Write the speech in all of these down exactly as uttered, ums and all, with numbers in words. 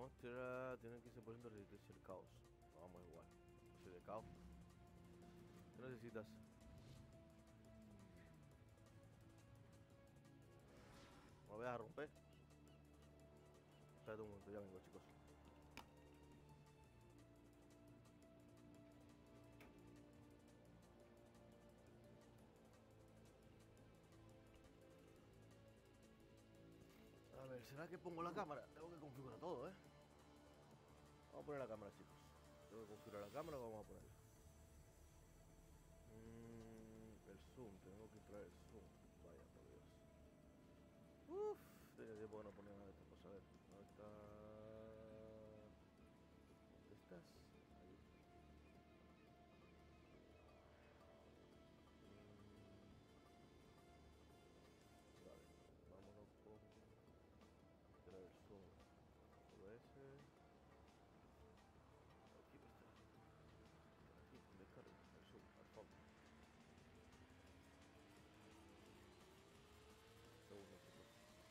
Hostia, tienen quince por ciento de resistencia al caos. No, vamos igual. Soy de caos. ¿Qué necesitas? ¿Me lo voy a romper? Espérate un momento, ya vengo, chicos. A ver, ¿será que pongo la cámara? Tengo que configurar todo, ¿eh? Vamos a poner la cámara, chicos. Tengo que configurar la cámara, vamos a ponerla. Mm, el zoom, tengo que traer el zoom. Vaya, por Dios. Uff, tenía tiempo que no ponía nada de esta cosa. A ver, ¿dónde está? ¿Dónde estás? Ahí. Mm, vale, vámonos con traer el zoom. Todo ese. Aquí está. Aquí, descarga el zoom, al fondo. Segundo, chicos.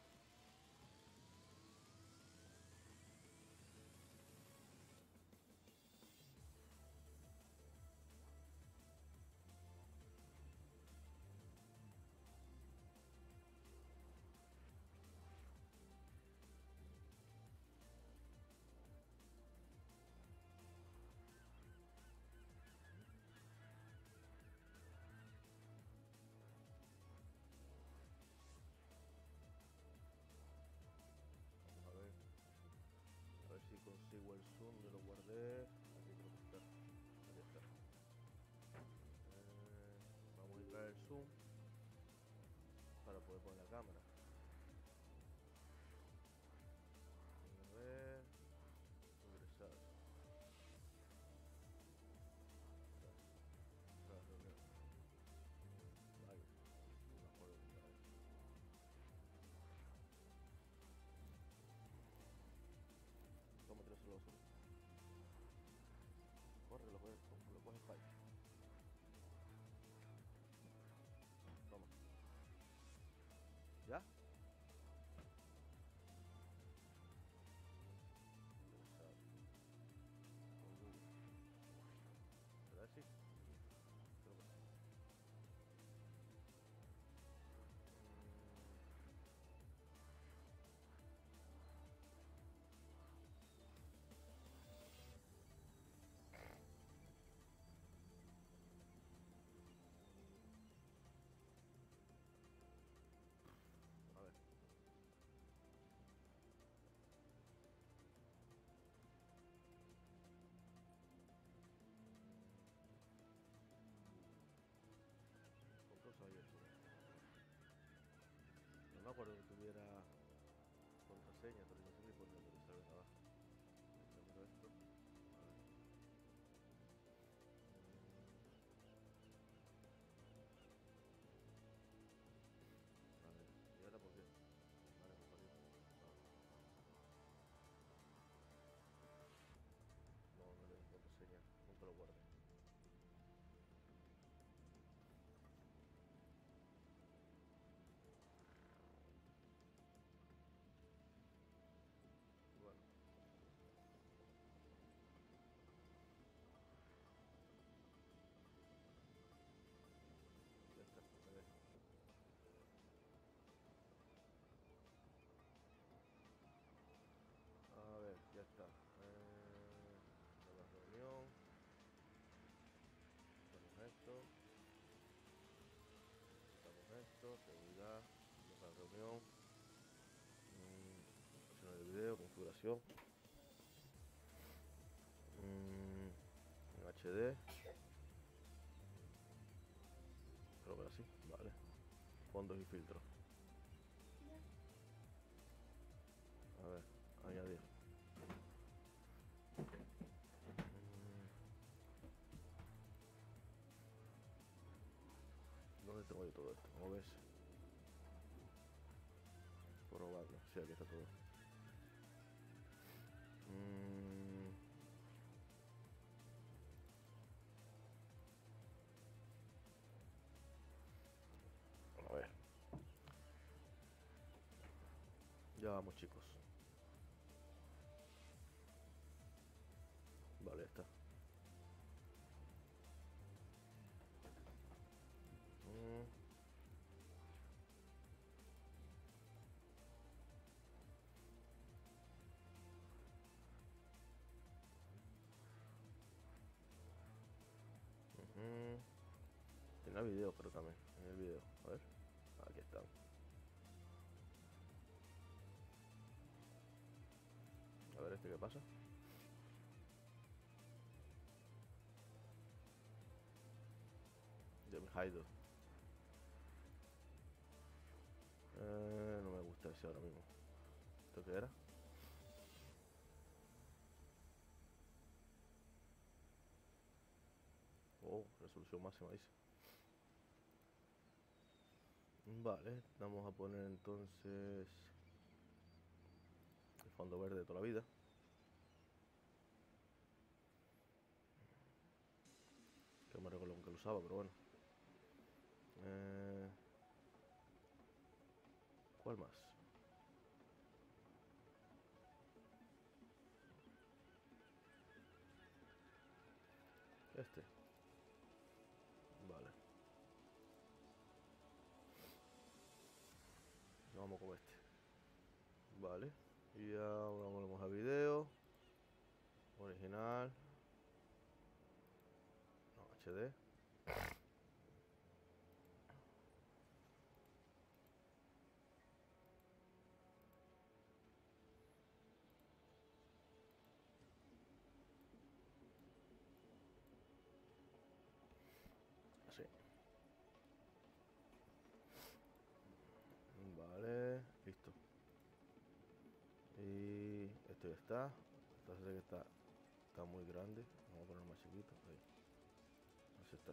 A ver, a ver si consigo el zoom, yo lo guardé. Aquí creo que está. Aquí está. Eh, vamos a entrar el zoom para poder poner la cámara. A ver, ingresar. La reunión. Vaya, no me acuerdo de nada. Toma tres solo solo. Corre, lo coges, lo coges Spike. Toma. ¿Ya? Ingresar. Con Google. ¿Verdad que sí? Creo que sí. A ver. ¿Con qué usaba yo eso? No me acuerdo que tuviera contraseña, pero no sé ni por dónde me sale abajo. Miro esto. A ver. A ver. ¿Y ahora por qué? Vale, me jodió. No, no le doy contraseña. Nunca lo guardé. Bueno. Ya está. A ver. A ver, ya está. Eh, nueva reunión. Quitamos esto. Quitamos esto. Seguridad. Nueva reunión. Mm, opciones de video. Configuración. Mm, en H D. Creo que así. Vale. Fondos y filtros. A ver. Añadir. ¿Dónde tengo yo todo esto? ¿Cómo ves? Probarlo. Sí, aquí está todo. Mm. A ver. Ya vamos, chicos. el video, pero también. En el video. A ver. Aquí están. A ver este qué pasa. De mi Haido. Eh, no me gusta ese ahora mismo. ¿Esto qué era? Oh, resolución máxima dice. Vale, vamos a poner entonces el fondo verde de toda la vida. Que me recuerdo con que lo usaba, pero bueno. Eh, ¿Cuál más? Este. Vale. Vamos con este. Vale. Y ahora volvemos a video. Original. No, H D. Así. Vale. Listo. Y esto ya está. Entonces que está, está muy grande. Vamos a ponerlo más chiquito. Ahí. Así está.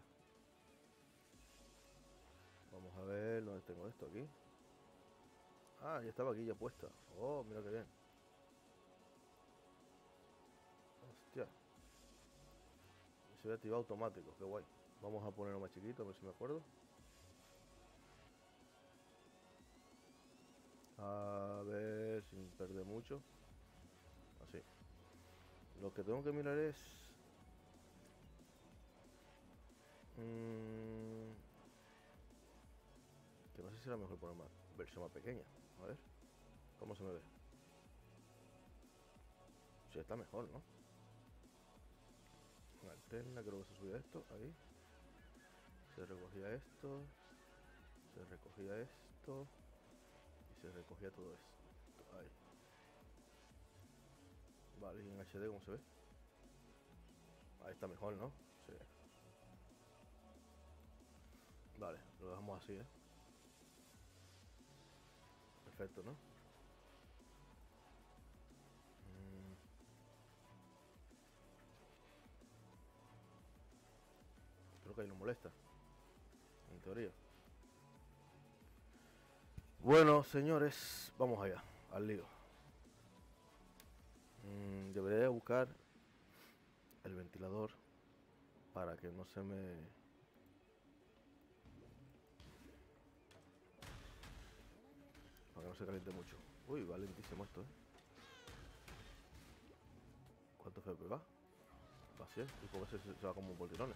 Vamos a ver dónde tengo esto aquí. Ah, ya estaba aquí ya puesta. Oh, mira que bien. Hostia. Se ve activado automático, qué guay. Vamos a ponerlo más chiquito, a ver si me acuerdo. A ver, sin perder mucho. Así. Lo que tengo que mirar es... Mmm, que no sé si será mejor poner una versión más pequeña. A ver. ¿Cómo se me ve? Sí, está mejor, ¿no? Una alterna, creo que se subía esto. Ahí. Se recogía esto. Se recogía esto. Y se recogía todo esto. Ahí. Vale, y en H D, ¿cómo se ve? Ahí está mejor, ¿no? Sí. Vale, lo dejamos así, ¿eh? Perfecto, ¿no? Mm, creo que ahí nos molesta, en teoría. Bueno, señores, vamos allá, al lío. Mm, debería buscar el ventilador para que no se me... para que no se caliente mucho. Uy, va lentísimo esto, ¿eh? ¿Cuánto F P va? Va cien, y por eso se, se va como por tirones.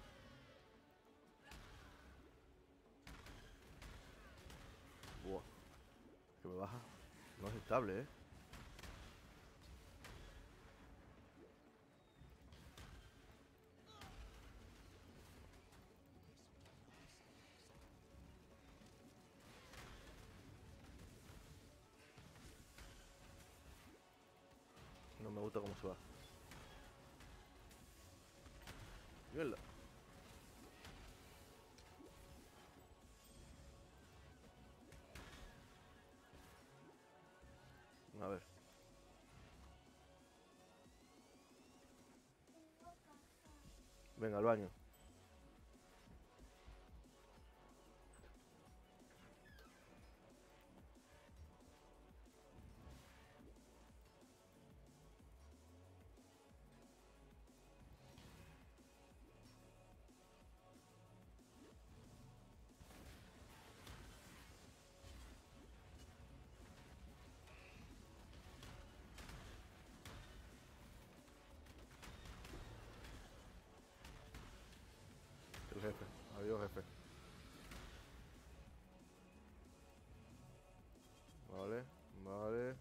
Buah, que me baja. No es estable, ¿eh? No me gusta cómo se va. Mierda. A ver. Venga, al baño. El jefe. Adiós, jefe. Vale, vale.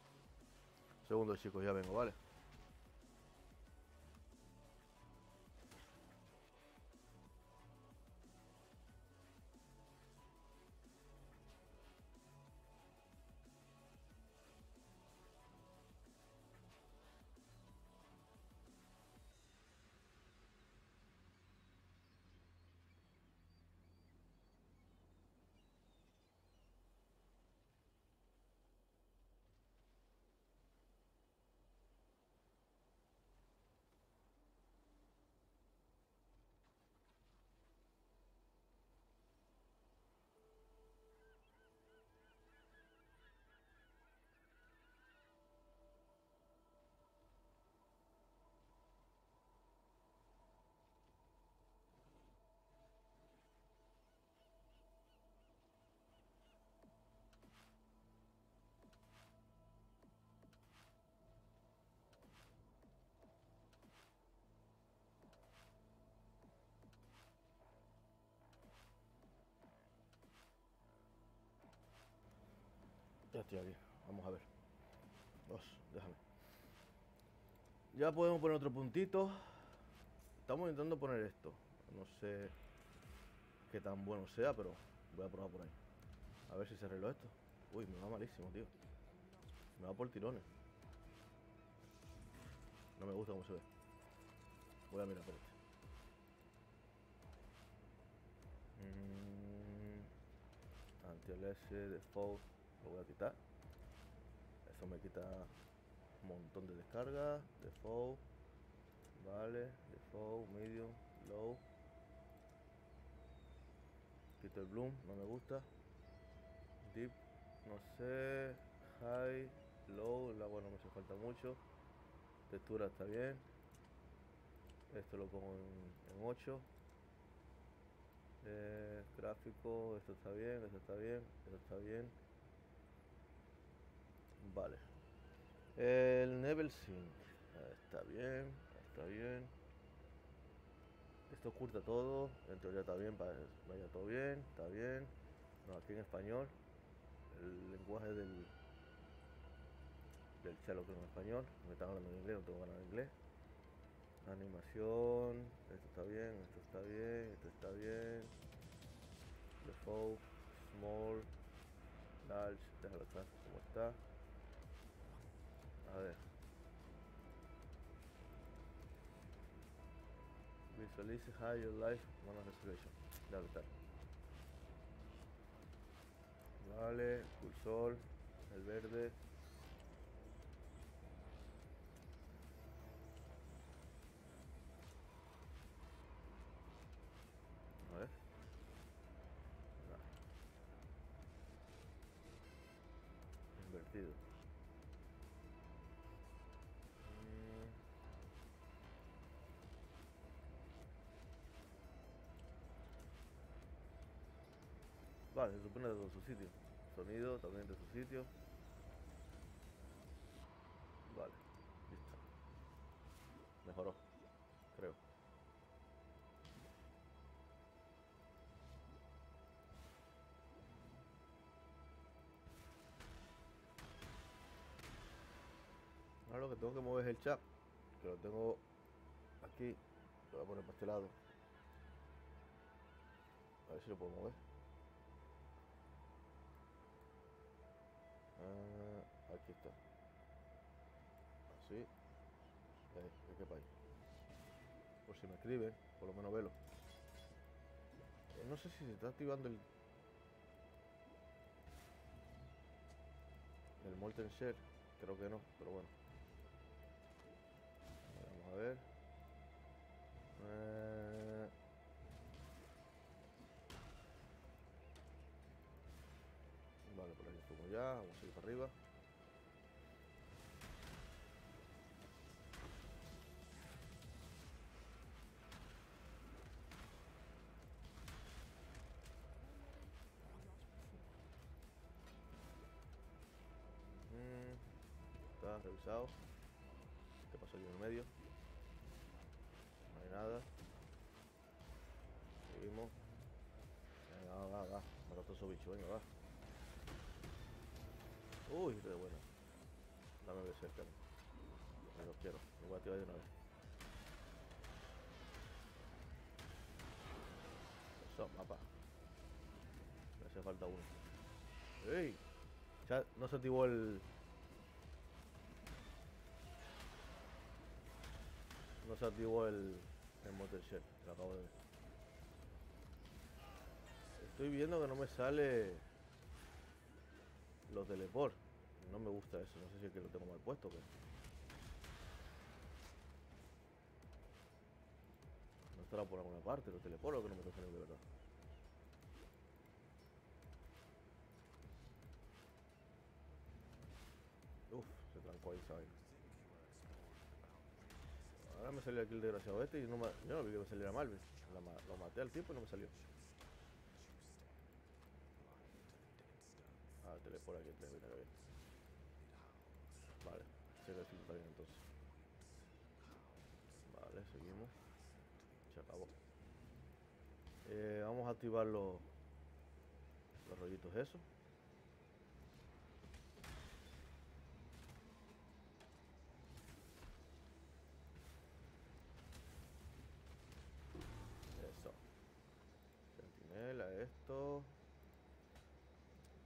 Segundo, chicos, ya vengo, ¿vale? Ya estoy aquí. Vamos a ver. Dos, déjame. Ya podemos poner otro puntito. Estamos intentando poner esto. No sé qué tan bueno sea, pero voy a probar por ahí. A ver si se arregló esto. Uy, me va malísimo, tío. Me va por tirones. No me gusta cómo se ve. Voy a mirar por este. Mm, Anti-L S, default. Lo voy a quitar. Eso me quita un montón de descargas. Default. Vale. Default, medium, low. Quito el bloom, no me gusta. Deep, no sé. High, low, el agua no me hace falta mucho. Textura está bien. Esto lo pongo en, en ocho. Eh, gráfico, esto está bien, esto está bien, esto está bien. Vale. El Level Sync está bien, está bien. Esto oculta todo, en teoría está bien, vaya todo bien, está bien. No, aquí en español. El lenguaje del, del chalo que en español. Me están hablando en inglés, no tengo ganas de inglés. Animación, esto está bien, esto está bien, esto está bien. Default, small, large, déjalo estar como está. A ver. Visualize higher life mana resolution. Déjalo estar. Vale, cursor, el verde. A ver. No. Invertido. Mm. Vale, se supone de su sitio. Sonido también de su sitio. Vale, listo. Mejoró, creo. Ahora lo que tengo que mover es el chat, que lo tengo aquí. Lo voy a poner para este lado. A ver si lo puedo mover. Ah, aquí está. Así. Ahí, que quepa ahí. Por si me escriben, por lo menos velo. Eh, no sé si se está activando el, el Molten Shell. Creo que no, pero bueno. Vamos a ver. Eh... Vale, por aquí estuvo ya. Vamos a ir para arriba. Mm, está revisado. ¿Qué pasó aquí en el medio? No hay nada. Seguimos. Venga, va, va, va. Mata a todos esos bichos, venga, va. Uy, qué buena. Dame ver cerca. Me los quiero. Me voy a activar de una vez. Eso, mapa. Me hace falta uno. ¡Ey! Ya no se activó el... No se activó el... El Motor Shell. Lo acabo de ver. Estoy viendo que no me sale... Los teleport. No me gusta eso. No sé si es que lo tengo mal puesto o qué. No estará por alguna parte los teleport o que no me está saliendo de verdad. Uf, se trancó ahí, ¿sabes? Ahora me salió aquí el desgraciado este y no me, yo no vi que me saliera mal, ¿ves? Lo, lo maté al tipo y no me salió. Ah, teleport aquí, mira que bien. Vale, se ve el filtro bien entonces. Vale, seguimos. Se acabó. Eh, vamos a activar los, los rollitos esos.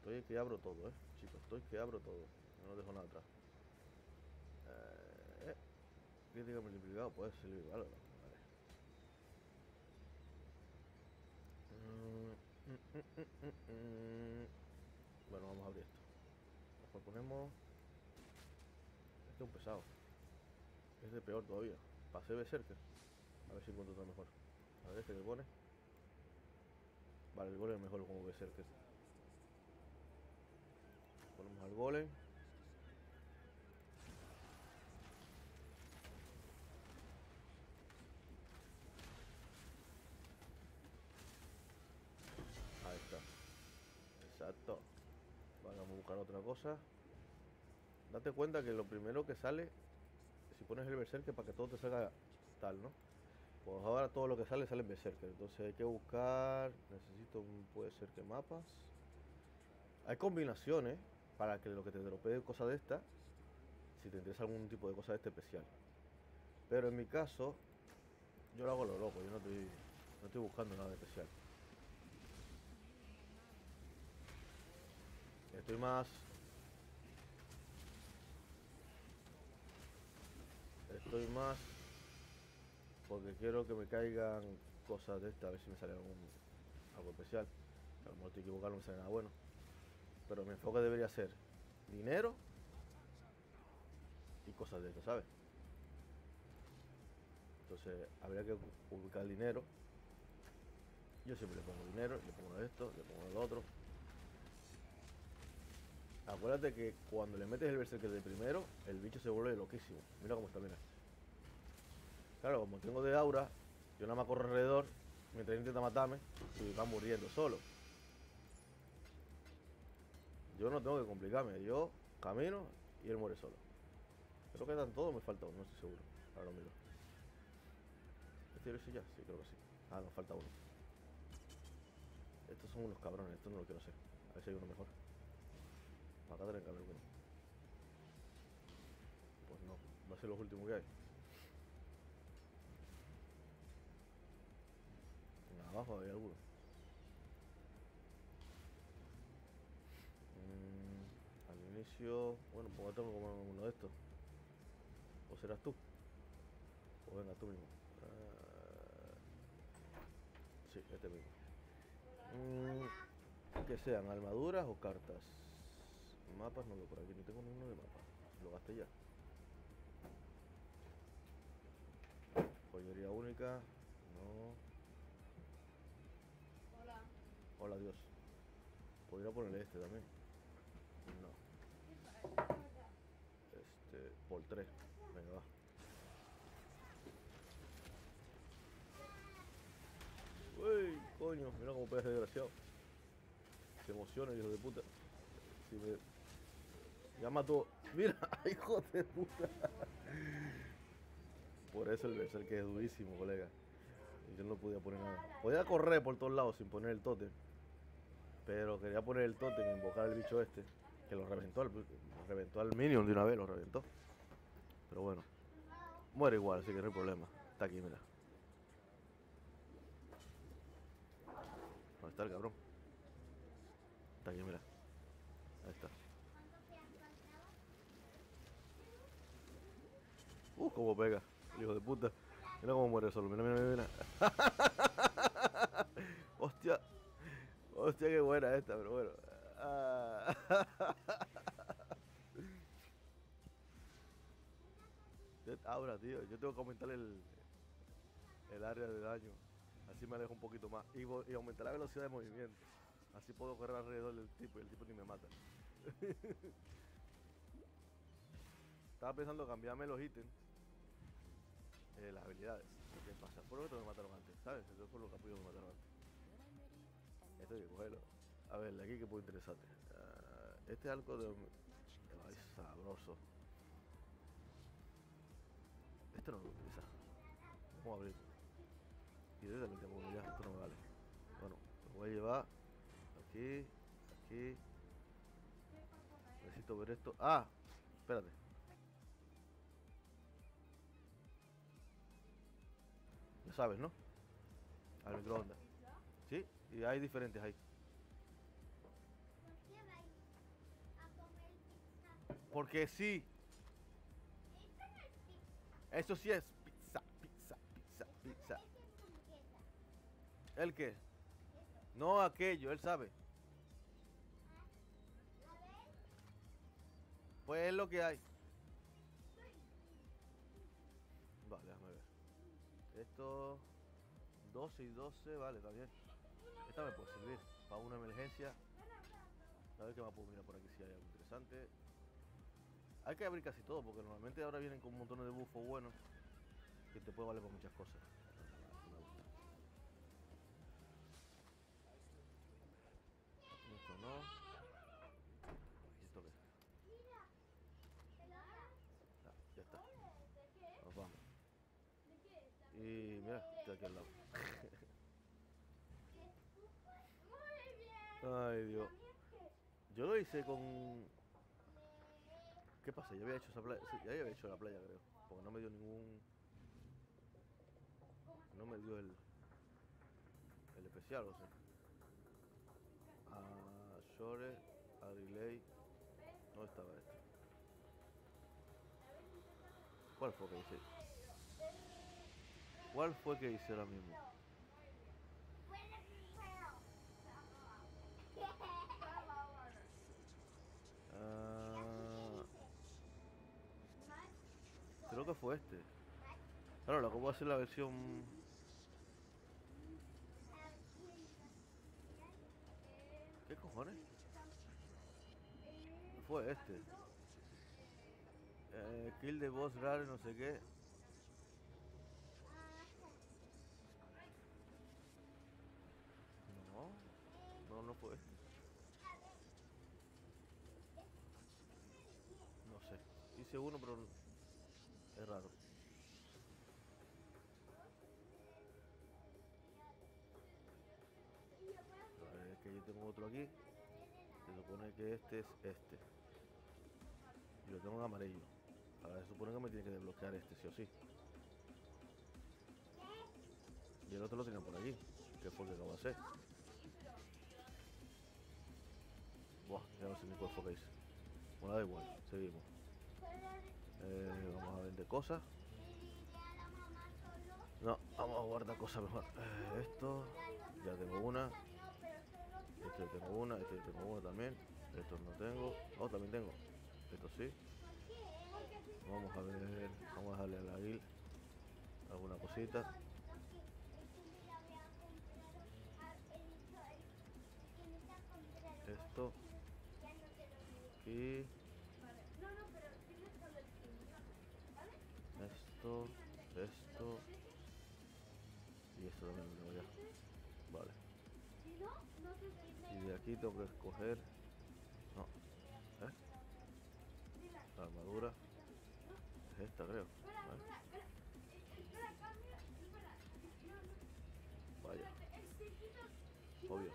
Estoy que abro todo, eh. Chicos, estoy que abro todo. No dejo nada atrás. Eh, crítica multiplicado puede ser igual, ¿no? Vale. Mm, mm, mm, mm, mm. Bueno, vamos a abrir esto. Mejor ponemos. Este es un pesado. Este es peor todavía. Pasé Berserker. A ver si encuentro otro mejor. A ver este que pone. Vale, el golem es mejor como Berserker. Ponemos al golem. Ahí está. Exacto. Vamos a buscar otra cosa. Date cuenta que lo primero que sale, si pones el Berserker para que todo te salga tal, ¿no? Pues ahora todo lo que sale sale en Berserker. Entonces hay que buscar. Necesito un, puede ser que mapas. Hay combinaciones para que lo que te dropee cosas de esta, si te interesa algún tipo de cosa de este especial. Pero en mi caso, yo lo hago lo loco, yo no estoy, no estoy buscando nada de especial. Estoy más... Estoy más... Porque quiero que me caigan cosas de esta, a ver si me sale algún, algo especial. A lo mejor estoy equivocado, no me sale nada bueno. Pero mi enfoque debería ser dinero y cosas de esto, ¿sabes? Entonces habría que ubicar el dinero. Yo siempre le pongo dinero, le pongo esto, le pongo lo otro. Acuérdate que cuando le metes el berserker de primero, el bicho se vuelve loquísimo. Mira cómo está, mira. Claro, como tengo de aura, yo nada más corro alrededor mientras intenta matarme y va muriendo solo. Yo no tengo que complicarme, yo camino y él muere solo. Creo que están todos, me falta uno, no estoy seguro. Ahora lo miro. ¿Este sí ya? Sí, creo que sí. Ah, nos falta uno. Estos son unos cabrones, estos no lo quiero hacer. A ver si hay uno mejor. Acá tienen que haber uno. Pues no, va a ser los últimos que hay. Abajo hay alguno. Mm, al inicio, bueno, pues tengo como uno de estos. ¿O serás tú? O venga tú mismo. Uh, sí, este mismo. Mm, que sean armaduras o cartas. Mapas no veo por aquí, no tengo ninguno de mapas. Lo gasté ya. Joyería única. No. Hola. Hola, Dios. Podría ponerle este también. No. Este, por tres. Venga, va. Uy, coño, mira cómo pega ese desgraciado. Se emociona, hijo de puta. Si me... Ya mató. Mira, hijo de puta. Por eso el berserker es durísimo, colega. Y yo no podía poner nada. Podía correr por todos lados sin poner el tótem. Pero quería poner el tótem y invocar al bicho este. Que lo reventó, lo reventó al minion de una vez, lo reventó. Pero bueno. Muere igual, así que no hay problema. Está aquí, mira. ¿Dónde está el cabrón? Está aquí, mira. Ahí está. Uh, cómo pega. El hijo de puta. Mira cómo muere solo. Mira, mira, mira, mira. Hostia. Hostia, qué buena esta, pero bueno. Ah. Ahora, tío, yo tengo que aumentar el, el área de daño. Así me alejo un poquito más. Y, y aumentar la velocidad de movimiento. Así puedo correr alrededor del tipo y el tipo ni me mata. Estaba pensando cambiarme los ítems. Eh, las habilidades. ¿Qué pasa? Por lo que me mataron antes, ¿sabes? Eso fue lo que me mataron antes. Esto hay que cogerlo. A ver, de aquí que puedo interesante. Uh, este es algo de... Ay, sabroso. Este no lo utiliza. Vamos a abrir. Y directamente como ya, esto no me vale. Bueno, lo voy a llevar aquí, aquí. Necesito ver esto. ¡Ah! Espérate. Ya sabes, ¿no? Al microondas. Sí, y hay diferentes ahí. Porque sí. Eso sí es pizza, pizza, pizza, pizza. ¿El qué? No aquello, él sabe. Pues es lo que hay. Vale, déjame ver. Esto... doce y doce, vale, está bien. Esta me puede servir para una emergencia. A ver qué más puedo mirar por aquí si hay algo interesante. Hay que abrir casi todo porque normalmente ahora vienen con un montón de bufos buenos que te puede valer para muchas cosas. Me gusta. Esto no. ¿Y esto qué? Ah, ya está. Nos vamos. Y mira, estoy aquí al lado. Ay, Dios. Yo lo hice con... ¿Qué pasa? Ya había hecho esa playa. Sí, ya había hecho la playa, creo. Porque no me dio ningún... No me dio el... El especial, o sea. A Shore, a Relay. No estaba este. ¿Cuál fue que hice? ¿Cuál fue que hice ahora mismo? Uh, creo que fue este. Claro, lo que voy a hacer la versión... ¿Qué cojones? Fue este. Eh, kill the boss rare, no sé qué. No, no, no fue este. No sé. Hice uno, pero es raro. A ver, es que yo tengo otro aquí. Se supone que este es este. Y lo tengo en amarillo. Ahora se supone que me tiene que desbloquear este, sí o sí. Y el otro lo tenía por aquí. ¿Qué fue lo que acabo de hacer? Buah, ya no sé ni cuál fue que hice. Bueno, da igual, seguimos. Eh, vamos a vender cosas. No, vamos a guardar cosas mejor. Eh, esto, ya tengo una. Este tengo una, este tengo una también. Estos no tengo. Oh, también tengo. Esto sí. Vamos a ver, vamos a darle a la guild alguna cosita. Esto. Aquí. Esto, esto. Y esto también lo tengo ya. Vale. Y de aquí tengo que escoger. No. ¿Eh? La armadura. Es esta, creo. ¿Vale? Vaya. Obvio.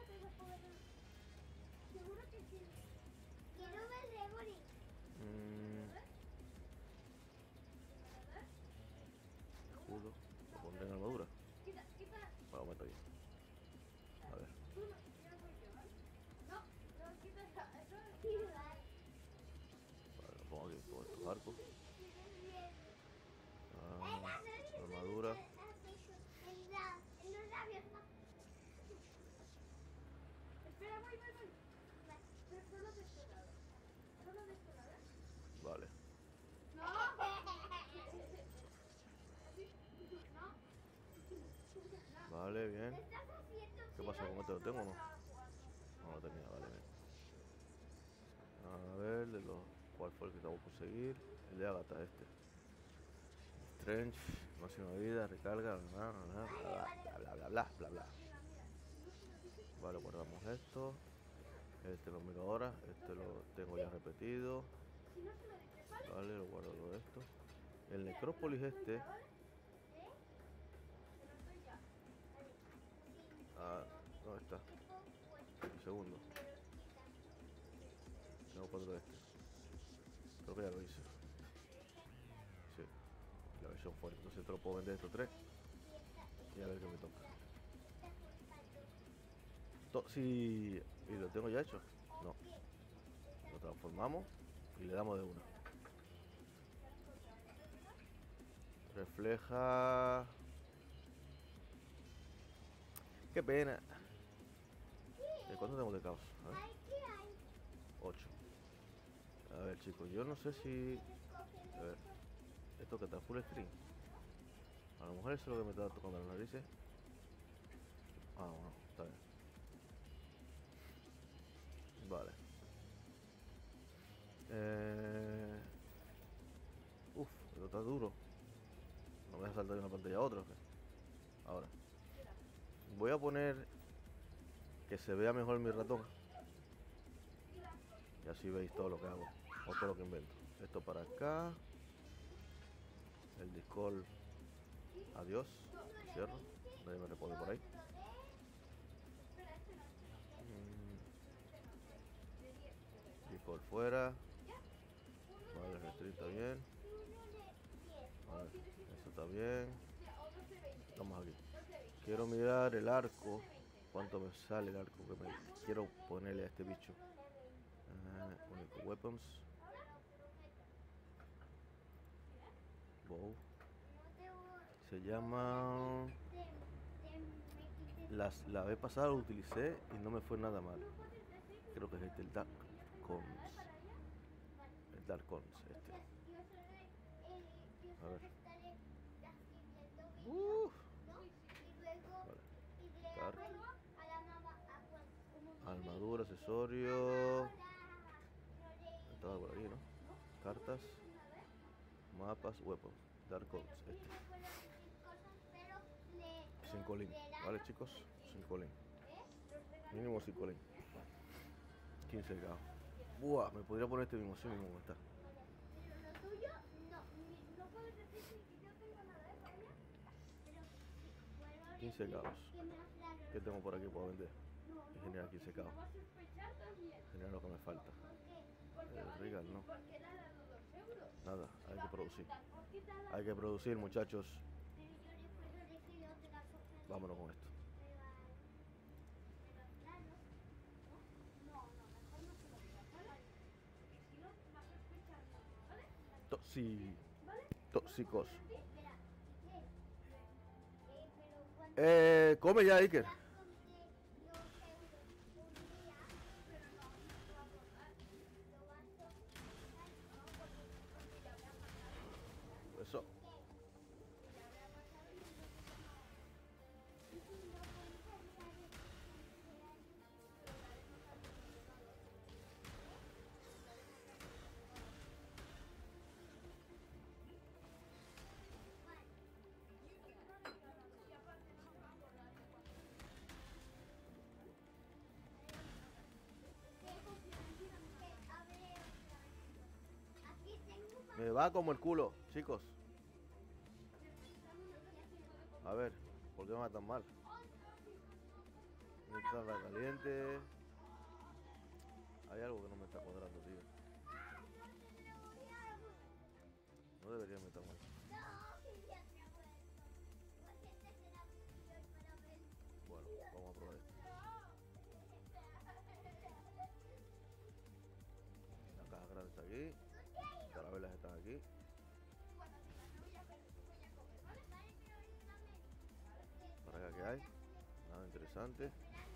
Mm. Escudo. Lo pondré en armadura. Bueno, meto ahí. A ver. Vale, lo pongo aquí con estos arcos. Ah, armadura. Vale. Vale, bien. ¿Qué pasa con este? ¿Lo tengo o no? No lo tenía, vale, bien. A ver, de los... ¿cuál fue el que tengo que conseguir? El de Agatha, este. Strange, máxima vida, recarga, bla bla bla bla bla bla bla bla. Vale, guardamos esto. Este lo miro ahora, este lo tengo ya repetido. Vale, lo guardo todo esto. El necrópolis este. Ah, ¿dónde está? Un segundo. Tengo cuatro de este. Creo que ya lo hice. Sí, la versión fuerte. Entonces te lo puedo vender estos tres. Y a ver qué me toca. To sí, y lo tengo ya hecho. No. Lo transformamos. Y le damos de una. Refleja. Qué pena. ¿De cuánto tengo de caos? A ver. ocho. A ver, chicos, yo no sé si... A ver. Esto que está full screen. A lo mejor eso es lo que me está tocando las narices. Ah, bueno, está bien. Vale. Eh... Uf, pero está duro. No me deja saltar de una pantalla a otra. ¿Qué? Ahora. Voy a poner que se vea mejor mi ratón. Y así veis todo lo que hago. O todo lo que invento. Esto para acá. El Discord. Adiós. Cierro. Nadie me responde por ahí. Discord fuera. Vale, restricta bien. Vale, eso está bien. Vamos aquí. Quiero mirar el arco. ¿Cuánto me sale el arco que me quiero ponerle a este bicho? Uh, único weapons. Bow. Se llama... Las, la vez pasada lo utilicé y no me fue nada mal. Creo que es este, el Dark Cons. El Dark Cons, este. A ver. Uh. Vale. Dark. Armadura, accesorio. Estaba por aquí, ¿no? Cartas. Mapas, weapons. Dark Cons, este. cinco link, ¿vale, chicos? cinco link. Mínimo cinco link. quince k. Buah, me podría poner este mismo, así mismo como está. quince k. ¿Qué tengo por aquí para vender? Y generar quince k. Generar lo que me falta. El regal, no. Nada, hay que producir. Hay que producir, muchachos. Vámonos con esto. Toxi... Tóxicos. Eh, come ya, Iker. Eso. Me va como el culo, chicos. A ver, ¿por qué me va tan mal? No está tan caliente. Hay algo que no me está cuadrando, tío. No debería meter mal. Bueno, vamos a probar esto. La caja grande está aquí. Las carabelas están aquí. Para acá, ¿qué hay? Nada interesante.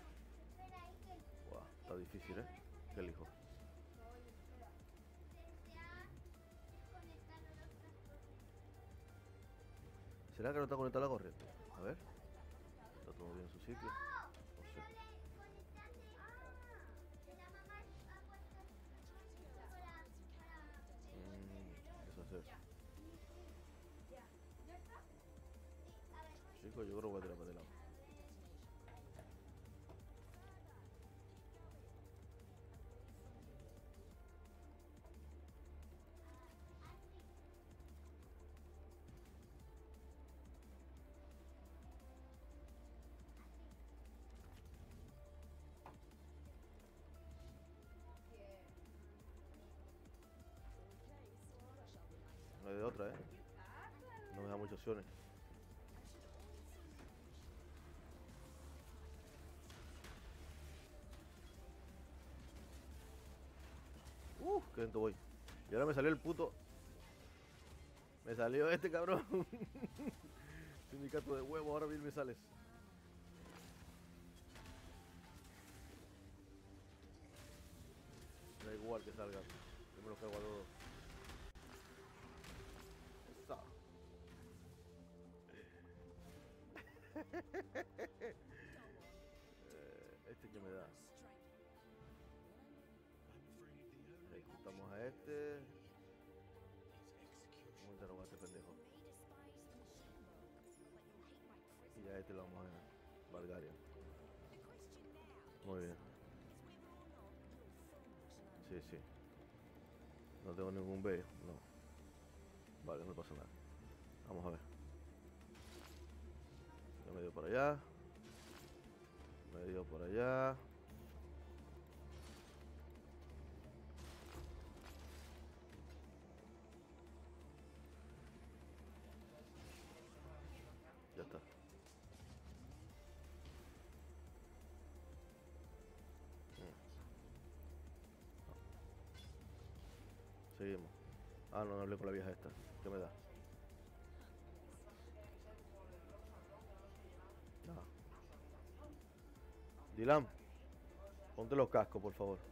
Buah, está difícil, ¿eh? ¿Qué elijo? ¿Será que no está conectada la corriente? A ver. Está todo bien en su sitio. No sé. Mm, eso es eso. Chicos, yo creo que voy a tirar para de lado. No hay de otra, ¿eh? No me da muchas opciones. Uf, qué lento voy. Y ahora me salió el puto... Me salió este cabrón. Sindicato de huevo, ahora bien me sales. Da igual que salga. Yo me lo cargo a todos. Esa. eh, este que me da. Ejecutamos a este. Vamos a interrogar a este pendejo. Y a este lo vamos a Bulgaria. Muy bien. Sí, sí. No tengo ningún B. No. Vale, no pasa nada. Vamos a ver. Ya me dio por allá. Me dio por allá. Ya está. Seguimos. Ah, no, no hablé con la vieja esta. ¿Qué me da? Nada. Dylan, ponte los cascos, por favor.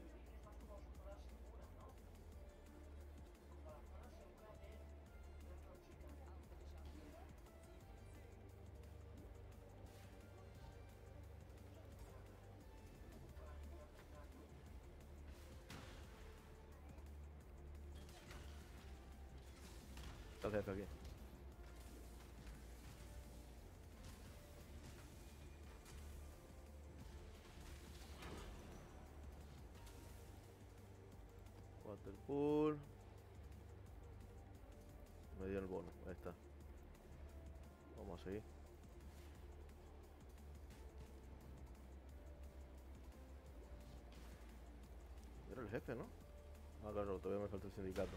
Está el jefe aquí. Waterpool. Me dio el bono, ahí está. Vamos a seguir. Era el jefe, ¿no? Ah, claro, todavía me falta el sindicato.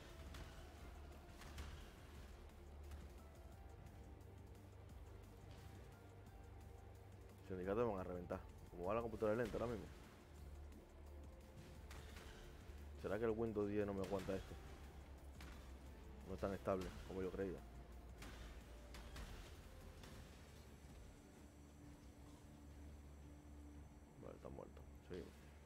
El sindicato me van a reventar. Como va la computadora lenta ahora mismo. ¿Será que el Windows diez no me aguanta esto? No es tan estable como yo creía. Vale, está muerto. Seguimos.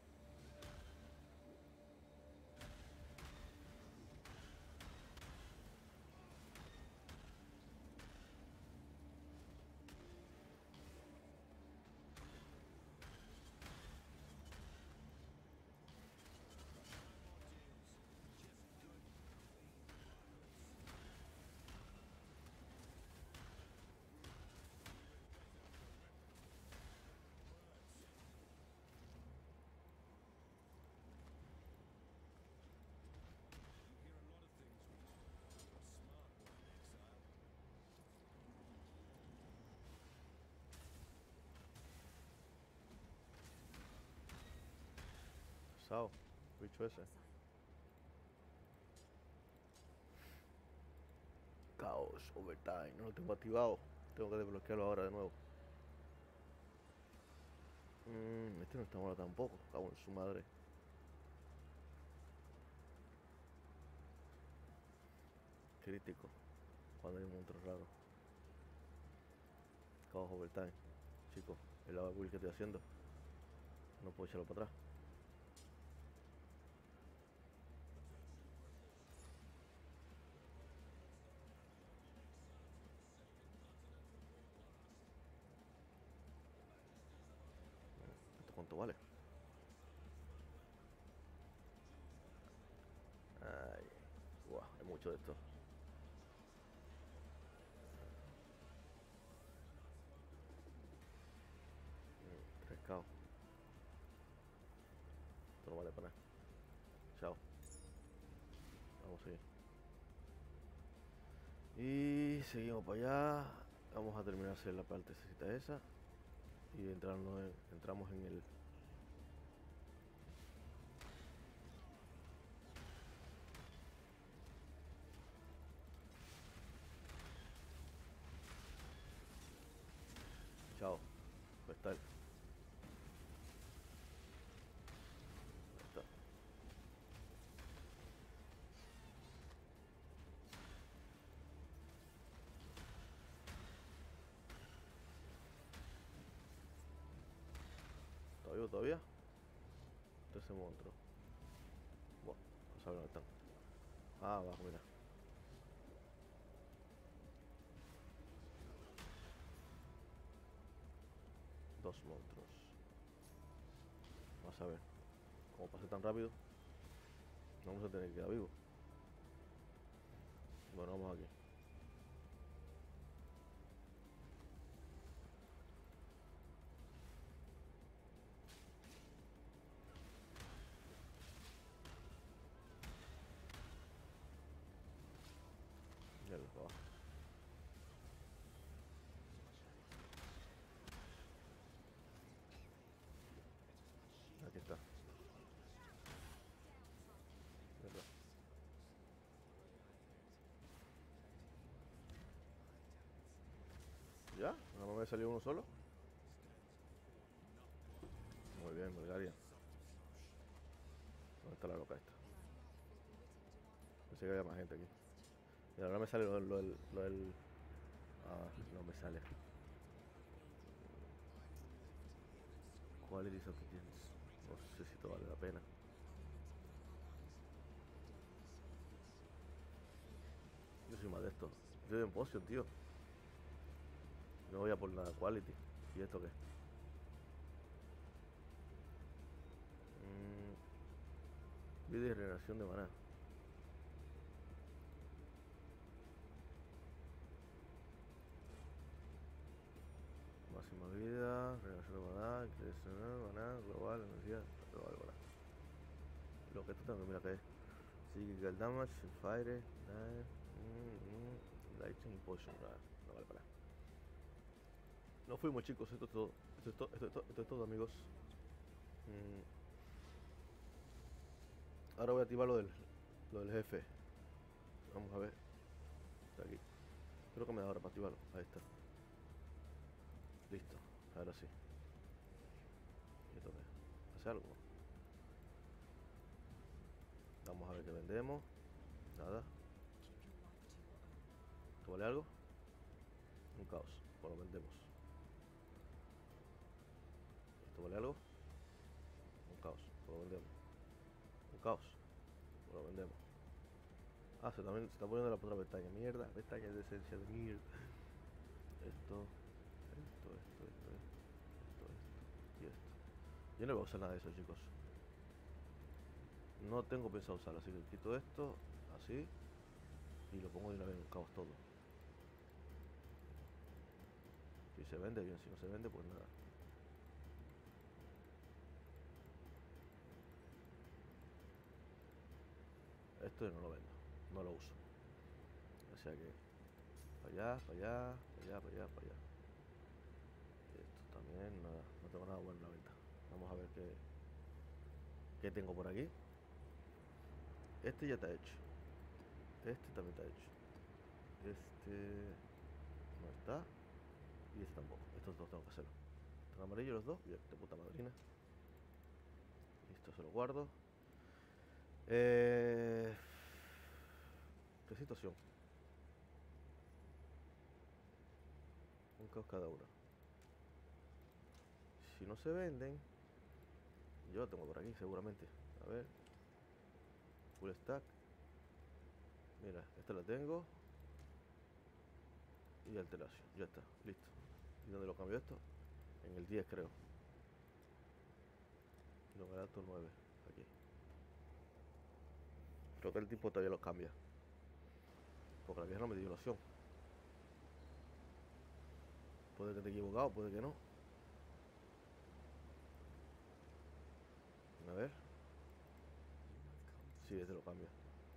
Sao, bicho ese. Caos, overtime. No lo tengo activado. Tengo que desbloquearlo ahora de nuevo. Mm, este no está malo tampoco. Cago en su madre. Crítico. Cuando hay un monstruo raro. Caos overtime. Chicos, el lava build que estoy haciendo. No puedo echarlo para atrás. ¿Esto cuánto vale? Ay, guau, hay mucho de esto. Mm, tres caos. Esto no vale para nada. Chao. Vamos a seguir. Y seguimos para allá. Vamos a terminar de hacer la partecita esa. Y entrarnos en, entramos en el... Chao. Pues está. Ahí está. vivo todavía? Entonces monstruo. Bueno, no sabe dónde están. Ah, abajo, mira. Dos monstruos. Vamos a ver. Como pase tan rápido, no vamos a tener que quedar vivos. Bueno, vamos aquí. Mira para abajo. Aquí está. Mira. ¿Ya? ¿Nada más me salió uno solo? Muy bien, Bulgaria. ¿Dónde está la loca esta? Pensé que había más gente aquí. Y ahora me sale lo, lo, lo, lo del... Ah, no me sale. Quality of Begins. No sé si esto vale la pena. Yo soy más de esto. Yo soy en potion, tío. No voy a por nada quality. ¿Y esto qué? Mm, vida y regeneración de maná. Máxima vida, regeneración de maná, creación de maná, global, energía, global, global. Lo que esto también, mira que es. Psychical damage, fire, nine, mm, mm, lightning potion, nada, no vale para nada. Nos fuimos, chicos, esto es todo, esto es todo, esto es todo, esto es todo, amigos. Mm. Ahora voy a activar lo del, lo del jefe. Vamos a ver. Está aquí. Creo que me da ahora para activarlo. Ahí está. Listo. Ahora sí. ¿Y esto qué? ¿Hace algo? Vamos a ver qué vendemos. Nada. ¿Esto vale algo? Un caos. Pues lo vendemos. ¿Esto vale algo? Un caos. Pues lo vendemos. Un caos. Pues lo vendemos. Ah, se, también, se está poniendo la otra pestaña. Mierda. Pestaña de esencia de mierda. Esto. Esto, esto, esto, esto, esto. Y esto. Yo no voy a usar nada de eso, chicos. No tengo pensado usarlo, así que quito esto, así, y lo pongo de una vez en el caos todo. Si se vende bien, si no se vende, pues nada. Esto yo no lo vendo, no lo uso. O sea que, para allá, para allá, para allá, para allá, para allá. Y esto también, nada, no tengo nada bueno en la venta. Vamos a ver qué, qué tengo por aquí. Este ya está hecho. Este también está hecho. Este no está. Y este tampoco. Estos dos tengo que hacerlo. Están amarillos los dos. Bien, de puta madrina. Listo, se lo guardo. Eh... ¿Qué situación? Un caos cada uno. Si no se venden, yo lo tengo por aquí seguramente. A ver. Full stack. Mira, esta la tengo. Y alteración. Ya está, listo. ¿Y dónde lo cambio esto? En el diez creo. No, me da esto nueve. Aquí. Creo que el tipo todavía lo cambia. Porque la vieja no me dio la opción. Puede que esté equivocado, puede que no. A ver. Sí, este lo cambia.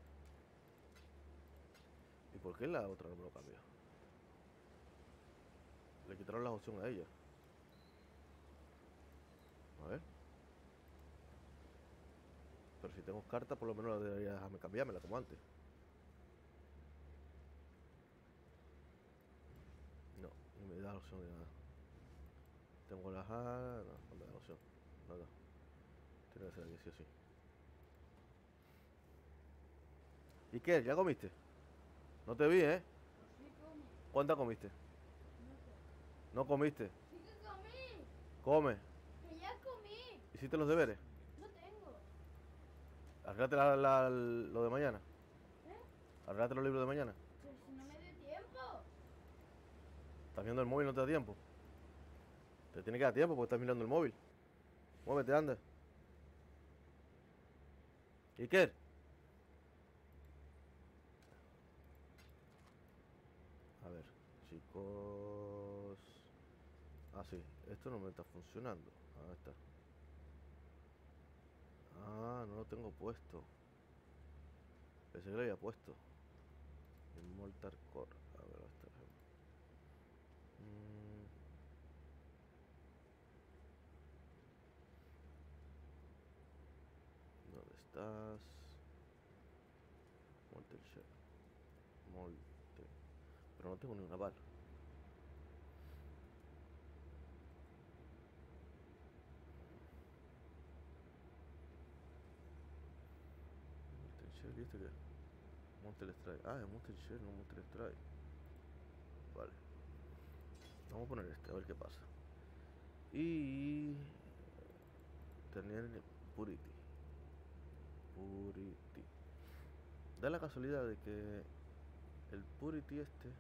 ¿Y por qué la otra no me lo cambia? Le quitaron la opción a ella. A ver. Pero si tengo carta, por lo menos debería dejarme cambiármela como antes. No, ni me da la opción de nada. Tengo la A, no, no me da la opción. Nada. Tiene que ser aquí, sí o sí. ¿Y qué? ¿Ya comiste? No te vi, ¿eh? Sí, come. ¿Cuánta comiste? No sé. ¿No comiste? Sí que comí. Come. Que ya comí. ¿Hiciste los deberes? No tengo. Arréglate la, la- lo de mañana. ¿Eh? Arréglate los libros de mañana. Pero si no me dio tiempo. ¿Estás viendo el móvil? No te da tiempo. Te tiene que dar tiempo porque estás mirando el móvil. Muévete, anda. Iker. A ver, chicos. Ah, sí. Esto no me está funcionando. Ah, está. Ah, no lo tengo puesto. Pensé que lo había puesto. Immortal Core. A ver, está. Mm. ¿Dónde estás? Molten Shell. Molten. Pero no tengo ni una bala. Molten Shell, ¿y este qué? Molten Strike. Ah, es Molten Shell, no Molten Strike. Vale. Vamos a poner este, a ver qué pasa. Y... tener Purity. Purity. Da la casualidad de que el Purity este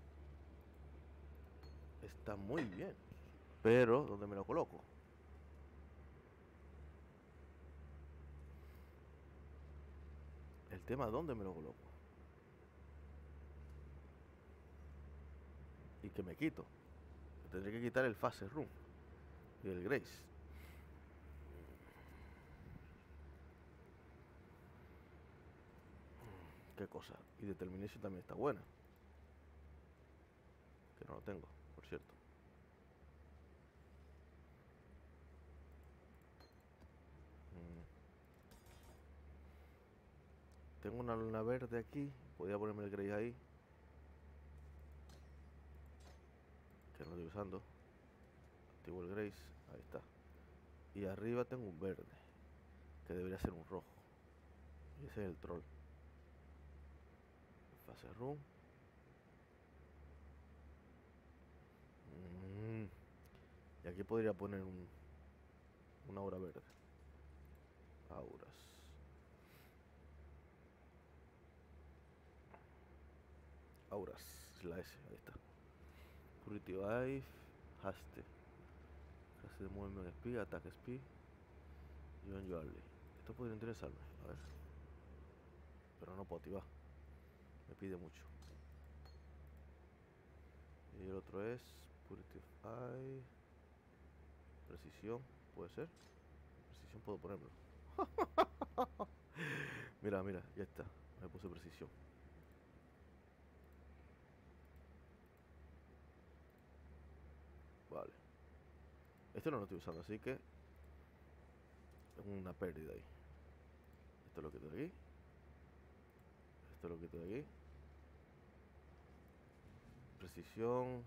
está muy bien. Pero, ¿dónde me lo coloco? El tema, ¿dónde me lo coloco? Y que me quito. Tendré que quitar el Phase Room y el Grace. Qué cosa. Y Determination también está buena. Que no lo tengo, por cierto. Mm. Tengo una luna verde aquí. Podría ponerme el Grace ahí. Que no estoy usando. Activo el Grace. Ahí está. Y arriba tengo un verde. Que debería ser un rojo. Y ese es el troll. Phase Room. Mm. Y aquí podría poner un, una aura verde. Auras. Auras. La S. Ahí está. Purity Life. Haste. Haste de Movement Speed. Attack Speed. John Joarley. Esto podría interesarme. A ver. Pero no puedo activar. Me pide mucho. Y el otro es Purify. Precisión. Puede ser. Precisión puedo ponerlo. Mira, mira. Ya está. Me puse precisión. Vale. Este no lo estoy usando, así que es una pérdida ahí. Esto lo quito de aquí. Esto lo quito de aquí. Precisión.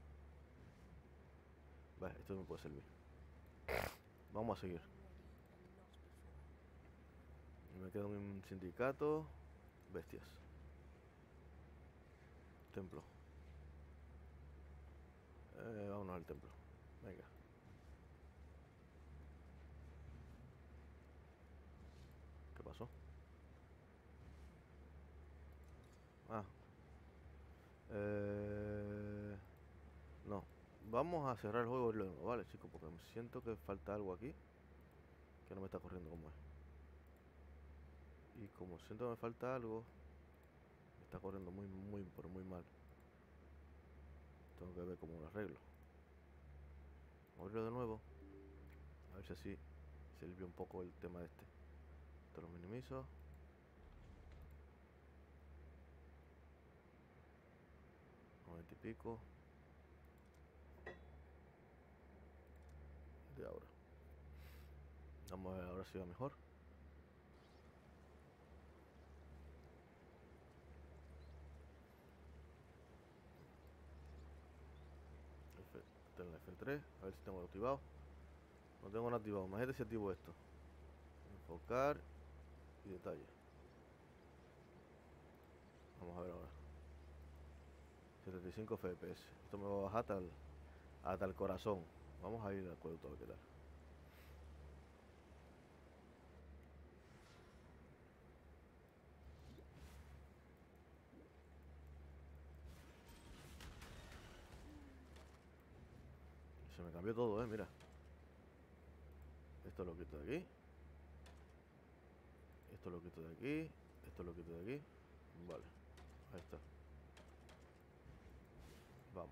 Vale, esto me puede servir. Vamos a seguir. Y me queda un sindicato. Bestias. Templo. Eh, vámonos al templo. Venga. ¿Qué pasó? Ah. Eh... No. Vamos a cerrar el juego luego, ¿vale, chicos? Porque siento que falta algo aquí que no me está corriendo como es. Y como siento que me falta algo, me está corriendo muy, muy, pero muy mal. Tengo que ver cómo lo arreglo. Abrirlo de nuevo. A ver si así se alivia un poco el tema este. Esto lo minimizo. noventa y pico. De ahora. Vamos a ver ahora si va mejor. F, tengo la F tres. A ver si tengo activado. No tengo nada activado. Imagínate si activo esto. Enfocar y detalle. Vamos a ver ahora. setenta y cinco F P S. Esto me va a bajar hasta el, hasta el corazón. Vamos a ir al acueducto a ver qué tal. se me cambió todo, eh, mira. Esto lo quito de aquí. Esto lo quito de aquí. Esto lo quito de aquí. Vale, ahí está. Vamos.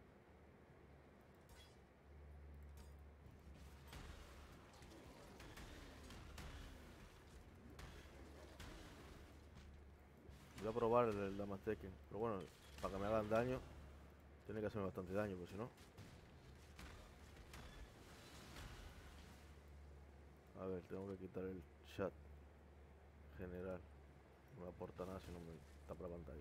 Voy a probar el, el Damas Tekken. Pero bueno, para que me hagan daño, tiene que hacerme bastante daño, porque si no. A ver, tengo que quitar el chat general. No me aporta nada si no me tapa la pantalla.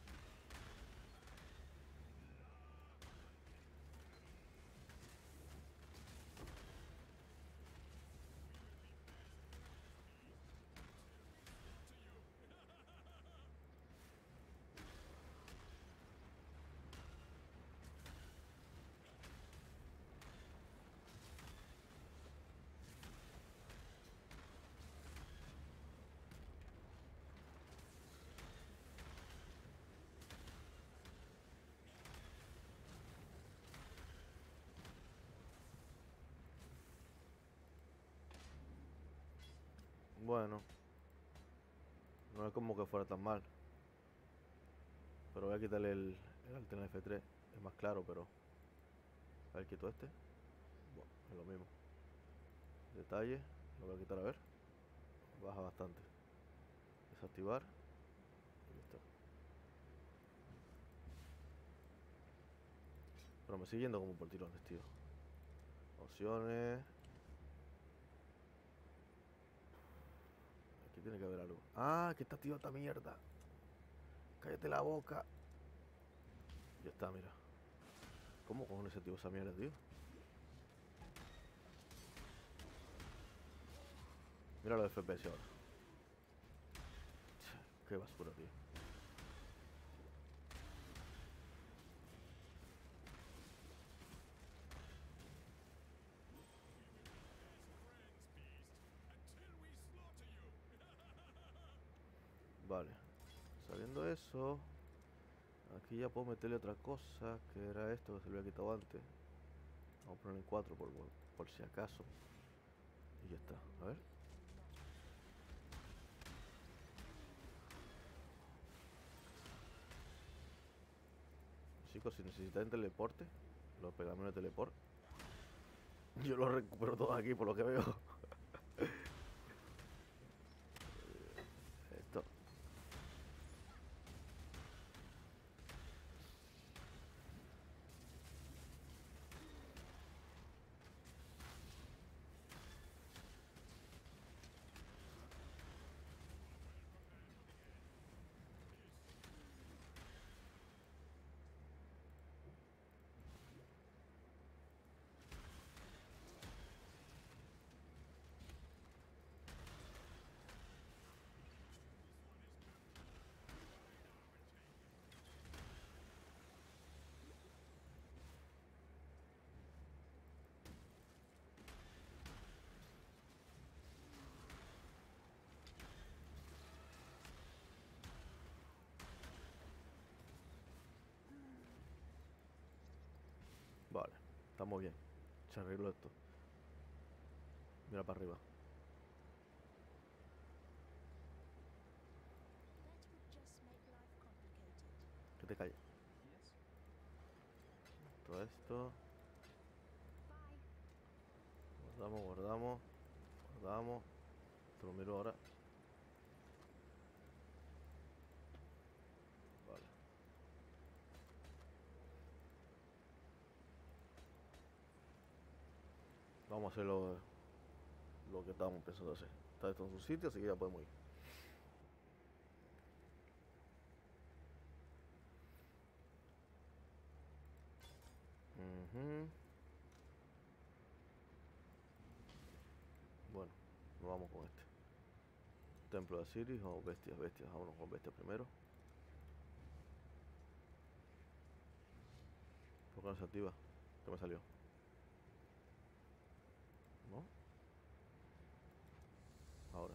Bueno, no es como que fuera tan mal. Pero voy a quitarle el, el Altern F tres. Es más claro, pero... A ver, quito este. Bueno, es lo mismo. Detalle. Lo voy a quitar a ver. Baja bastante. Desactivar. Y ya está. Pero me sigue yendo como por tirones, tío. Opciones. Aquí tiene que haber algo. Ah, que está activa esta mierda. Cállate la boca. Ya está, mira. ¿Cómo cojones se activa esa mierda, tío? Mira los F P S ahora. Qué basura, tío. Vale. Sabiendo eso, aquí ya puedo meterle otra cosa, que era esto que se lo había quitado antes. Vamos a ponerle en cuatro por, por, por si acaso. Y ya está. A ver. Chicos, si necesitáis teleporte, los pergaminos de teleport, yo los recupero todos aquí por lo que veo. Esto. Vale, estamos bien. Se arregló esto. Mira para arriba. Que te calles. Todo esto. Guardamos, guardamos. Guardamos. Te lo miro ahora. Vale. Vamos a hacer lo, lo que estábamos pensando hacer. Está esto en su sitio, así que ya podemos ir. Uh-huh. Bueno, nos vamos con este. Templo de Osiris o bestias, bestias. Vámonos con bestias primero. ¿Por qué no se activa? ¿Qué me salió? ¿No? Ahora.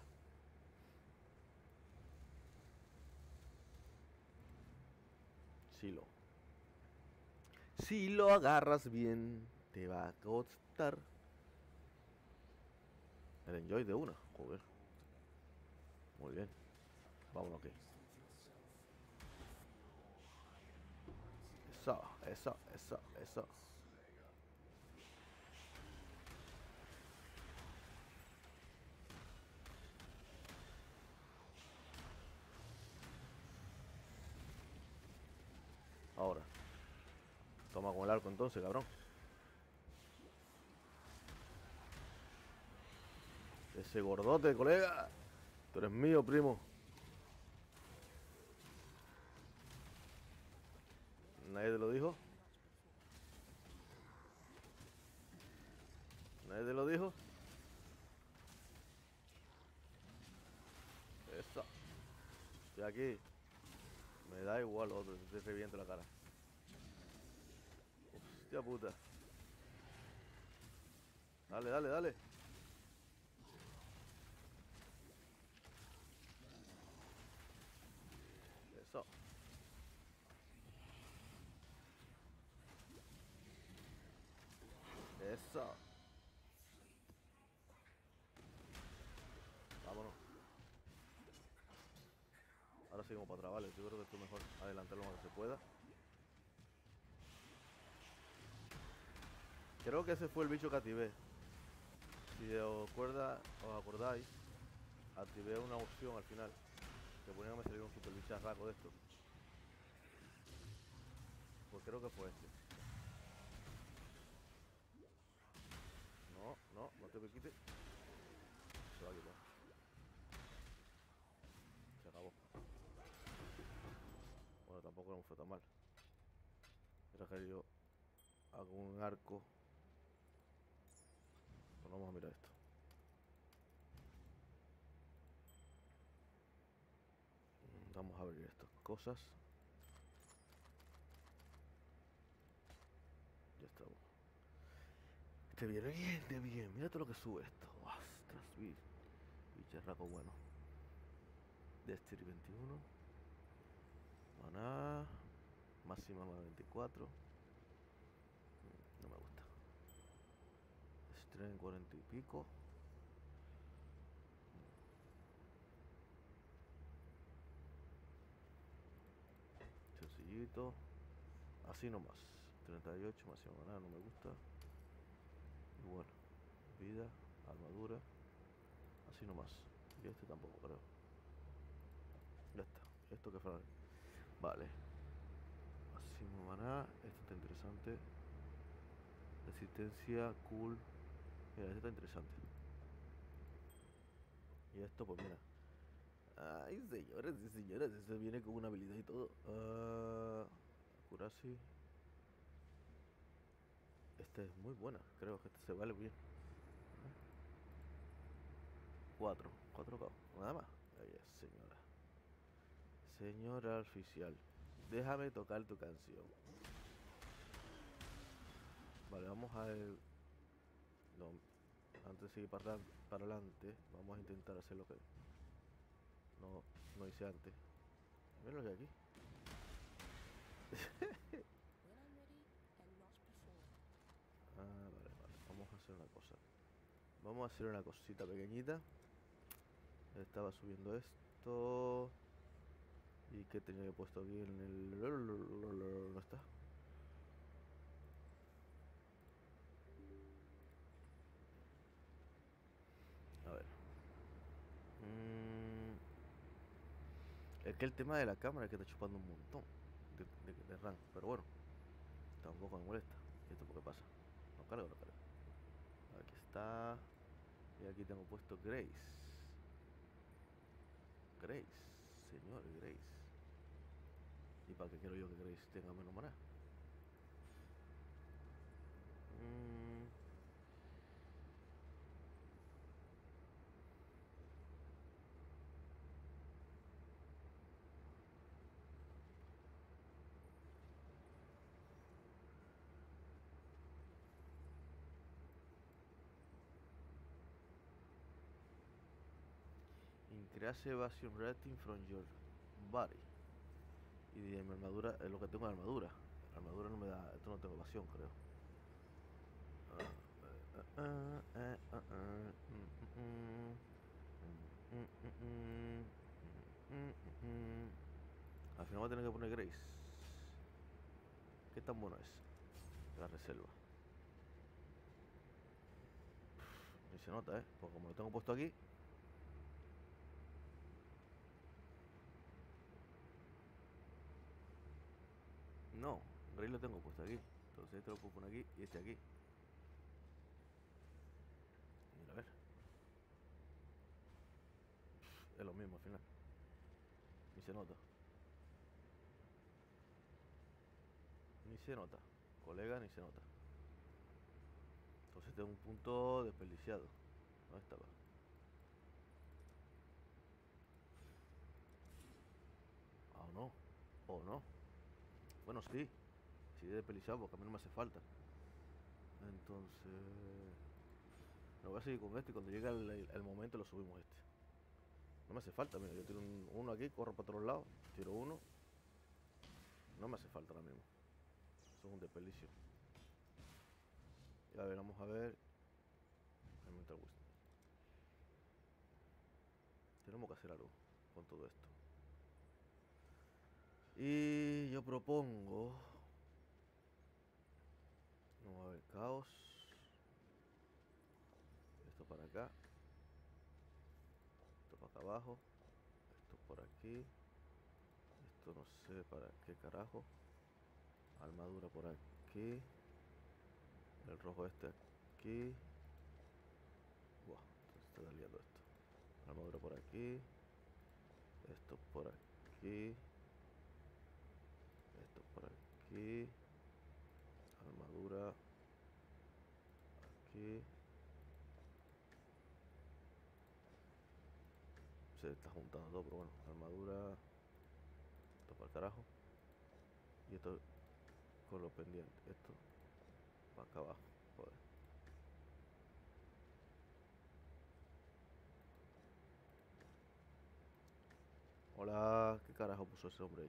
Silo. Si lo agarras bien. te va a costar el enjoy de una. Joder. Muy bien. Vámonos aquí. Eso, eso, eso, eso. Ahora. Toma con el arco entonces, cabrón. Ese gordote, colega. Tú eres mío, primo. Nadie te lo dijo. Nadie te lo dijo. Eso. Estoy aquí. Me da igual lo otro, te reviento la cara. Hostia puta. Dale, dale, dale. Eso. Eso. Vámonos. Ahora seguimos para atrás, vale. Yo creo que esto es mejor adelantarlo lo más que se pueda. Creo que ese fue el bicho que activé. Si os, acuerda, os acordáis, activé una opción al final que ponía que me saliera un super bicharraco de esto. Pues creo que fue este. No, no, no te me quites. Se va a quitar. Se acabó. Bueno, tampoco no me fue tan mal. Era que yo hago un arco. Bueno, vamos a mirar esto. Vamos a abrir estas cosas. Ya estamos. Este viene bien, de bien. Mira todo lo que sube esto. Ostras, bicharraco bueno. Destiny veintiuno. Maná. Máxima veinticuatro. No me gusta. Stren cuarenta y pico. Sencillito. Así nomás. treinta y ocho, máxima maná, no me gusta. Y bueno, vida, armadura. Así nomás. Y este tampoco creo. Ya está. Esto que fue. Vale. Máximo maná. Esto está interesante. Resistencia, cool. Mira, esto está interesante. Y esto, pues mira. Ay, señores y señoras, eso viene con una habilidad y todo. Uh, Curasi. Esta es muy buena, creo que este se vale bien. cuatro, cuatro K, nada más. Ahí es, señora. Señora oficial, déjame tocar tu canción. Vale, vamos a ver. No, antes de seguir para, para adelante, vamos a intentar hacer lo que no, no hice antes. Mira lo que hay aquí. Ah, vale, vale. Vamos a hacer una cosa. Vamos a hacer una cosita pequeñita. Estaba subiendo esto. ¿Y qué tenía que puesto aquí en el...? No está. A ver. Mm. Es que el tema de la cámara es que está chupando un montón de, de, de RAM. Pero bueno, tampoco me molesta. ¿Y esto por qué pasa? No cargo, no cargo. Aquí está. Y aquí tengo puesto Grace. Grace, señor Grace. ¿Y para qué quiero yo que Grace tenga menos maná? Mm. Increase evasion rating from your body. Y de mi armadura, es lo que tengo de armadura. La armadura no me da, esto no tengo evasión, creo. Al final voy a tener que poner Grace. ¿Qué tan bueno es? La reserva. Ni se nota, ¿eh? Porque como lo tengo puesto aquí. No, Grace lo tengo puesto aquí. Entonces este lo puedo poner aquí y este aquí. Mira, a ver. Es lo mismo al final. Ni se nota. Ni se nota. Colega, ni se nota. Entonces tengo un punto desperdiciado. ¿Dónde estaba? Ah, no. O no. Bueno, sí. Sí, desperdiciado porque a mí no me hace falta. Entonces... Me voy a seguir con este y cuando llegue el, el- el momento lo subimos este. No me hace falta, mira, yo tiro un- uno aquí, corro para todos lados, tiro uno. No me hace falta ahora mismo. Eso es un desperdicio. Y a ver, vamos a ver. Elemental Wisdom. Tenemos que hacer algo con todo esto. Y yo propongo... Vamos a ver, caos. Esto para acá. Esto para acá abajo. Esto por aquí. Esto no sé para qué carajo. Armadura por aquí. El rojo este aquí. Buah, se está liando esto. Armadura por aquí. Esto por aquí. Esto por aquí. Armadura aquí. Se está juntando todo, pero bueno. Armadura. Esto para el carajo. Y esto con los pendientes. Esto para acá abajo. Joder. Hola, ¿qué carajo puso ese hombre ahí?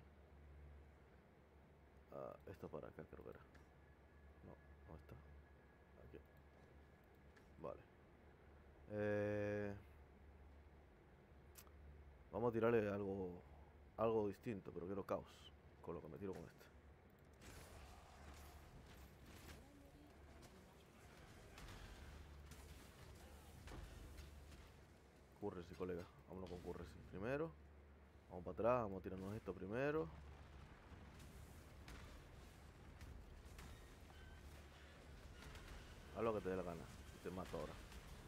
Ah, esto para acá creo que era. No, no está. Aquí. Vale. Eh, vamos a tirarle algo algo distinto, pero quiero caos. Con lo que me tiro con este. Currency, colega. Vámonos con Currency primero. Vamos para atrás, vamos a tirarnos esto primero. Haz lo que te dé la gana. Y te mato ahora.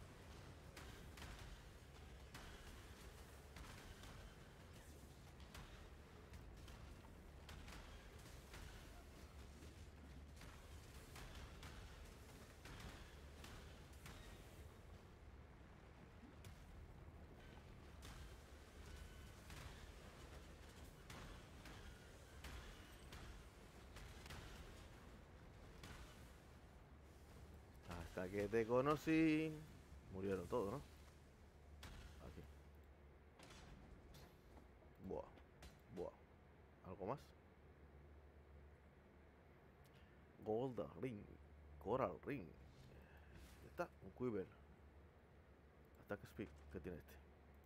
Hasta que te conocí. Murieron todos, ¿no? Aquí. Buah. Buah. ¿Algo más? Gold Ring. Coral Ring. Ya está. Un Quiver. Attack Speed. ¿Qué tiene este?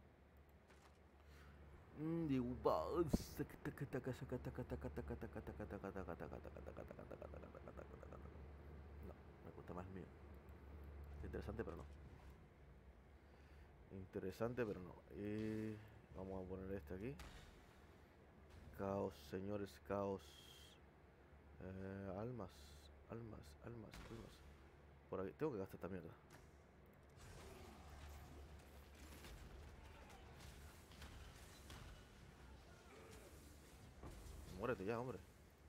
No, me gusta más el mío. Interesante, pero no. Interesante, pero no. Y vamos a poner este aquí. Caos, señores, caos. Eh, almas, almas, almas, almas. Por aquí, tengo que gastar esta mierda. Muérete ya, hombre.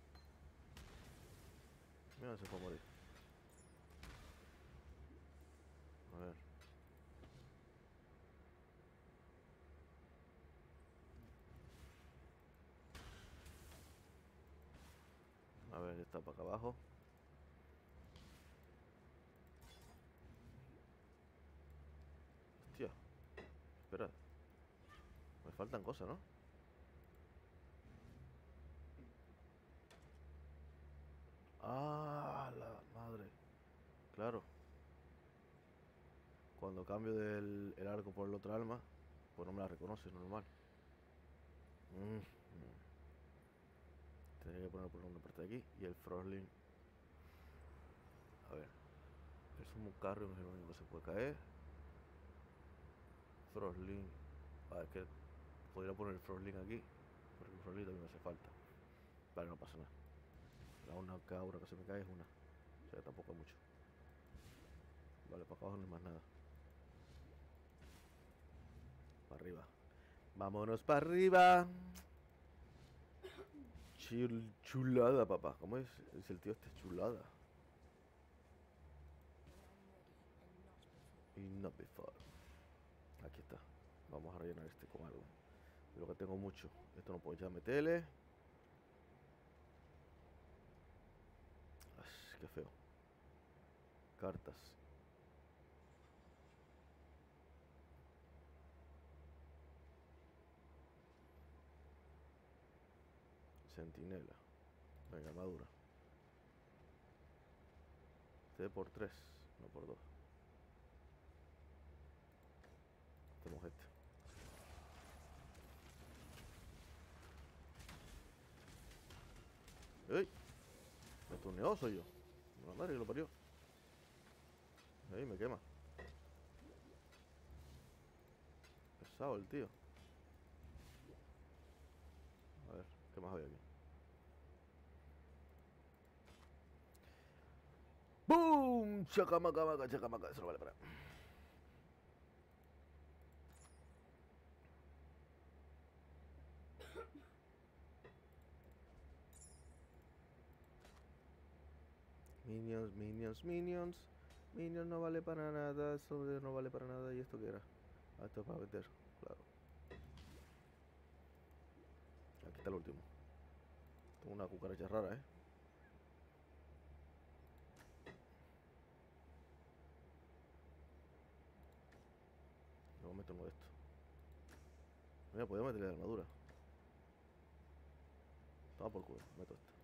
Mira, se fue a morir. A ver. A ver, está para acá abajo. Hostia. Espera. Me faltan cosas, ¿no? Ah, la madre. Claro. cuando cambio del el arco por el otro arma, pues no me la reconoce, es normal. Mm, mm. Tendría que poner por una parte de aquí. Y el Frostling. A ver. El Summon Carrion es el único que se puede caer. Frostling. A ver, que podría poner el Frostling aquí. Porque el Frostling también me hace falta. Vale, no pasa nada. La única aura que se me cae es una. O sea, tampoco es mucho. Vale, para acá abajo no hay más nada. Para arriba. Vámonos para arriba. Chul, chulada, papá. ¿Cómo es? Dice el tío este, chulada. Y not before. Aquí está. Vamos a rellenar este con algo. Lo que tengo mucho. Esto no puedo ya meterle. Ay, qué feo. Cartas. Centinela. Venga, armadura. Este por tres, no por dos. Tenemos este. ¡Ey! Me tuneó, soy yo. La madre que lo parió. Ahí me quema. Pesado el tío. A ver, ¿qué más había aquí? ¡Bum! Chacamaca, maca, chacamaca. Eso no vale para. Minions, minions, minions. Minions no vale para nada. Eso no vale para nada. ¿Y esto qué era? Ah, esto es para vender, claro. Aquí está el último. Tengo una cucaracha rara, eh. Luego meto uno de estos. Mira, podía meterle la armadura. Toma por culo, meto esto.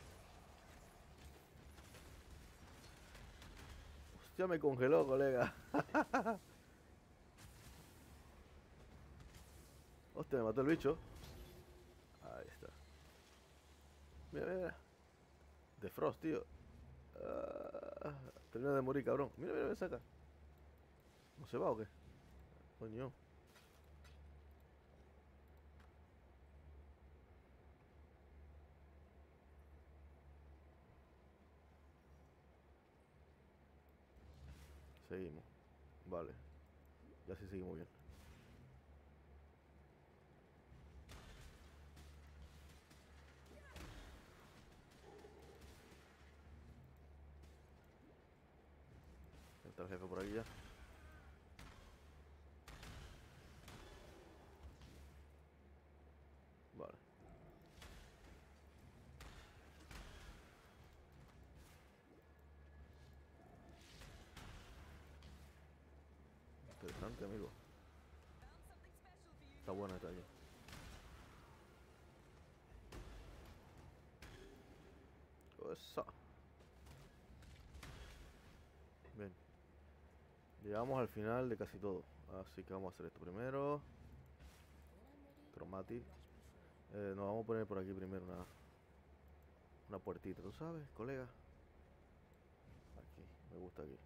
Hostia, me congeló, colega. Hostia, me mató el bicho. Ahí está. Mira, mira, mira. De Frost, tío. Ah, termina de morir, cabrón. Mira, mira, me saca. ¿No se va o qué? Coño. Seguimos. Vale. Ya sí seguimos bien. Está el jefe por aquí ya. Vale. Interesante, amigo. Está buena esta aquí. Eso. Bien. Llegamos al final de casi todo. Así que vamos a hacer esto primero. Cromatic. Eh, nos vamos a poner por aquí primero una, una puertita, ¿tú sabes, colega? Aquí, me gusta aquí.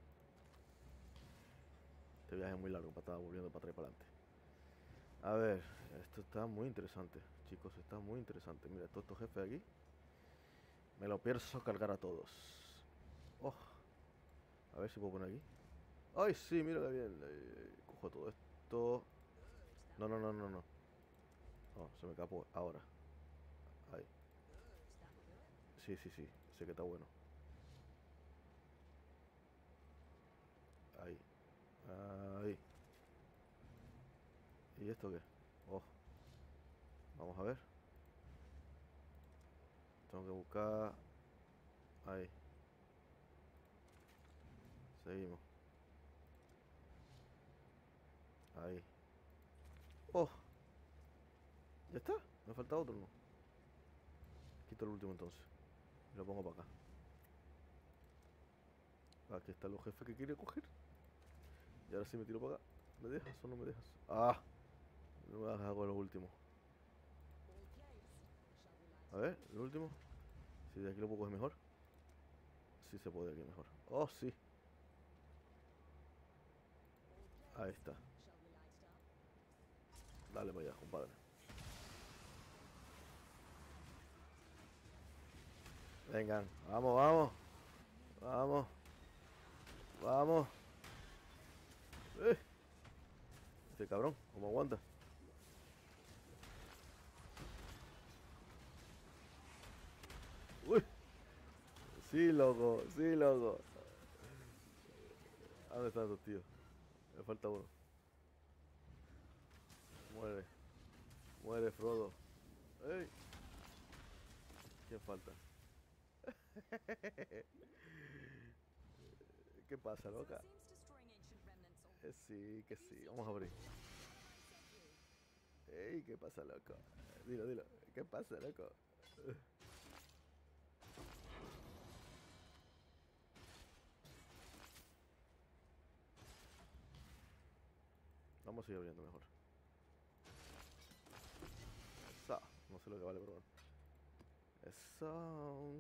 Este viaje es muy largo para estar volviendo para atrás y para adelante. A ver, esto está muy interesante, chicos, está muy interesante. Mira, todos estos jefes aquí. Me lo pienso cargar a todos. Oh, a ver si puedo poner aquí. ¡Ay, sí! Mira que bien. Eh, cojo todo esto. No, no, no, no, no. No, se me capó ahora. Ahí. Sí, sí, sí. Sé que está bueno. Ahí. Ahí. ¿Y esto qué? Oh. Vamos a ver. Tengo que buscar. Ahí. Seguimos. Ahí. Oh. ¿Ya está? Me falta otro, ¿no? Quito el último entonces. Y lo pongo para acá. Aquí están los jefes que quiere coger. Y ahora sí me tiro para acá. ¿Me dejas o no me dejas? ¡Ah! No me dejas con lo último. A ver, el último. Si de aquí lo puedo coger mejor. Sí se puede aquí mejor. ¡Oh, sí! Ahí está. Dale para allá, compadre. Vengan, vamos, vamos. Vamos. Vamos. Eh. Este cabrón, ¿cómo aguanta? Uy. Sí, loco, sí, loco. ¿A ¿Dónde están estos tíos? Me falta uno. Muere. Muere, Frodo. ¡Ey! ¿Quién falta? ¿Qué pasa, loca? Eh, sí, que sí. Vamos a abrir. ¡Ey! ¿Qué pasa, loco? Dilo, dilo. ¿Qué pasa, loco? Vamos a ir abriendo mejor. Esa. No sé lo que vale, pero bueno. Eso.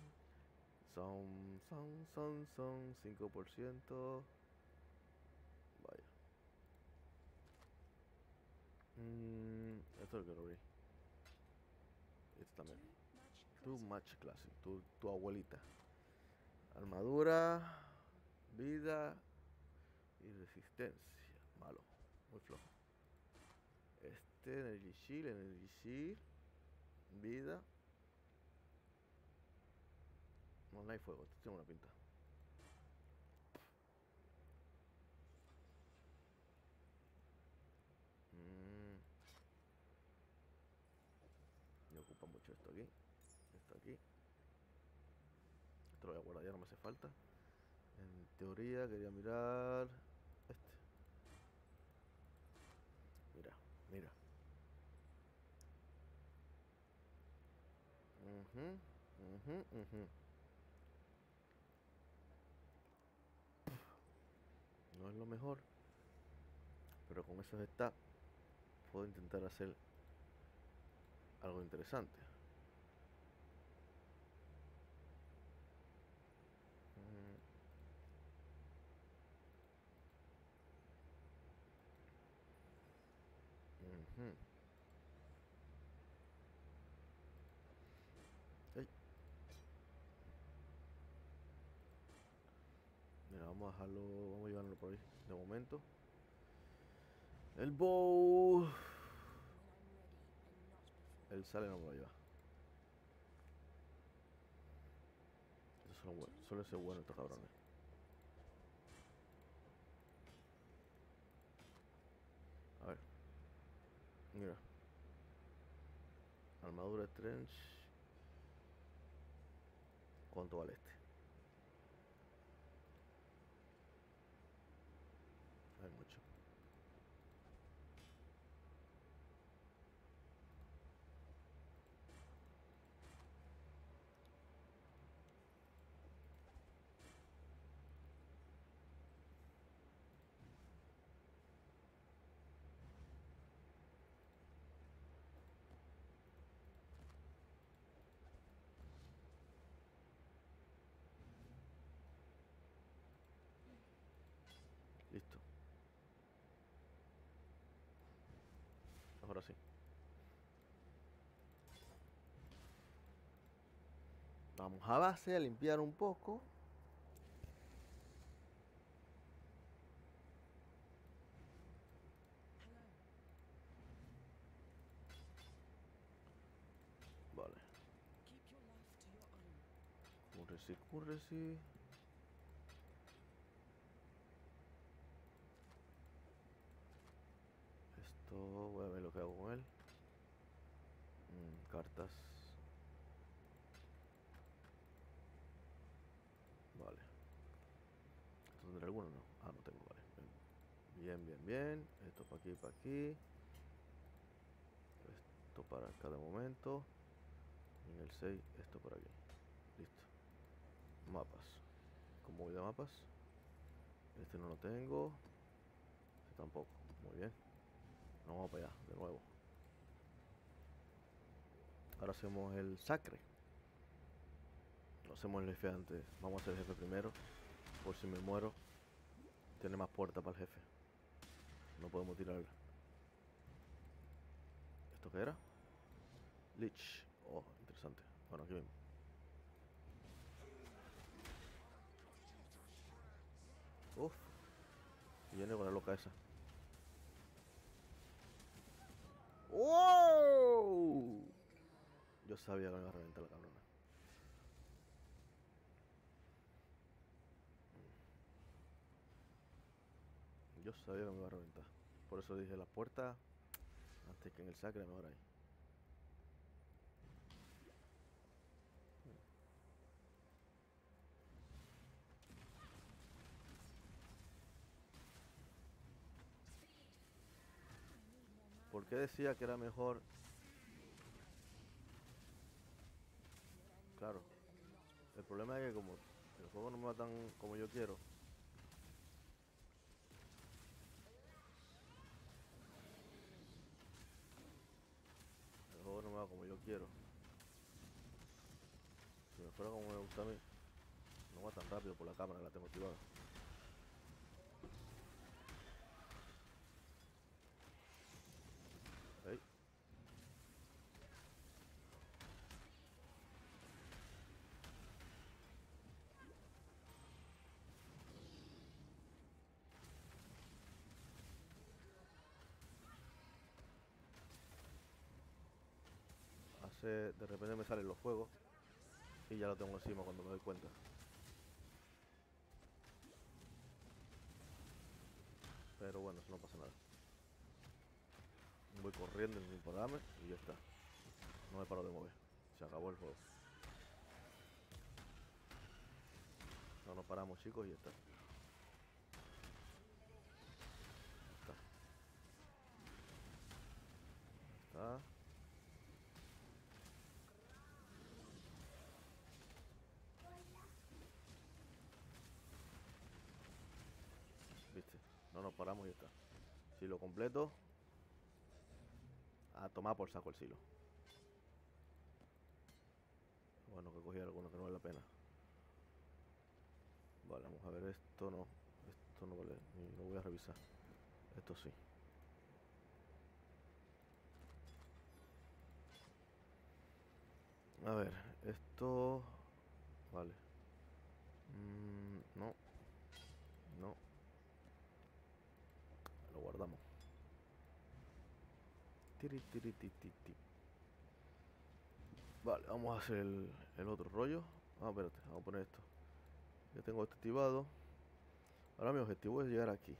Son, son, son, son. cinco por ciento. Vaya. Mm, esto es lo que lo abrí. Este también. Too much classic. Tu, tu abuelita. Armadura. Vida. Y resistencia. Malo. Muy flojo. Este, Energy Shield, Energy Shield. Vida. No, no hay fuego. Esto tiene una pinta. Mm. Me ocupa mucho esto aquí. Esto aquí. Esto lo voy a guardar, ya no me hace falta. En teoría quería mirar este. Mira, mira. Mhm, mhm, mhm. No es lo mejor, pero con eso está. Puedo intentar hacer algo interesante. Mm, ujú. Ey, mira, vamos a dejarlo, vamos a llevarlo por ahí de momento. El bow. El sale no me lo lleva. Eso son buenos, suelen ser buenos estos cabrones. A ver. Mira. Armadura trench. ¿Cuánto vale este? Hay mucho. Listo. Ahora sí. Vamos a base a limpiar un poco. Vale. Currency, currency. Esto, voy a ver lo que hago con él. Mm, cartas. Vale. ¿Esto tendrá alguno? No. Ah, no tengo, vale. Bien, bien, bien. Esto para aquí, para aquí. Esto para acá de momento. Y en el seis, esto por aquí. Listo. Mapas. ¿Cómo voy de mapas? Este no lo tengo. Tampoco. Muy bien. Nos vamos para allá, de nuevo. Ahora hacemos el sacre. No hacemos el jefe antes. Vamos a hacer el jefe primero. Por si me muero. Tiene más puerta para el jefe. No podemos tirarla. ¿Esto qué era? Lich. Oh, interesante. Bueno, aquí mismo. Uf. Y viene con la loca esa. ¡Wow! Yo sabía que me iba a reventar la cabrona. Yo sabía que me iba a reventar. Por eso dije la puerta antes que en el sacre, mejor ahí. ¿Por qué decía que era mejor? Claro. El problema es que como el juego no me va tan como yo quiero. El juego no me va como yo quiero. Si me fuera como me gusta a mí, no va tan rápido por la cámara, la tengo activada. Ahí. Hace, de repente me salen los fuegos y ya lo tengo encima cuando me doy cuenta. Pero bueno, eso no pasa nada. Voy corriendo sin pararme y ya está. No me paro de mover. Se acabó el juego. No nos paramos, chicos, y ya está. Ya está. Ya está. Viste, no nos paramos y ya está. Si lo completo, a tomar por saco el silo. Bueno, que cogí alguno que no vale la pena. Vale, vamos a ver esto. No, esto no vale, ni lo voy a revisar. Esto sí. A ver, esto... Vale. Mm, no. No. Lo guardamos. Tiri, tiri, ti, ti, ti. Vale, vamos a hacer el, el otro rollo. Ah, espérate, vamos a poner esto. Ya tengo esto activado. Ahora mi objetivo es llegar aquí.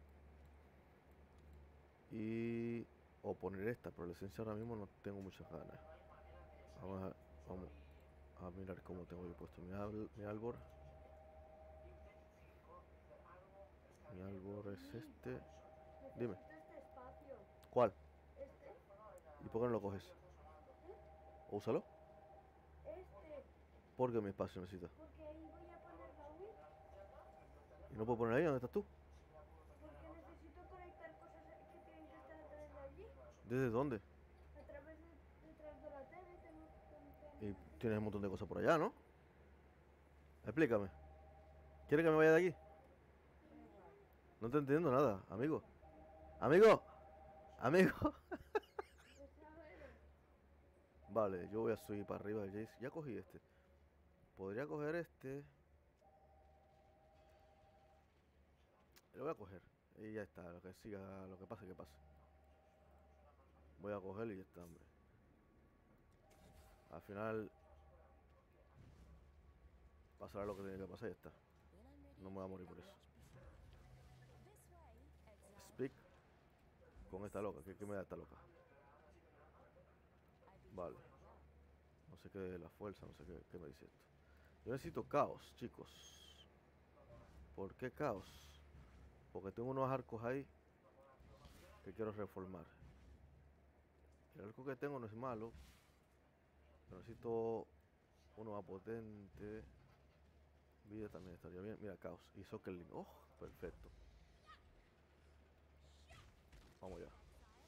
Y... O poner esta, pero la esencia ahora mismo no tengo muchas ganas. Vamos a, vamos a mirar cómo tengo yo puesto mi, al, mi árbol. Mi árbol es este. Dime. Este espacio. ¿Cuál? Este. ¿Y por qué no lo coges? ¿O úsalo? Este. ¿Por qué mi espacio necesita? Porque ahí voy a poner baúl. ¿Y no puedo poner ahí donde estás tú? Porque necesito conectar cosas que tienen que estar a través de allí. ¿Desde dónde? A través de, detrás de la tele. Tengo, tengo Y tienes un montón de cosas por allá, ¿no? Explícame. ¿Quieres que me vaya de aquí? No te entiendo nada, amigo. ¡Amigo! ¡Amigo! Vale, yo voy a subir para arriba del Jace. Ya cogí este. Podría coger este. Lo voy a coger. Y ya está. Lo que siga, lo que pase, que pase. Voy a cogerlo y ya está, hombre. Al final pasará lo que tiene que pasar y ya está. No me voy a morir por eso. Speak con esta loca. ¿Qué, qué me da esta loca? Vale. No sé qué de la fuerza, no sé qué, qué me dice esto. Yo necesito caos, chicos. ¿Por qué caos? Porque tengo unos arcos ahí que quiero reformar. El arco que tengo no es malo. Pero necesito uno más potente. Vida también estaría bien. Mira, caos. Y Soccer Link. Oh, perfecto. Vamos ya.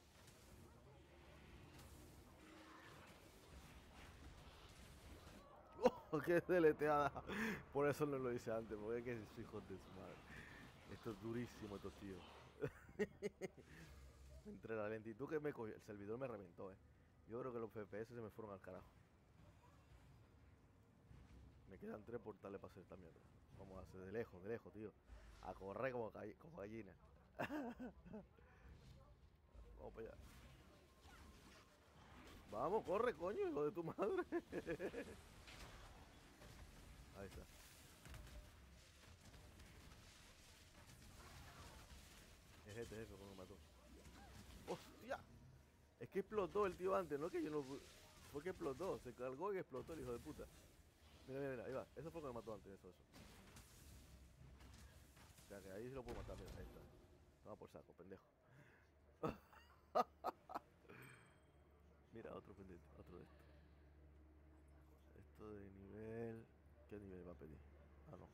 ¡Oh, qué deleteada! Por eso no lo hice antes, porque es que soy hijo de su madre. Esto es durísimo, estos tíos. Entre la lentitud que me cogió, el servidor me reventó, eh. Yo creo que los F P S se me fueron al carajo. Me quedan tres portales para hacer esta mierda. Vamos a hacer de lejos, de lejos, tío. A correr como, como gallina. Vamos para allá. Vamos, corre, coño, hijo de tu madre. Ahí está. Es este jefe que me mató. ¡Hostia! Es que explotó el tío antes, no que yo no... Fue que explotó, se cargó y explotó el hijo de puta. Mira, mira, mira, ahí va. Eso fue lo que me mató antes, eso, eso. O sea, que ahí sí lo puedo matar, mira, ahí está. Toma por saco, pendejo. Mira, otro pendiente, otro de estos. Esto de nivel... ¿Qué nivel va a pedir? Ah, no.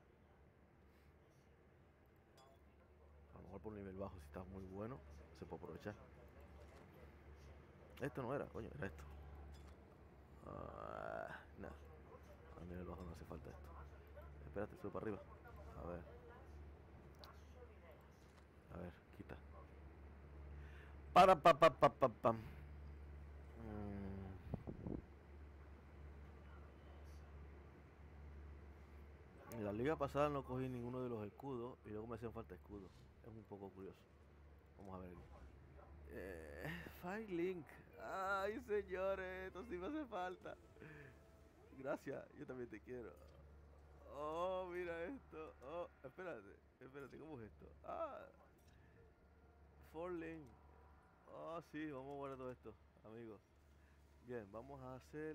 A lo mejor por nivel bajo, si está muy bueno, se puede aprovechar. Esto no era, coño, era esto. Ah, nada. A nivel bajo no hace falta esto. Espérate, sube para arriba. A ver. A ver, quita. Para pa pa pa pa pam. En la liga pasada no cogí ninguno de los escudos y luego me hacían falta escudos. Es un poco curioso. Vamos a ver aquí. Eh, Fire Link. Ay, señores, esto sí me hace falta. Gracias, yo también te quiero. Oh, mira esto. Oh, espérate, espérate, ¿cómo es esto? Ah, Four Link. Oh, sí, vamos a guardar todo esto, amigos. Bien, vamos a hacer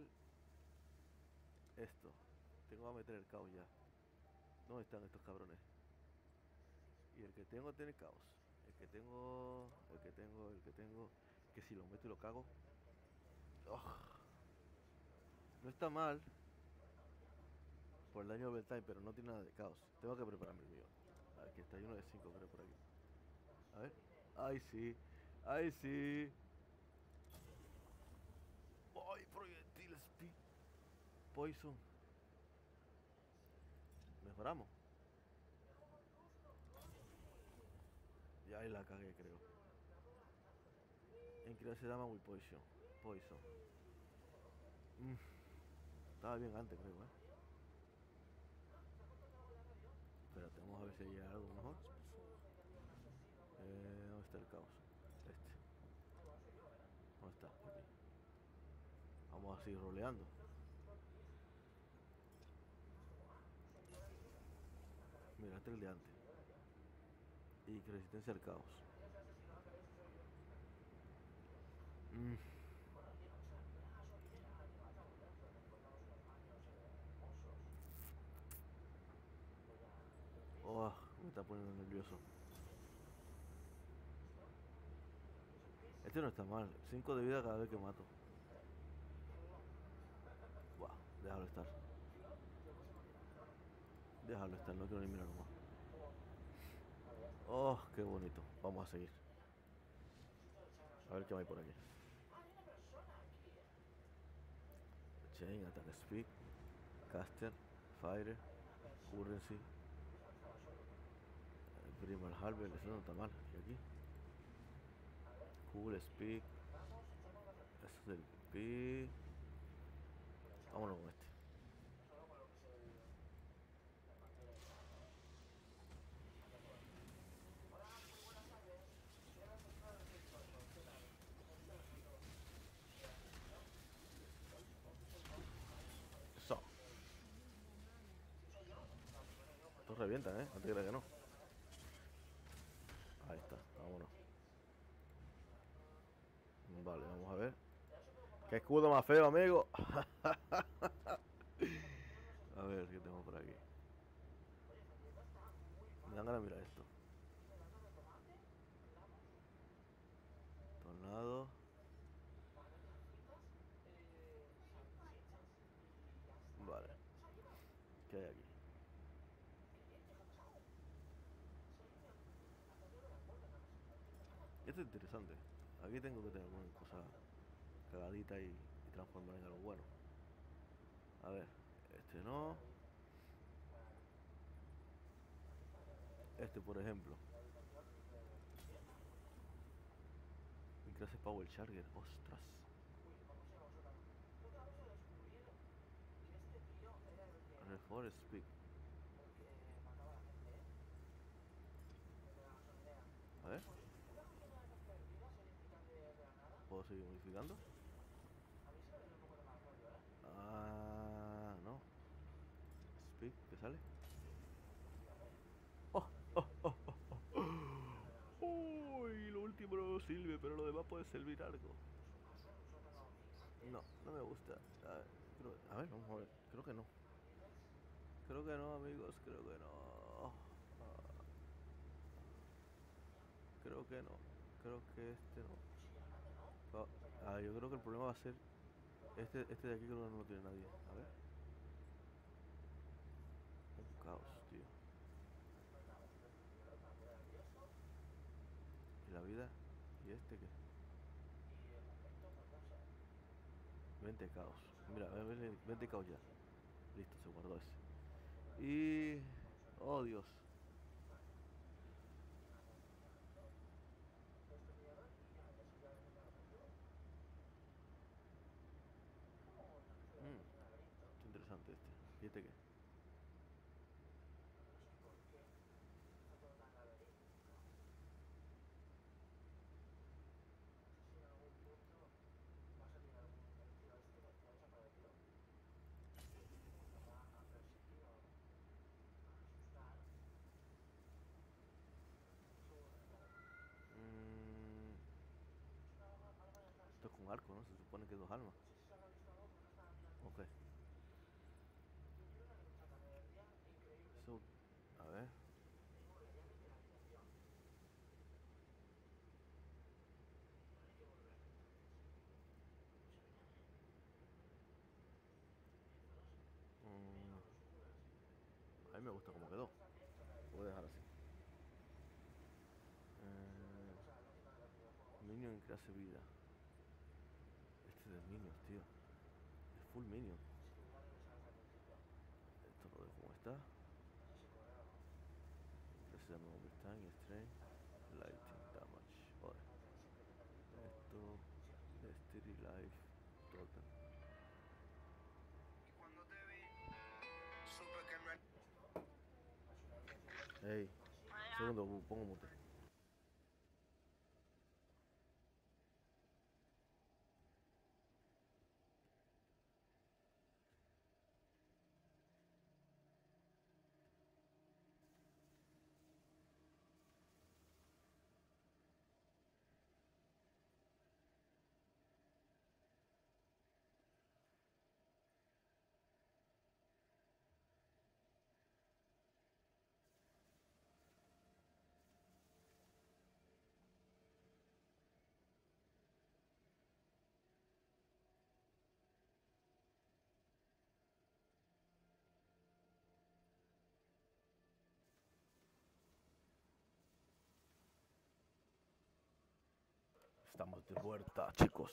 esto. Tengo que meter el caos ya. ¿Dónde están estos cabrones? Y el que tengo tiene caos. El que tengo, el que tengo, el que tengo. Que si lo meto y lo cago. Oh, no está mal por el daño overtime, pero no tiene nada de caos. Tengo que prepararme el mío. Aquí está, hay uno de cinco creo por aquí. A ver. Ay, sí. Ay, sí. Ay, proyectil speed. Poison. Mejoramos. Y ahí la cagué, creo. Increase damage with poison. Poison. Mm. Estaba bien antes, creo, eh. Espérate, vamos a ver si hay algo mejor. Eh, ¿Dónde está el caos? Este. ¿Dónde está? Aquí. Vamos a seguir roleando. Mira, este es el de antes. Y que resistencia al caos. Mm. Oh, me está poniendo nervioso. Este no está mal. cinco de vida cada vez que mato. Buah, déjalo estar. Déjalo estar, no quiero ni mirar más. Oh, qué bonito. Vamos a seguir. A ver qué hay por aquí. Chain, Attack Speed, Caster, Fire, Currency, Primal Harvest, eso no está mal. Y aquí. Cool Speed. Eso es el Speed. Vámonos con este. Eso. Estos revientan, eh. No te creas que no. Ahí está, vámonos. Vale, vamos a ver. Qué escudo más feo, amigo. A ver qué tengo por aquí. Me dan ganas de mirar esto. Tornado. Vale. ¿Qué hay aquí? Este Esto es interesante. Aquí tengo que tener alguna cosa cagadita y, y transformar en algo bueno. A ver, este no. Este, por ejemplo. Mi clase Power Charger. Ostras. Reforest Speak. A ver. ¿Puedo seguir modificando? Ah, no. Speak, ¿qué sale? Oh, oh, oh, oh, oh. Uy, lo último no sirve, pero lo demás puede servir algo. No, no me gusta. A ver, creo, a ver, vamos a ver. Creo que no. Creo que no, amigos. Creo que no. Ah, creo que no. Creo que este no. Ah, ah, yo creo que el problema va a ser este, este de aquí. Creo que no lo tiene nadie. A ver. Un caos, tío. ¿Y la vida? ¿Y este qué? veinte caos. Mira, veinte caos ya. Listo, se guardó ese. Y... Oh, Dios. Mm, es interesante este. ¿Y este qué? Mm, esto es con arco, ¿no? Se supone que es dos almas. Ok. So, a ver. Mm, a mí me gusta cómo quedó. Lo voy a dejar así. Eh, Minion en clase vida. Este de Minions, tío. Es full Minion. Esto lo dejo como está. Clase de nuevo Time, Strain, Lighting Damage. Vale. Esto. Steady Life. Total. Ey. Segundo, pongo mute. Estamos de vuelta, chicos.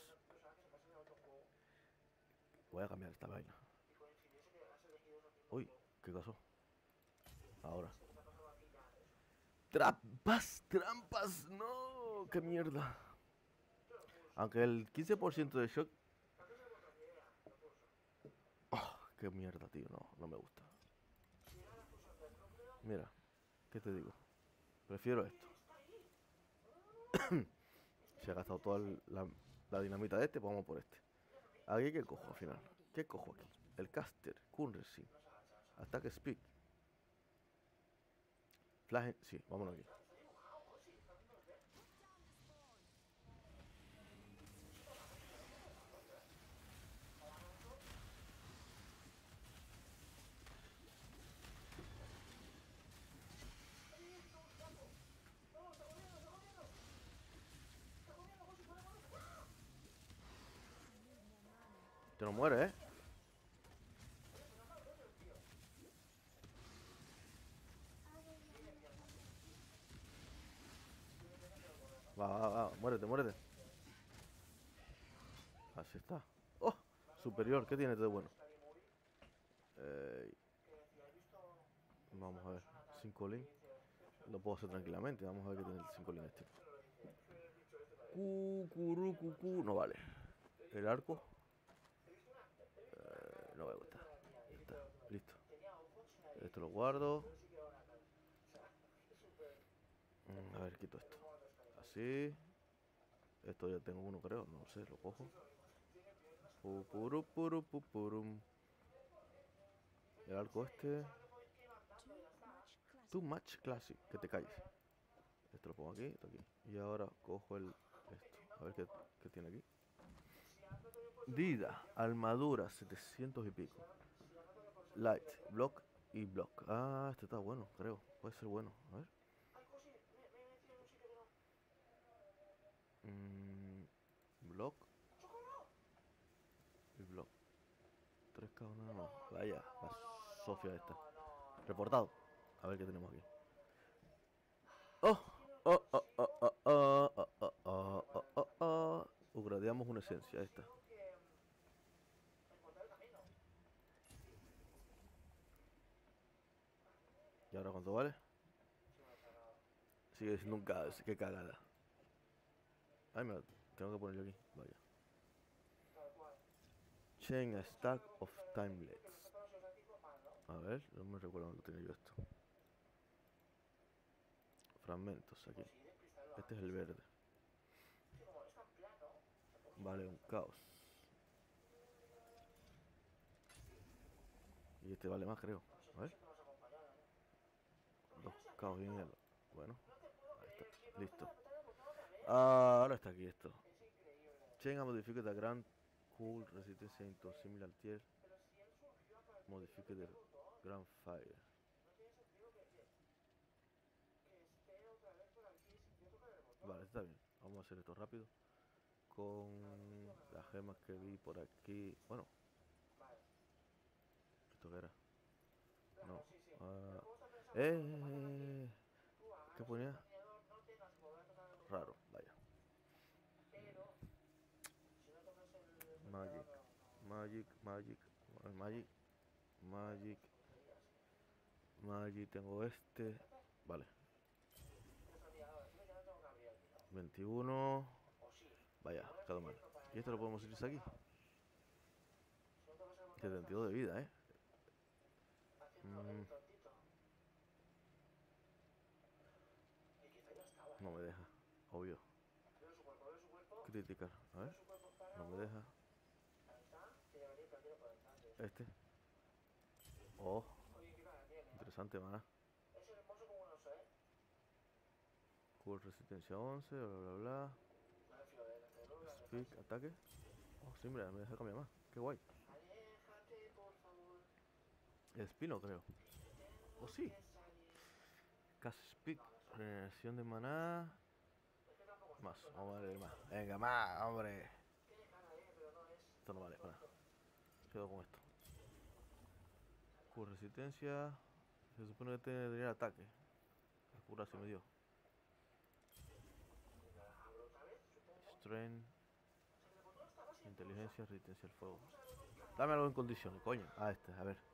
Voy a cambiar esta vaina. Uy, ¿qué pasó? Ahora. Trampas, trampas, no, qué mierda. Aunque el quince por ciento de shock. Oh, qué mierda, tío, no, no me gusta. Mira, ¿qué te digo? Prefiero esto. Se ha gastado toda la, la dinamita de este, pues vamos por este. Aquí, ¿qué cojo al final? ¿Qué cojo aquí? El caster, Kunresin, Attack Speed, Flash, sí, vámonos aquí. Te no muere, ¿eh? Va, va, va, muérete, muérete. Así está. ¡Oh! Superior, ¿qué tiene de bueno? Eh, vamos a ver. cinco link. Lo puedo hacer tranquilamente. Vamos a ver qué tiene el cinco link este. Cucurucucu. No vale. El arco. Eh, no me gusta. Ya está. Listo. Esto lo guardo. Mm, a ver, quito esto. Así. Esto ya tengo uno, creo. No sé, lo cojo. Pupurupurupupurum. El arco este. Too much classic. Que te calles. Esto lo pongo aquí, esto aquí. Y ahora cojo el esto. A ver qué, qué tiene aquí. Vida, armadura, setecientos y pico. Light, block y block. Ah, este está bueno, creo. Puede ser bueno. A ver. Mm, block. Y block. tres K uno, no. Vaya, la Sofía esta. Reportado. A ver qué tenemos aquí. Oh, oh, oh, oh, oh, oh, oh, oh, oh, oh, oh, oh. Upgradeamos una esencia, esta. ¿Y ahora cuánto vale? Sigue siendo un caos, qué cagada. Ay, me tengo que ponerlo aquí, vaya. Chain a stack of timelets. A ver, no me recuerdo dónde tenía yo esto. Fragmentos, aquí. Este es el verde. Vale, un caos. Y este vale más, creo. A ver. Dos caos y hielo. Bueno, ahí está, listo. Ah, ahora está aquí esto. Chain a modifique the grand cool resistance into similar tier. Modifique the grand fire. Vale, está bien. Vamos a hacer esto rápido. Con las gemas que vi por aquí. Bueno. ¿Esto qué era? No. Uh, eh, ¿Qué ponía? Raro, vaya. Magic. Magic, magic. Magic. Magic. Magic. Tengo este. Vale. veintiuno. Vaya, quedó mal. Y esto lo podemos utilizar aquí. setenta y dos de vida, eh. Mm. No me deja, obvio. Criticar, a ver. No me deja. Este. Oh. Interesante, maná. Cool resistencia once, bla bla bla. Speak, ataque. Oh, sí, mira, me deja cambiar más. Qué guay. El Spino, creo. Oh, sí. Cast Speak. Regeneración de maná. Más, vamos a ver más. Venga, más, hombre. Esto no vale para nada. Quedo con esto. Cool resistencia. Se supone que tendría ataque. La cura se me dio. Strength. Inteligencia, resistencia al fuego. Dame algo en condiciones, coño. Ah, este, a ver.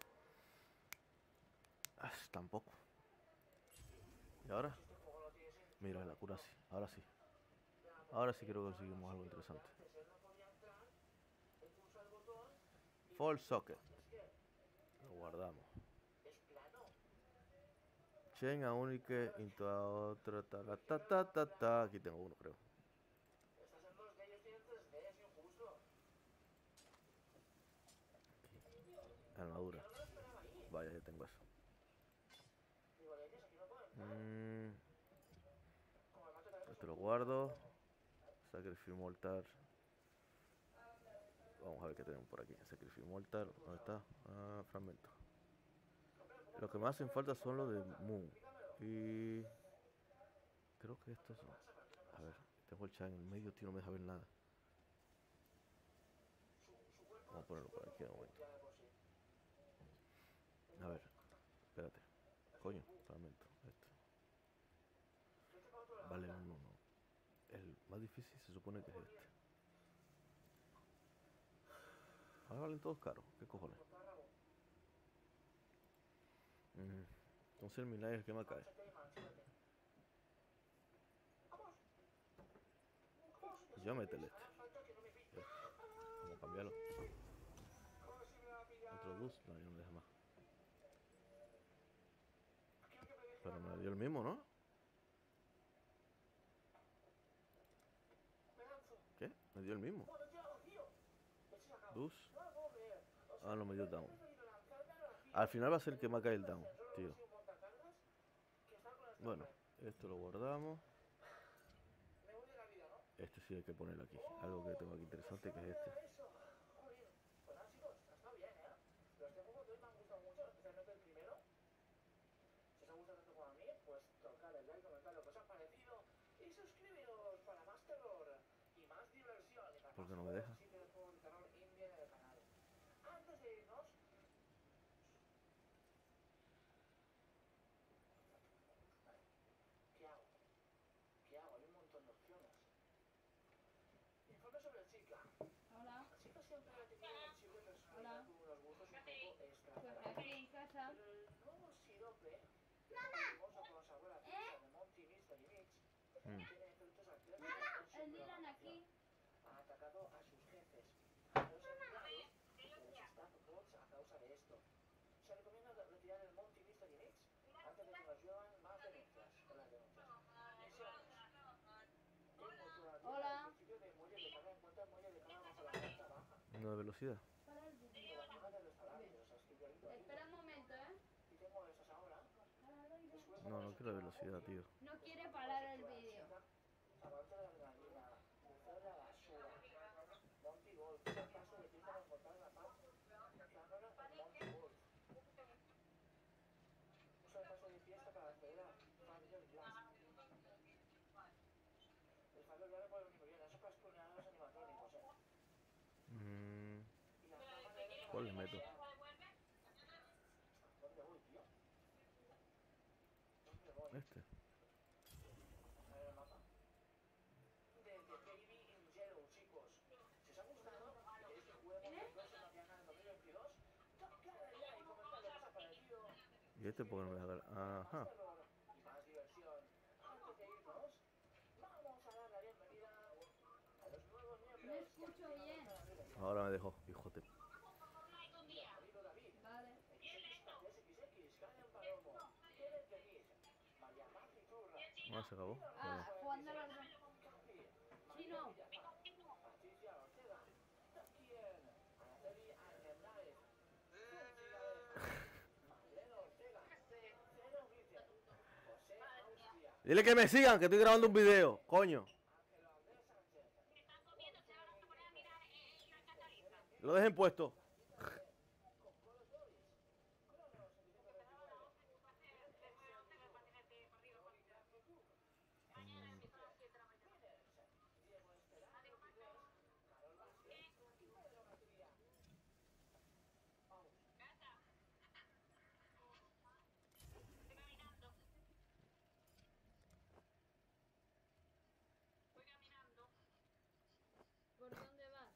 Ah, tampoco. ¿Y ahora? Mira, la cura sí. Ahora sí. Ahora sí creo que conseguimos algo interesante. Fall Socket. Lo guardamos. Chain a unique into a otra ta ta ta ta ta ta. Aquí tengo uno, creo. Armadura. Vaya, ya tengo eso. Mm. Este lo guardo. Sacrificio mortal. Vamos a ver qué tenemos por aquí. Sacrificio mortal. ¿Dónde está? Ah, fragmento. Lo que más hacen falta son los de Moon. Y creo que estos son. A ver, tengo el chat en el medio, tío, no me deja ver nada. Vamos a ponerlo por aquí de momento. A ver, espérate. Coño, fragmento. Este. Vale, no, no, no. El más difícil difícil se supone que es este. Ahora valen todos caros. ¿Qué cojones? Mm. Entonces el milagro es que me cae. Yo métele este. Este. Vamos a cambiarlo. Otro bus. No, ya no deja más. Pero me dio el mismo, ¿no? ¿Qué? Me dio el mismo. Bus. Ah, no me dio down. Al final va a ser que me cae el down, tío. Bueno, esto lo guardamos. Este sí hay que ponerlo aquí. Algo que tengo aquí interesante, que es este. ¿Por qué no me deja? Hola. Hola. Pues aquí en casa. Mm. El Dylan aquí. Hola. No de velocidad. Para el vídeo. Espera un momento, ¿eh? No, no quiero velocidad, tío. No quiere parar el vídeo. Mm. ¿Cuál le meto? Este. Y este porque no me deja ver. Ajá. No escucho bien. Ahora me dejó, hijo de... Vale. Ah, se acabó. Ah, Vale. jugando a los dos. Sí, no. Dile que me sigan, que estoy grabando un video, coño. Lo dejen puesto. ¿Por dónde vas?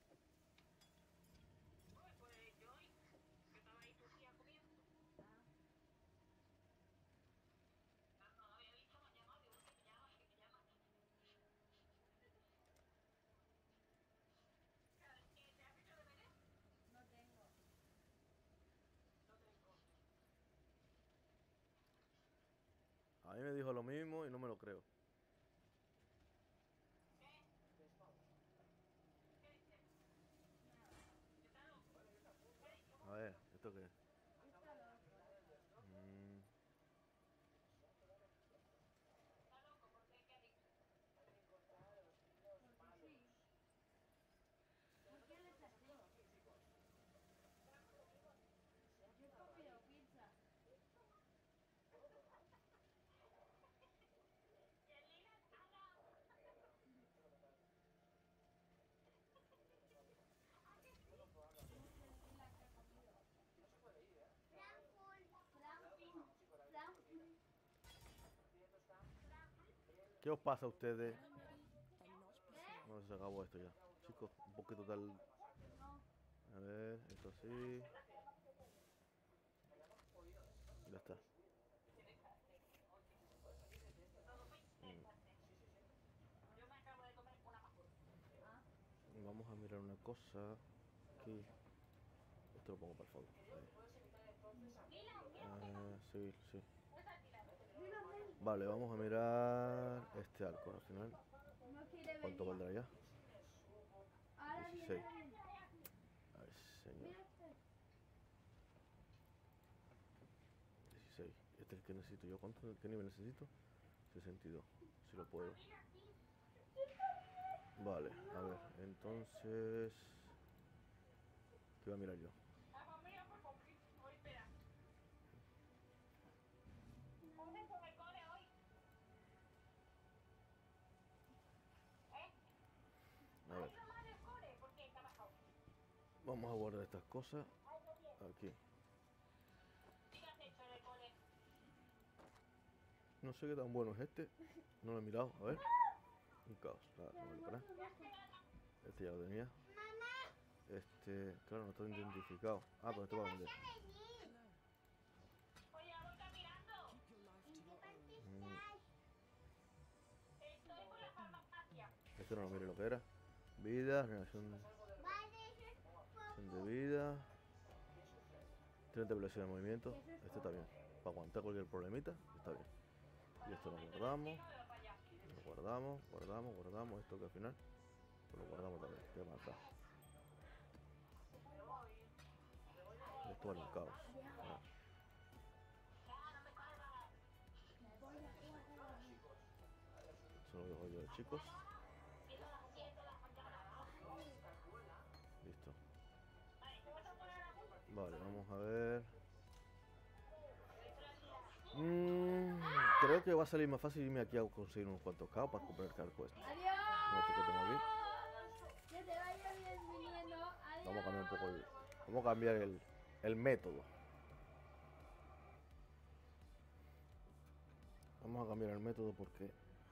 Ah. No tengo. A mí me dijo lo mismo y no me lo creo. A ver, ¿esto qué es? Está loco. Mm. Porque sí. ¿Por qué él es así? Yo he comido pizza. ¿Quién es el Dylan que ha comido? Frankfurt. Frankfurt. ¿Qué os pasa a ustedes? ¿Qué? se acabó esto ya. Chicos, un poquito tal. A ver, esto sí. Ya está. Mm. Vamos a mirar una cosa. Aquí. Esto lo pongo para el fondo. Ah, sí, sí. Vale, vamos a mirar este arco al final. No quiere ¿Cuánto venir. valdrá ya? Ahora dieciséis. viene. Ay, señor. Mira este. dieciséis. Este es el que necesito yo. ¿Cuánto? ¿Qué nivel necesito? sesenta y dos. Si lo puedo. Vale, a ver. Entonces... ¿Qué voy a mirar yo? A ver. Vamos a guardar estas cosas aquí. No sé qué tan bueno es este. No lo he mirado. A ver. Un caos. Nada, no vale para nada. Este ya lo tenía. Este, claro, no está identificado. Ah, pero este va a vender. Mm. Este no lo mire lo que era. Vida, reacción de vida. treinta velocidad de movimiento. Este está bien. Para aguantar cualquier problemita, está bien. Y esto lo guardamos. Lo guardamos, guardamos, guardamos. Esto que al final pues lo guardamos también. ¿Qué más da? Esto vale un caos. Ah. Eso lo dejo yo, chicos. Listo. Vale, vamos a ver. Mm, creo que va a salir más fácil irme aquí a conseguir unos cuantos caos para comprar el carco este. Adiós. Como este que tengo aquí. Que te vaya bien viniendo. Adiós. Vamos a cambiar un poco el, vamos a cambiar el, el método. Vamos a cambiar el método porque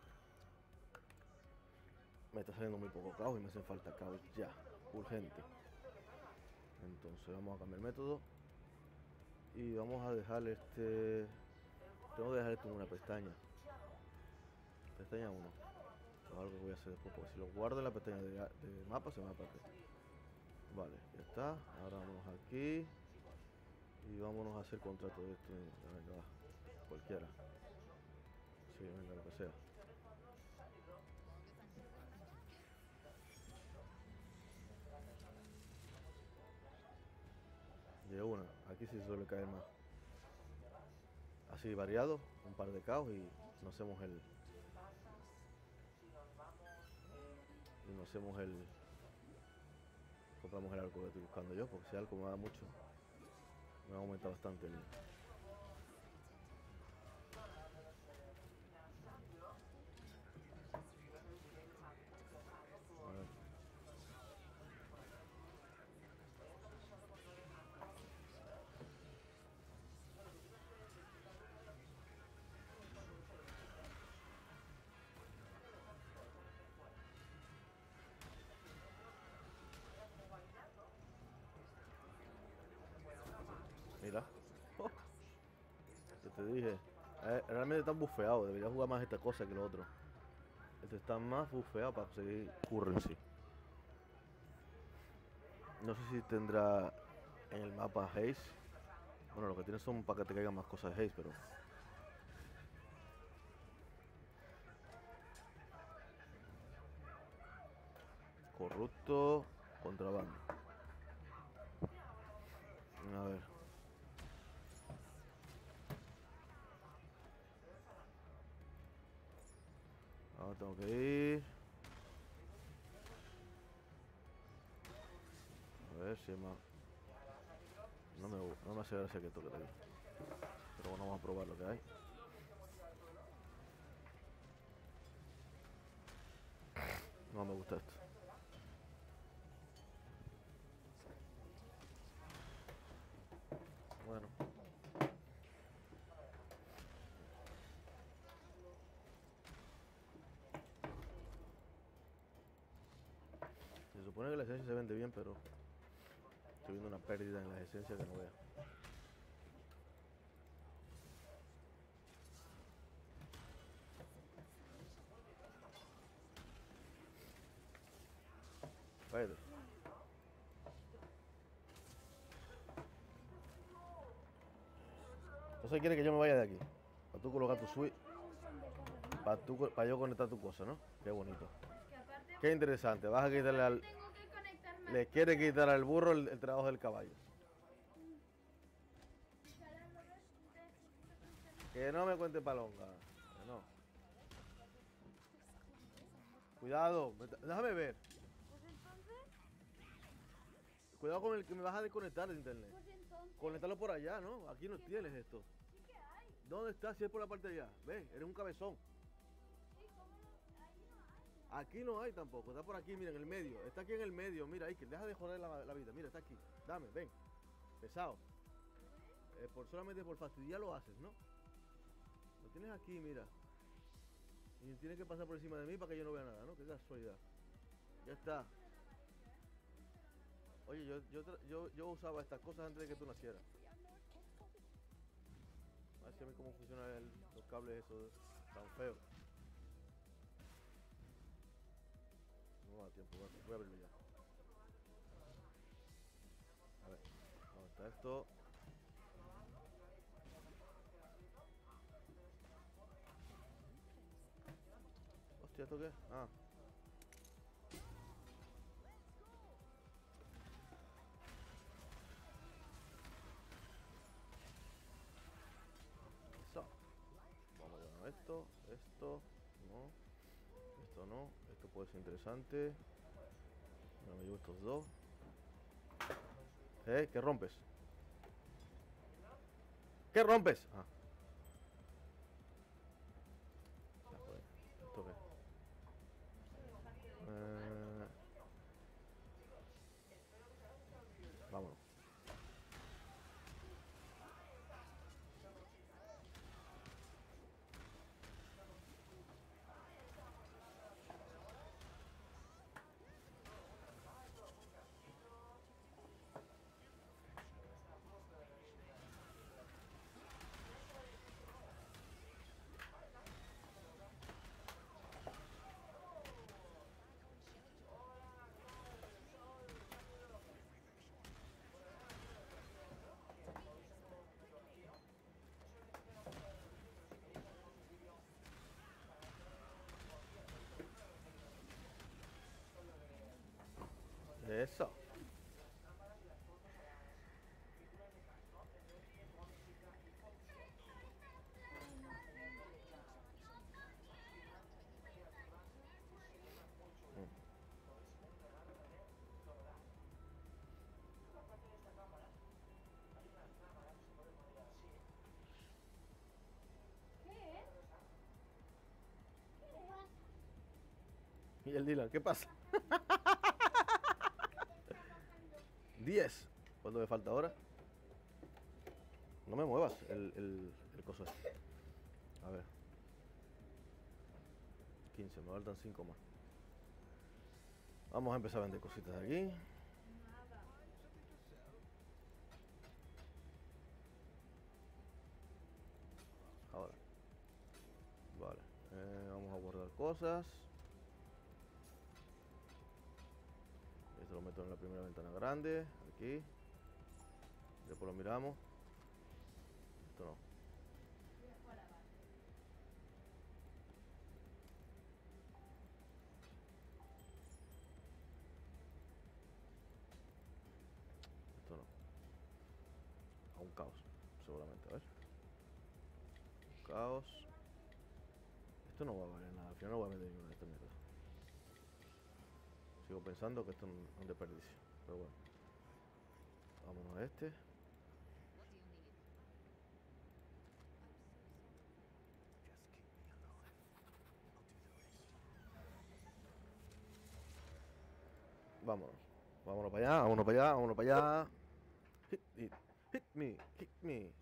me está saliendo muy poco caos y me hacen falta caos ya, urgente. Entonces vamos a cambiar el método y vamos a dejar este, tengo que dejar esto en una pestaña. Pestaña uno. Es algo que voy a hacer después porque si lo guardo en la pestaña de, de mapa se me va a perder. Vale, ya está. Ahora vamos aquí y vámonos a hacer contrato de esto. Venga, va. Cualquiera. Sí, venga, lo que sea. De una, aquí sí suele caer más. Así variado, un par de caos y nos hacemos el. Y nos hacemos el. Compramos el arco que estoy buscando yo, porque si algo me da mucho, me va a aumentar bastante el. A ver. Mira. Oh, yo te dije. Eh, realmente está bufeado. Debería jugar más esta cosa que lo otro. Este está más bufeado para conseguir currency. No sé si tendrá en el mapa haze. Bueno, lo que tiene son para que te caigan más cosas de haze, pero. Corrupto. Contrabando. A ver. Ahora tengo que ir. A ver si es más. No me, no me hace gracia que toque aquí. Pero bueno, vamos a probar lo que hay. No me gusta esto. Bueno. supone que la esencia se vende bien, pero estoy viendo una pérdida en la esencia que no vea. Váyate. Entonces quiere que yo me vaya de aquí. Para tú colocar tu switch. Para, tú, para yo conectar tu cosa, ¿no? Qué bonito. Que aparte Qué interesante. Vas a quitarle al... tengo que conectar más. Le quiere quitar al burro el, el trabajo del caballo. Ahora lo ves, necesito conectar. Que no me cuente palonga. Que no. Cuidado. me- Déjame ver. Pues entonces, Cuidado con el que me vas a desconectar de internet. pues entonces, Conectarlo por allá, ¿no? Aquí no tienes esto. sí que hay. ¿Dónde está? Si es por la parte de allá. Ven, eres un cabezón. Sí, ¿cómo no? Ahí no hay. Aquí no hay tampoco. Está por aquí, mira, en el medio. Está aquí en el medio. Mira, ahí, que deja de joder la, la vida. Mira, está aquí. Dame, ven. Pesado. Eh, por solamente por fastidiar lo haces, ¿no? Lo tienes aquí, mira. Y tienes que pasar por encima de mí para que yo no vea nada, ¿no? Qué casualidad. Ya está. Oye, yo, yo, tra- yo, yo usaba estas cosas antes de que tú nacieras. A ver si a mí cómo funcionan el- los cables esos tan feos. No me da tiempo, voy a, voy a abrirlo ya. A ver, ¿dónde está esto? Hostia, ¿esto qué? Ah. Eso. Vamos a llevar esto, esto, no. Esto no, esto puede ser interesante. Ahora me llevo estos dos. ¿Eh? ¿Qué rompes? ¿Qué rompes? Ah. Ya, pues, ¿esto qué? Eh... Vámonos. Eso. ¿Qué es? Y el dealer, ¿qué pasa? diez. ¿Cuánto me falta ahora? No me muevas el, el, el coso este. A ver. quince, me faltan cinco más. Vamos a empezar a vender cositas de aquí. Ahora. Vale. Eh, vamos a guardar cosas. Esto lo meto en la primera ventana grande. Aquí. Después lo miramos. Esto no. Esto no. A un caos, seguramente. A ver. Un caos. Esto no va a valer nada. Al final no voy a meter ninguna de esta mierda. Sigo pensando que esto es un desperdicio. Pero bueno. Vámonos a este. Vámonos. Vámonos para allá, vámonos para allá, vámonos para allá. Hit, hit, hit me, hit me.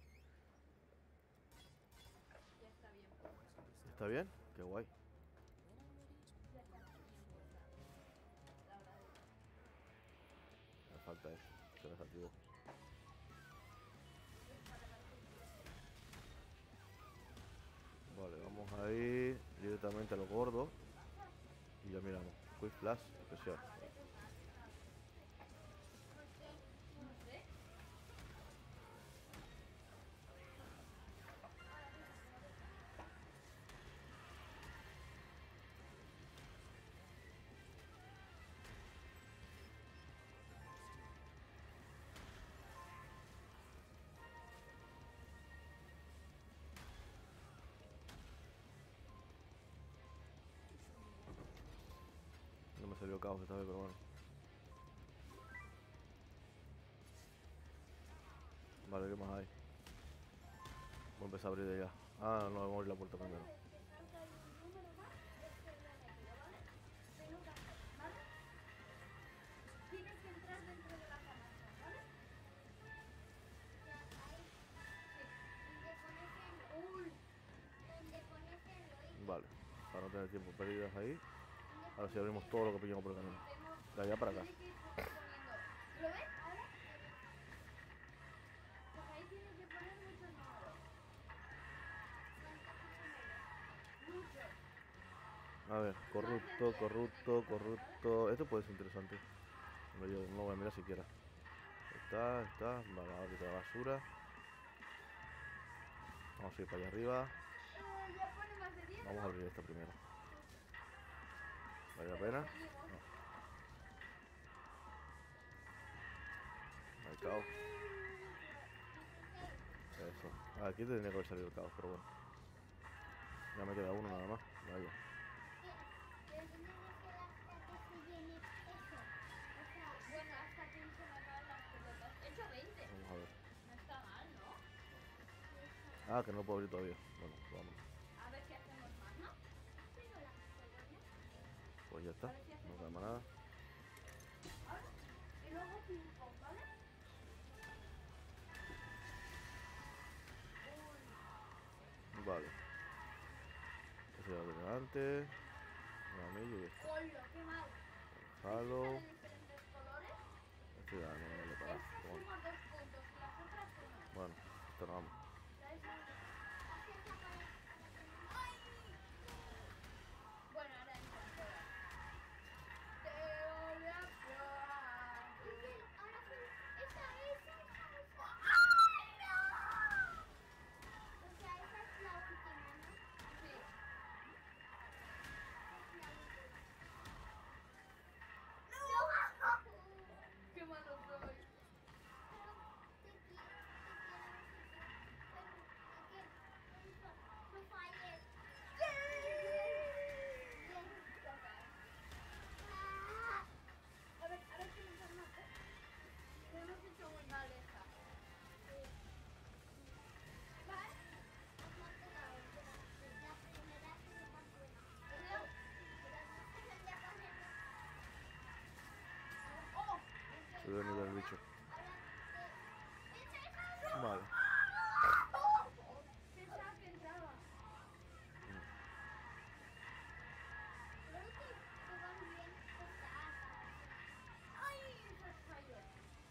Ya está bien. ¿Está bien? Qué guay. Vamos ahí directamente a lo gordo. Y ya miramos. Quick Flash especial. No me salió caos esta vez, pero bueno. Vale, ¿qué más hay? Voy a empezar a abrir de ya. Ah, no, vamos a abrir la puerta primero. Tienes que entrar dentro de la canasta, ¿vale? Uy, Vale, para no tener tiempo perdidas ahí. Ahora sí abrimos todo lo que pillamos por el camino. De allá para acá. tienes que ir poniendo. ¿Lo ves? Ahora. Pues ahí tienes que poner muchos números. Muchos. A ver, corrupto, corrupto, corrupto. Esto puede ser interesante. No, yo no voy a mirar siquiera. Está, está. Vale, ahora quita la basura. Vamos a ir para allá arriba. Eh, ya pone más de diez. Vamos a abrir esta primero. ¿Vale la pena? Seguimos. No. Hay caos. Eso. Ah, aquí tendría que haber salido el caos, pero bueno. Ya me queda uno nada más. Vaya. Bueno, hasta que se me acaban las pelotas. He hecho veinte. Vamos a ver. No está mal, ¿no? Ah, que no puedo abrir todavía. Bueno, vamos. A ver si hacemos más, ¿no? Pues ya está. A ver si No hacemos queda más más. nada. Ahora. Y luego ping pong, ¿vale? Uy. Vale. Este ya lo tenía antes. Un anillo y esto. Hola, qué mal. Halo. ¿Salen diferentes colores? Este ya no me lo para. Esta Bueno, suma dos puntos y las otras uno. bueno, esto no vamos. La esa uno. ¡Ay! Bueno, ahora entra todas. Te voy a probar. Ahora fue esa, esa, esa. ¡Ay, no! O sea, esa es la última, ¿no? Sí. ¡No! ¡Qué malo soy! No falles. A ver, a ver qué nos han matado. Lo hemos hecho muy mal esta. ¿Vale? ¡Oh! Subió el nivel del bicho. Vale. Pensaba que entraba. ¡Ay! Esas fallos.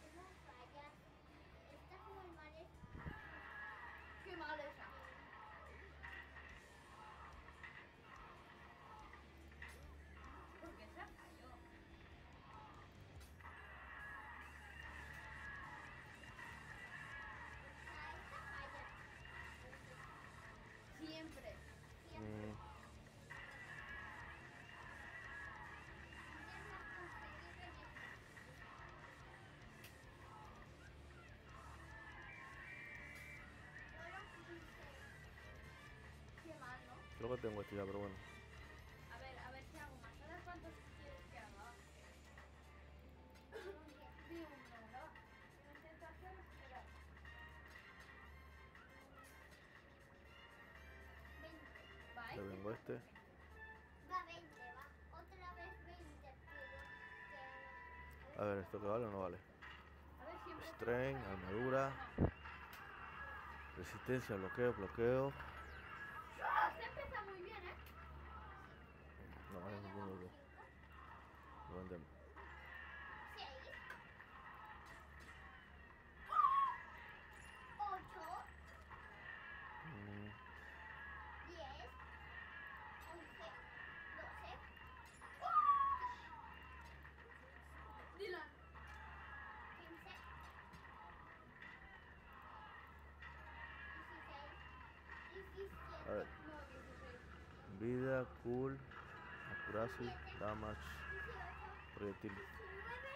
¡Qué mal esa! Porque esa falló. Siempre. Mm, Qué mal, ¿no? creo que tengo este ya, pero bueno. A ver, a ver si hago más. ¿Ahora cuántos quieres que haga? Di un número. Lo intento hacer, espera. ¿Va? Ya tengo este. Va veinte, va. Otra vez veinte, pero A ver, ¿esto qué vale o no vale? A ver, siempre. Strain, armadura. Resistencia, bloqueo, bloqueo. Este empieza muy bien, ¿eh? No vale ninguno de los dos. No vendemos. seis, ocho, Mm, diez, A ver. No, dieciséis. Vida, cool, accuracy, damage, proyectil. diecinueve.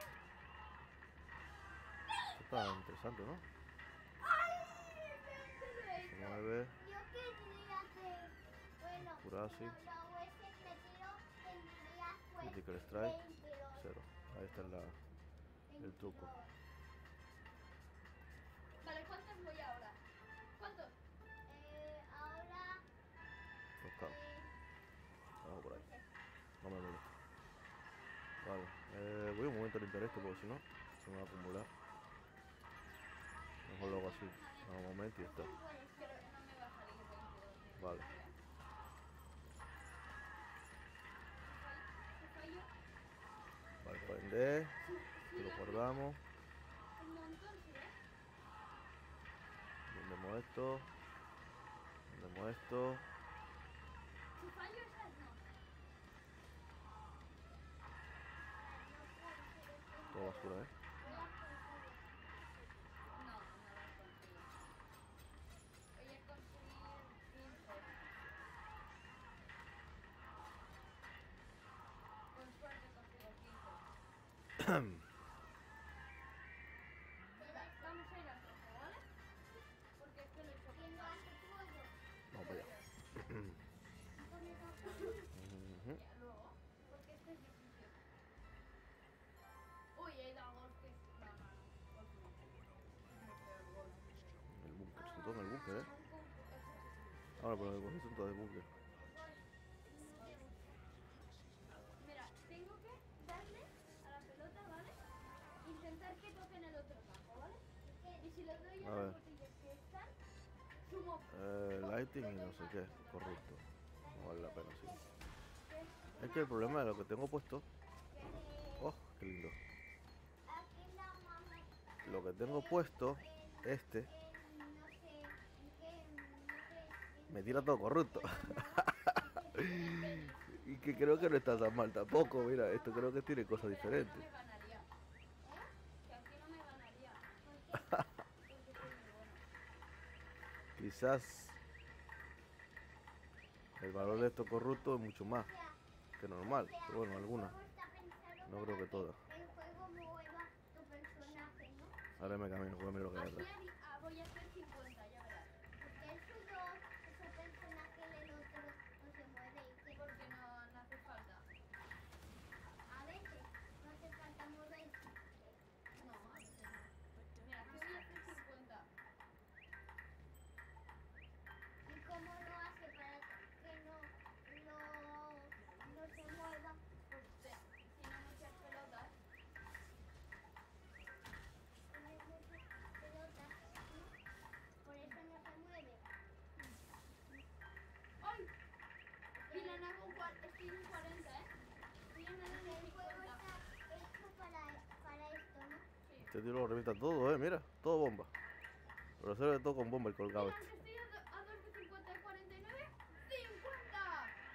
Esto está interesante, ¿no? ¡Ay! veinte lo he hecho. nueve, Yo quería que, bueno, accuracy, no lo hubiese metido, tendría pues critical strike, veintidós. cero. Ahí está la, el truco. veintidós. Vale, ¿cuántos voy ahora? ¿Cuántos? Eh, ahora, Tocado. eh, Vamos por ahí. no sé. No me molesta. Vale. Eh, voy un momento a limpiar esto porque si no se me va a acumular. Mejor lo hago así. Un momento y ya está. Pero no me va a salir veintidós. Vale. ¿Se falló? Vale, prender. Sí, sí, Lo la- guardamos. un montón, sí, ¿eh? Vendemos esto. Vendemos esto. Si fallo esas, no. Todo basura, ¿eh? No, no, no lo consigo. Voy a conseguir quince. Con suerte consigo quince. Va- Vamos a ir a trece, ¿vale? Porque esto lo he hecho ¿Quién lo hace fuego? Vamos para allá. Ujú. Ya, luego, porque este es difícil. Uy, he dado golf que es... No, no, no. Golf no. Es muy feo el golf. El búnker, sobre todo en el búnker, ¿eh? Un golf, eso sí. Ahora, pero el son todos de búnker. Mira, tengo que darle a la pelota, ¿vale? Intentar que toque en el otro campo, ¿vale? Y si le doy a A ver. las botellas que están, sumo... Eh, lighting y no sé qué. Corrupto. No vale la pena, sí. Es que el problema de lo que tengo puesto. Oh, qué lindo. Aquí la mamá. Lo que tengo puesto, este, En, no sé, en qué, no sé. me tira todo corrupto. Y que creo que no está tan mal tampoco. Mira, esto creo que tiene cosas Pero aquí diferentes. no me ganaría. ¿Eh? Que aquí no me ganaría. ¿Por qué? Porque soy muy bueno. Quizás el valor de estos corruptos es mucho más O sea, que normal. o sea, Pero bueno, el algunas. juego está pensado No para creo que todas. el juego mueva tu personaje, ¿no? Ahora me camino, voy a mirar lo que hay Así atrás. harí- ah, voy a hacer cincuenta, ya verás. Porque el sudor, ese personaje del otro no se mueve y que Porque no, no hace falta. a veces no hace falta moverse. No, a veces no. Mira, aquí voy a hacer cincuenta. ¿Y cómo lo hace para que no, no, no se mueva? Pues te- tiene muchas pelotas. Tiene muchas pelotas, ¿sí? Por eso no se mueve. ¡Ay! Y la nave un cuar- estoy en cuarenta, ¿eh? Estoy en el El juego cincuenta. está hecho para, para esto, ¿no? Sí. Este tío lo revienta todo, eh, mira, todo bomba. Pero se ve todo con bomba el colgado Mira, este. aunque estoy a, do- a dos de cincuenta y cuarenta y nueve, ¡cincuenta!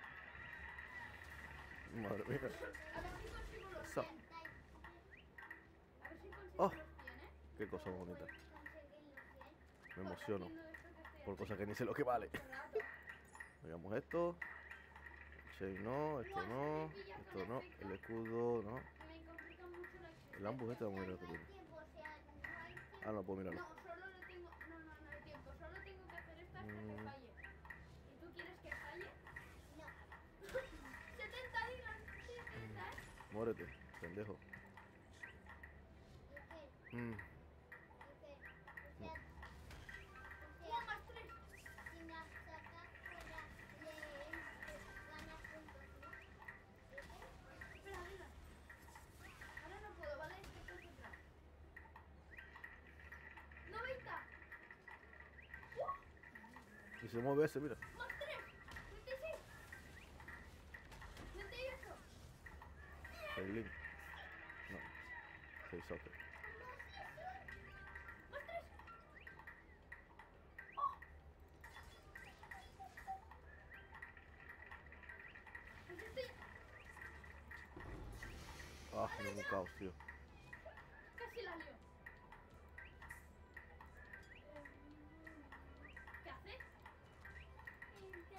Madre mía. A ver si consigo los Eso. cien. A ver si consigo Oh. los cien, ¿eh? Qué cosa bonita. Puedes conseguir los cien. Me emociono. Haciendo esto que estoy Por cosas que haciendo ni sé lo que vale. hace rato. Veamos esto. Chain no, esto no, esto no, el escudo no. Me complica mucho la existencia. El ambus este vamos a mirar lo que No hay tiene. tiempo, o sea, no hay tiempo. Ah, no puedo mirarlo. No, solo le tengo... No, no, no hay tiempo. Solo tengo que hacer esta hasta que Mm. falle. ¿Y tú quieres que falle? No. setenta digan. setenta, ¿eh? Muérete, pendejo. ¿Y qué? Mm, ¿Y qué? O sea, o ¡Uh, sea, más tres! si me sacas fuera de él, pues ganas puntos, ¿no? ¿Y qué? Espera, venga. Ahora no puedo, ¿vale? Estoy concentrado. ¡noventa! y se mueve ese, mira. ¡Más tres! ¡treinta y seis! ¡treinta y ocho! Seilin. No. Seis soccer. ¡Más tres! ¡Oh! Pues estoy... Ah, me un caos, tío. Casi la lío. ¿Qué haces? Intenta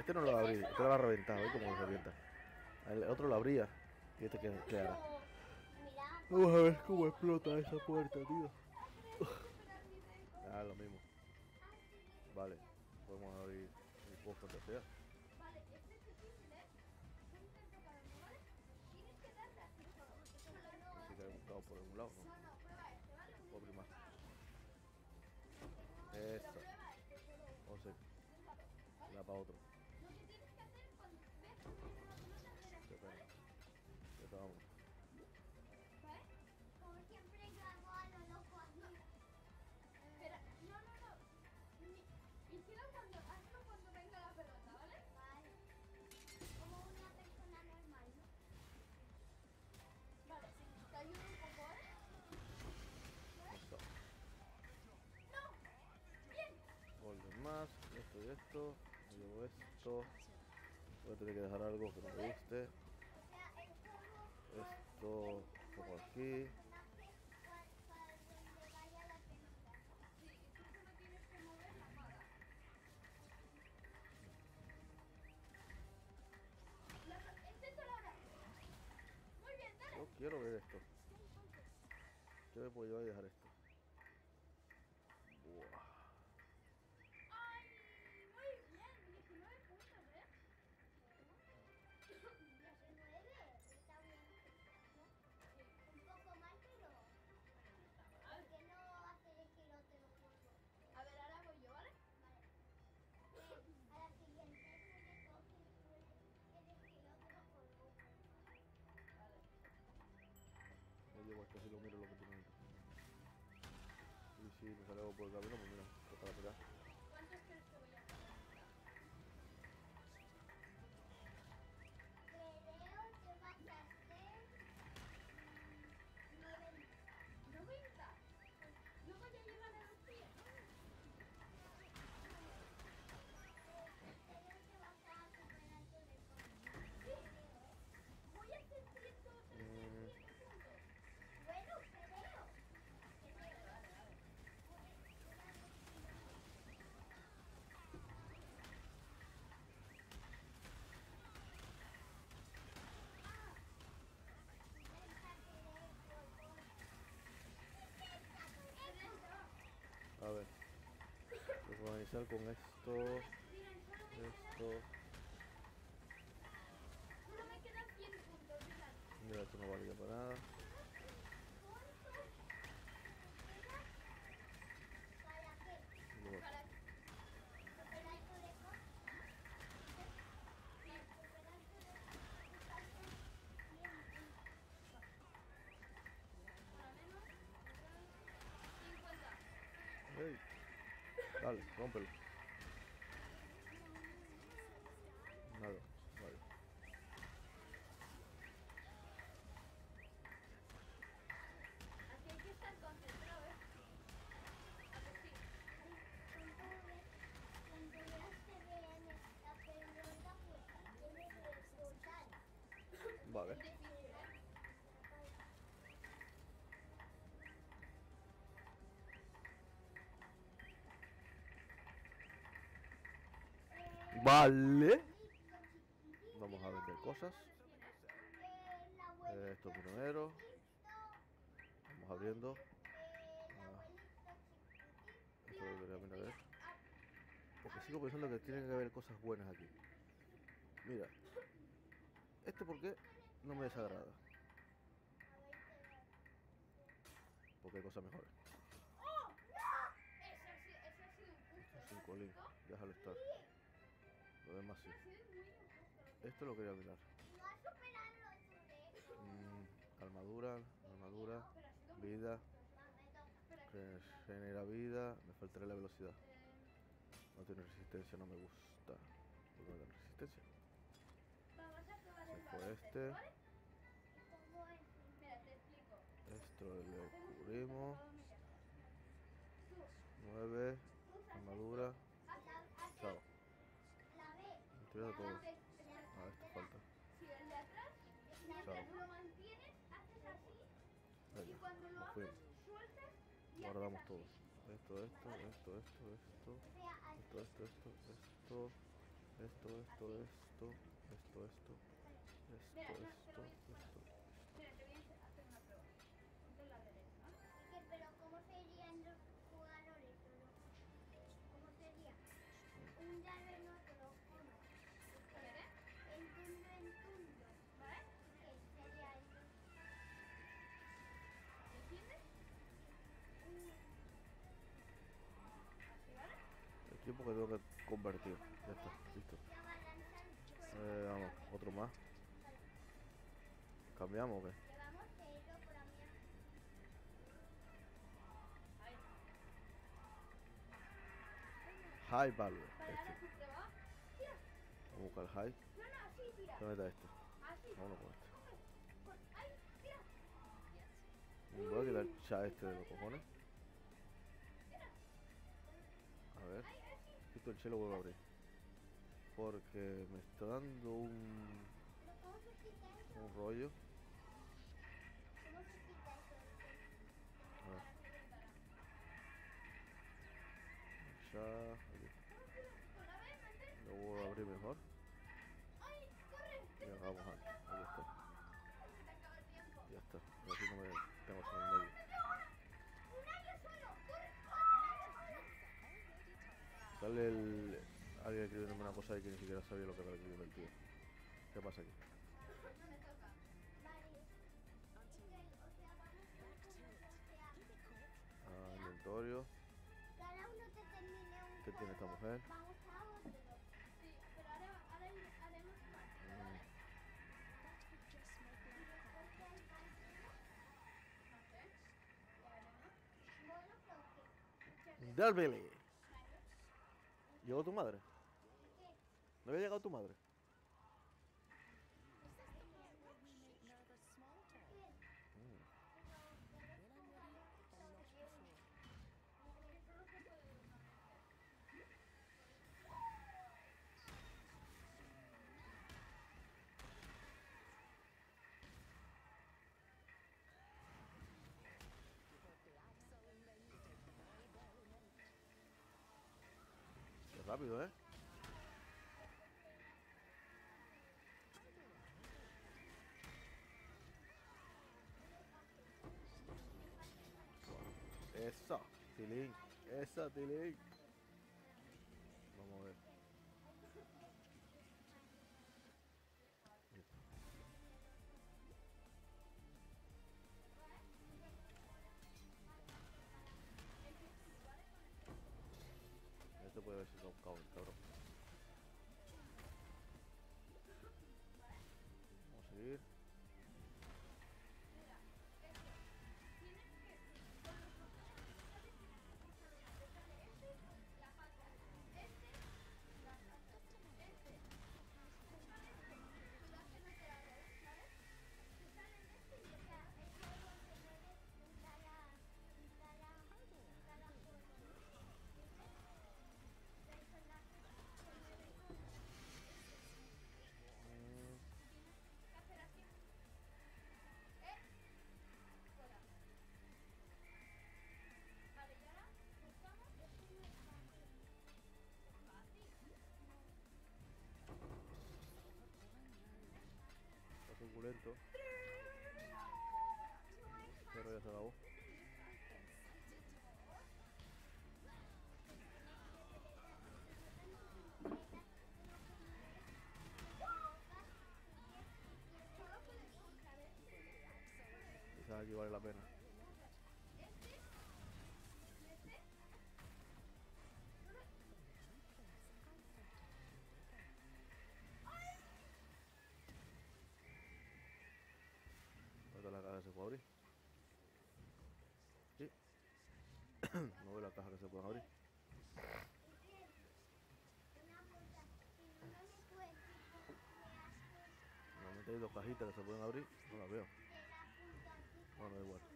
Este no lo va a abrir, este lo va a reventar, ¿ves cómo lo revienta? El otro lo abría. Y este que, que hará. Mira, Vamos a ver cómo explota esa puerta, tío. Ah, lo mismo. Vale, podemos abrir el cofre que sea. Vale, este es difícil, ¿eh? Tú intenta caberlo, ¿vale? Tienes que darle así solo. Solo no. Así que hay un cabo por algún lado, ¿no? No, no, prueba este, ¿vale? Puedo abrir más. Pero Eso. prueba este, solo. O sea, Inténtalo, ¿vale? da para otro. Lo que tienes que hacer cuando ves que tienes una pelota, hacer así, Espera. ¿vale? Eso vamos. ¿Vale? como siempre yo hago a lo loco así. Espera, no, no, no. Ni- Hicilo cuando, hazlo cuando venga la pelota, ¿vale? Vale. Como una persona normal, ¿no? Vale, te ayudo un poco, ¿vale? Eso. ¡No! ¡Bien! Golden más. Esto y esto. Me llevo esto. Voy a tener que dejar algo que no me guste. O sea, el juego Esto. Pongo aquí. personaje para, para donde vaya la pelota. Sí, y tú solo tienes que mover la pala. La, inténtalo ahora. Muy bien, dale. Yo quiero ver esto. Yo me puedo llevar y dejar esto. Buah. ¡Ay! Muy bien, diecinueve puntos, ¿eh? diecinueve, está bien, ¿no? Un poco mal, pero ¿por qué no hacer el que no te lo juego? A ver, ahora voy yo, ¿vale? Vale. Eh, a la siguiente tú le coges tú el el esquilo te lo juego. Vale. Me llevo esto si lo miro lo que tiene dentro. Y si me sale algo por el camino, pues mira, pues para pegar. ¿Cuántos crees que voy a hacer? Creo que vas a hacer noventa. noventa. Yo voy a llegar a los cien. Creo que vas a superar tu récord. Sí. Voy a hacer ciento Mm, treinta y siete puntos. Bueno, creo. Vale, vale, vale. a ver. Voy a iniciar con esto. Esto. Solo me quedan cien puntos, Dylan. Mira, esto no valía para nada. ¿Para qué? Y luego, Para ¿Superar tu récord? Sí, superar tu récord. para menos. cincuenta. ¡ey! Dale, rómpelo. Nada, vale. Aquí hay que estar concentrado, ¿eh? A que sí. Cuando veas que viene la pelota, pues tienes que cortar. Vale. Es difícil, ¿eh? Vale. Vamos a vender cosas. El Eh, abuelito esto primero. chiquitito, Vamos abriendo. el Ah, abuelito chiquitito. esto lo debería mirar a ver. Ah, Porque sigo pensando que tienen que haber cosas buenas aquí. Mira. Este porque no me desagrada. Porque hay cosas mejores. ¡Oh! ¡No! Ese ha sido, ese ha sido injusto. ¿eh? Cinco link. ¿Justo? Déjalo estar. Lo demás sí. Ha sido muy injusto. Esto lo quería mirar. No has superado tu récord. Mm, armadura, armadura, Pero ha sido muy vida, Va, me toca. Espera, que genera vida. Me faltaría la velocidad. eh, No tiene resistencia, no me gusta. ¿Por qué no tiene resistencia? vamos a probar Se el fue baloncesto, este. ¿vale? ¿Cómo es? Mira, te explico. Esto le Hacemos un cubrimos. palomilla. Tú nueve, usas armadura. esto, haces Chao. La B. Me tiro de todo. haces- Ah, esto falta. si el de atrás, Chao. mientras lo mantienes, haces así. Y Venga, cuando lo nos hagas, fuimos. sueltas y Guardamos haces todo. así. Esto, esto, esto, esto, esto. O sea, así. Esto, esto, esto, esto. Esto, esto, esto, esto, esto, Mira, esto, no, te lo esto, voy a esto. Mira, te voy a hacer una prueba. Ponte la derecha, ¿no? Es que, pero ¿cómo serían los jugadores? Solo? ¿Cómo sería? Un lado en otro, ¿o no? A ver, ¿eh? En turno en turno. ¿Vale? ¿Qué sería eso? ¿Entiendes? Un... Así, ¿vale? El tiempo que tengo que convertir. Ya está, listo. Ya va a lanzar suelta Eh, otra vamos, vez. otro más. Vale. ¿Cambiamos o qué? Llevamos cero por la mía. Ahí. High value. Vale, ahora Este. tú prueba. Tira. Vamos a buscar high. No, no, así tira. ¿Dónde está este? Así. Vámonos con este. Coge. Con... Ahí, tira. Me voy a quitar ya este de los cojones. Tira. A ver. Ahí, ahí, sí. Esto el chelo vuelvo a abrir. Porque me está dando un, ¿Pero cómo se quita eso? un rollo. ¿Cómo se quita eso? A ver. Para que reventará. Ya. Aquí. Con la vez, mantén. Lo vuelvo a abrir mejor. ¡Ay, corre! Y hagamos aquí. Ahí está. Se te acaba el tiempo. Ya está. Y así no me tengo en el medio. ¡Un año solo! ¡Corre! ¡Corre! Sale el. Alguien escribiéndome una cosa ahí que ni siquiera sabía lo que era escribiendo el tío. ¿Qué pasa aquí? No me toca. Vale. Es que, o sea, vamos a hacer, o sea, Ah, inventario. cada uno te termine un ¿Qué tiene esta juego. mujer? Vamos a otro. Sí, pero ahora, ahora haremos partido, ¿vale? Y después que hay partido, No sé. Ya veremos. bueno, creo que. ¡Dalbele! ¿Llegó tu madre? ¿Qué? ¿No había llegado tu madre? Qué rápido, ¿eh? Esa, Tilín. Esa, Tilín. Vamos a ver. Este puede haber sido un cabrón, cabrón. Vamos a seguir. Mm, Vale, y ahora buscamos. está suculento. Pero ya se acabó. Quizás aquí vale la pena. ¿Dónde está la caja que se puede abrir? Sí. No veo la caja que se puede abrir. Normalmente hay dos cajitas que se pueden abrir. No las veo. Bueno, da igual.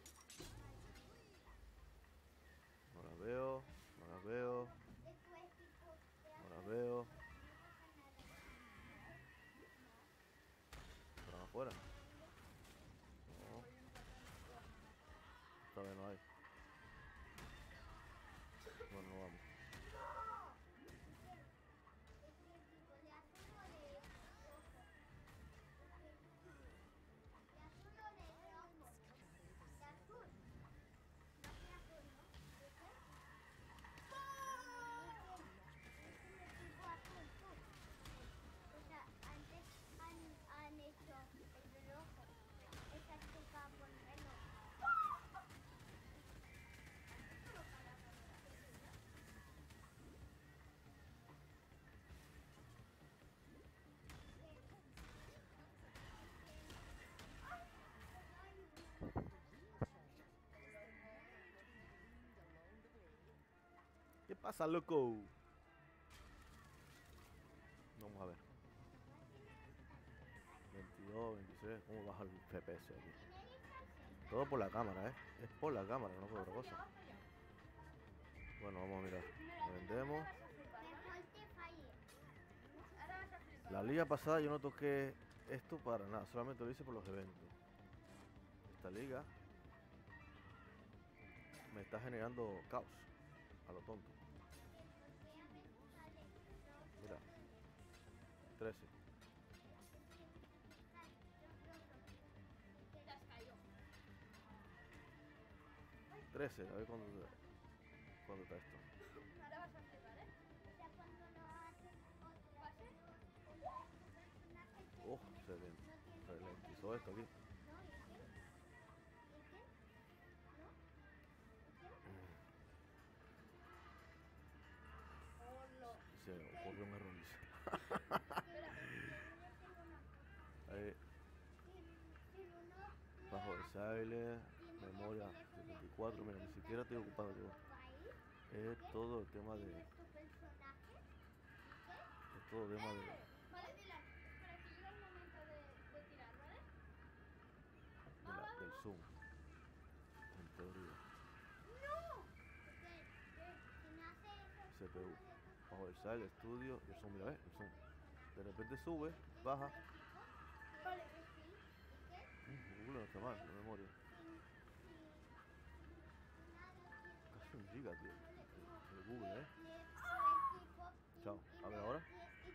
No las veo. No las veo. No las veo. ¿Están afuera? No. Todavía no hay. Bueno, no vamos. pasa, loco? Vamos a ver. veintidós, veintiséis. ¿Cómo baja el F P S aquí? Todo por la cámara, ¿eh? Es por la cámara, no por otra cosa. Bueno, vamos a mirar. Vendemos. Mejor te falle. La liga pasada yo no toqué esto para nada. Solamente lo hice por los eventos. Esta liga me está generando caos. A lo tonto. Porque a veces sale dos. Mira. trece. Te has caído. trece. A ver cuándo, cuándo está esto. Ahora vas a flipar, ¿eh? O sea, cuando no haces otra ¿Pase? personaje te Oh, pone- se no tiene ralentizó esto aquí. No, ¿y qué? ¿Y qué? ¿No? ¿Y qué? Hola. Se me ocurrió un error. dice. Espera. Ahí, Si, si uno le bajo el hace- sable, tiene memoria el teléfono setenta y cuatro. Mira, ni siquiera estoy ocupado yo. ahí, Es todo el tema de. tienes tu personaje, ¿y Es todo el tema de. Vale, Dylan. Espera, que llega el momento de, de tirar, ¿vale? de la- del zoom. En teoría. qué? ¡No! Porque, eh, si no hace eso, C P U. uno de tus Bajo el sale, estudio y el zoom. Mira, ¿ves? El zoom. De repente sube, baja. Vale. Mm, Google no está mal, la memoria. Casi un giga, tío. El, el Google, ¿eh? Chao. A ver ahora.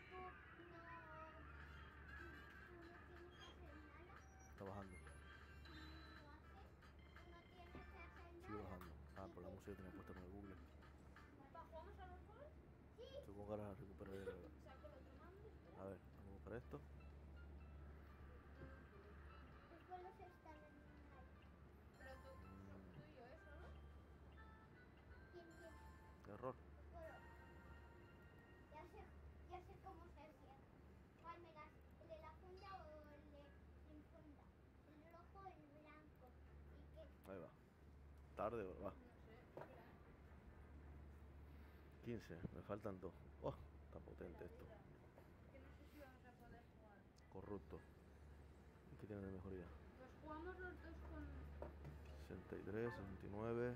Está bajando. Sigue bajando. Ah, por la música que tenía puesta con el Google. ¿Va, ¿Jugamos a los juegos? Estoy con ganas de recuperar el. Saco el otro mando. A ver, vamos para esto. Pero tú, tú y yo, ¿eh? ¿Solo? Error. Ya sé, ya sé cómo se hacía. ¿Cuál me das? ¿El de la funda o el de sin funda? El rojo o el blanco. ¿Y qué? Ahí va. Tarde, va. No sé, espera. quince. Me faltan dos. Oh, está potente esto. Que no sé si vamos a poder jugar. Corrupto. ¿Y qué tiene de mejoría? Pues jugamos los dos con... sesenta y tres, sesenta y nueve,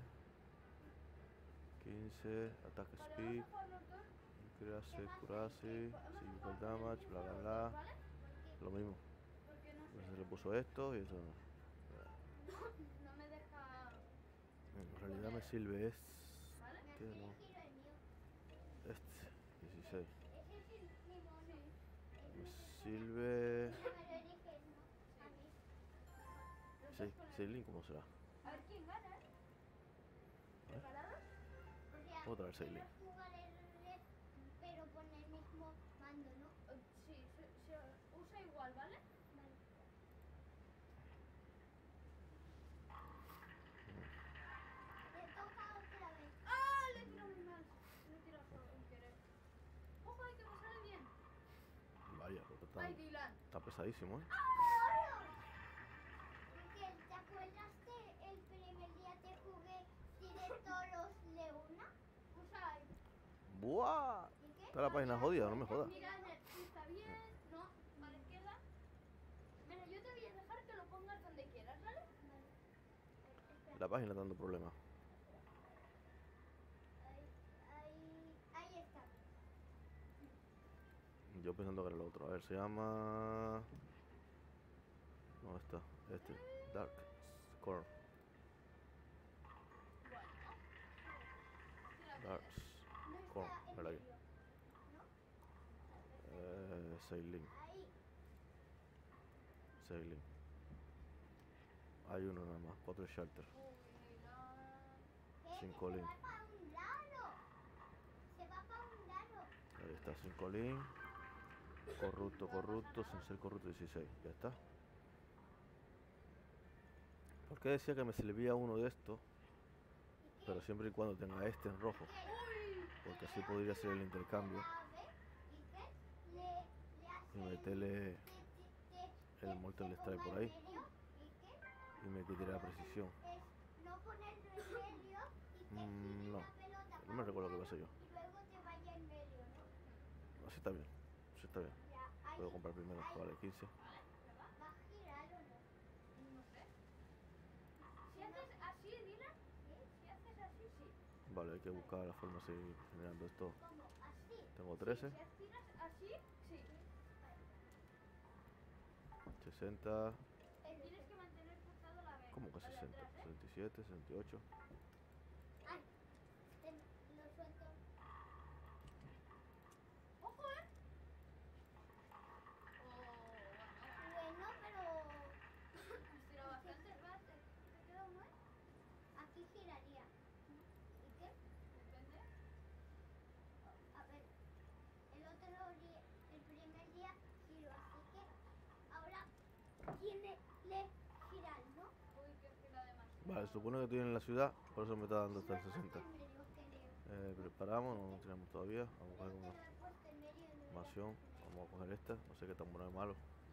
quince, attack Vale, speed, vamos a jugar los dos. increase accuracy, physical damage, bla bla bla. ¿Vale? Lo mismo. Porque no Pues sé. se le puso esto y eso no. No me deja... En realidad me sirve es. ¿Vale? ¿Qué no? Giro el mío. Este, dieciséis. Ese es el mi mono. Me sirve. Ese me lo eliges, ¿no? A mí. Los Sí, dos con el- Sailing, ¿cómo será? A ver quién gana, ¿eh? ¿Preparados? O sea, Otra vez Sailing. quiero jugar el red, pero con el mismo mando, ¿no? Eh, Sí, se, se usa igual, ¿vale? Vale. Le toca otra vez. ¡Ah! Le he tirado muy mal. Le he tirado solo sin querer. ¡Ojo, ay, que me sale bien! Vaya, pero ¡Ay, está, Dylan! está pesadísimo, ¿eh? Miguel, ¿te acuerdas que el primer día te jugué directo los Leona? Usa... ¡Buah! ¿Y qué? Está la página jodida, no me jodas. Mira, si está bien, no, a la izquierda. Mira, yo te voy a dejar que lo pongas donde quieras, ¿vale? Vale. La página está dando problemas. Ahí, ahí, ahí está. Yo pensando que era el otro. A ver, se llama. ¿Dónde está? Este. Dark Scorn. Bueno. Dark No Scorn. está en Mira aquí. medio, ¿no? Eh, Sailing. Ahí. Sailing. Hay uno nada más. Cuatro shelter. Uy, no. ¿Qué? Cinco Que link. se va para un lado. Se va para un lado. Ahí está. Cinco link. Corrupto, corrupto. Sin ser corrupto dieciséis. Ya está. ¿Por qué decía que me servía uno de estos? ¿Y qué? Pero siempre y cuando tenga este en rojo. ¿Qué? Porque así podría hacer el intercambio. ¿Y qué? Le, le hace Y meterle te- te- te- el te- Mortal te Strike ponga por ahí. en medio. ¿Y qué? Y me quitaré la precisión. Es no ponerlo en medio y que Mm, gire no. la pelota No para me un recuerdo qué lado pasé yo. y está bien. Sí, está bien. Ya, ahí, Puedo comprar primero. ahí. Vale, quince. ¿Va a girar o no? No sé. Si haces así, Dylan, si haces así, sí. Vale, hay que buscar la forma de seguir generando esto. ¿Cómo? ¿Así? Tengo trece. Si estiras así, sí. sesenta. Tienes que mantener pulsado la B. ¿Cómo que la de sesenta? atrás, ¿eh? sesenta y siete, sesenta y ocho. Ay, te, lo suelto. ¡Ojo, eh! Oh, Bueno, pero bueno. Has tirado bastante, ¿vas? ¿Te, te queda uno, eh? aquí giraría. ¿Y qué? Depende. A ver, el otro día, el primer día giró, así que ahora tiene le girar, ¿no? Uy, que gira demasiado. Vale, supone que estoy en la ciudad, por eso me está dando hasta el sesenta. En medio, creo. Eh, preparamos, no lo tenemos todavía. Vamos a Creo coger que una lo he puesto en medio y no lo he formación. puesto en medio. Vamos a coger esta. No sé qué tan bueno es malo.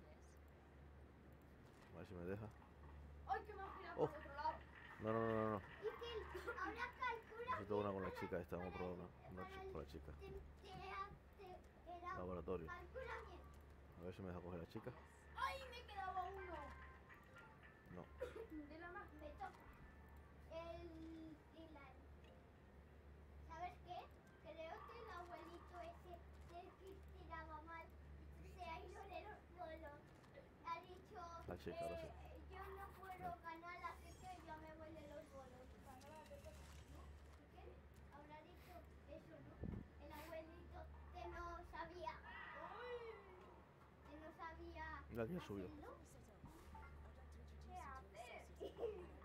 A ver si me deja. ¡Ay, que me ha girado Oh. por otro lado! No, no, no, no, no. Y que ahora calcula. Necesito una con la para- chica esta. Vamos a para probar el- una, una para chi- el- con la chica. te- te hace- era- Laboratorio. Calcula bien. A ver si me deja coger la chica. ¡Ay, me quedaba uno! No. De la más. Me toca. El Dylan. ¿Sabes qué? Creo que el abuelito ese del que tiraba mal se ha ido de los bolos. Ha dicho, La chica, ahora sí. eh, yo no puedo ganar, así que yo me voy de los bolos. ¿No? ¿Qué? Habrá dicho eso, ¿no? El abuelito que no sabía. Que no sabía. Mira quién subió. hacerlo. ¿Qué haces?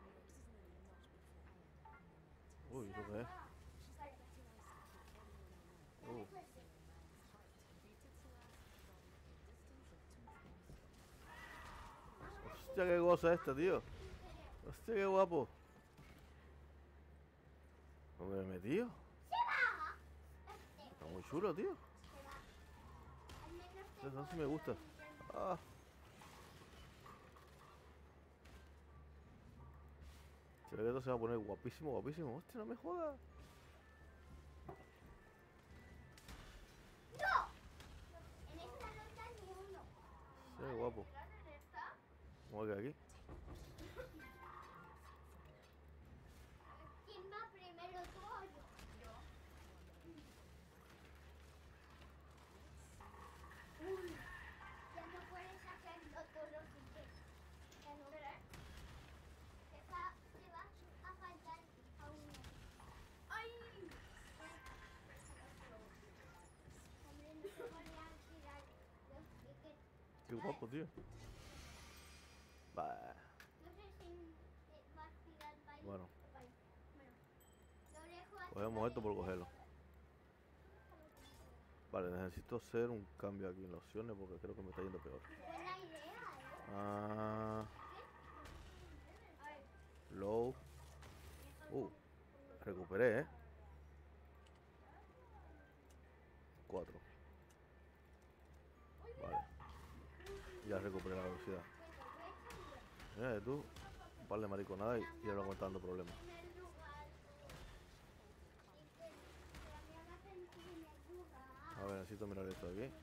Uy, ¿eso qué es? Uh, hostia, qué cosa esta, tío. Hostia, qué guapo. ¿Dónde me he metido? ¡Se va! Este, Está muy chulo, tío. se va. Al menos Eso tengo sí me gusta. Ah. Se ve que esto se va a poner guapísimo, guapísimo. Hostia, no me jodas. ¡No! En esta no está ni uno. Sí, guapo. ¿Mirar en esta? ¿Cómo que aquí? ¿Quién va primero, tú o yo? Yo. Uy, ya no puedes hacerlo todo sin que. Ya no. Espera, ¿eh? Te va, te va a faltar a uno. ¡Ay! Hombre, no te voy a tirar los tickets. Qué guapo, tío. Bah. No sé si eh, vas a tirar para Bueno. Bueno, lo dejo así. Cogemos esto por cogerlo. Vale, necesito hacer un cambio aquí en las opciones porque creo que me está yendo peor. Buena idea, ¿eh? Ah, A ver. low. Uh, recuperé, ¿eh? cuatro. Vale. Ya recuperé la velocidad. Mira tú, un par de mariconadas y ya no contando problemas. Primer lugar. Y que la mía va a ser en primer lugar. A ver, necesito mirar esto de aquí.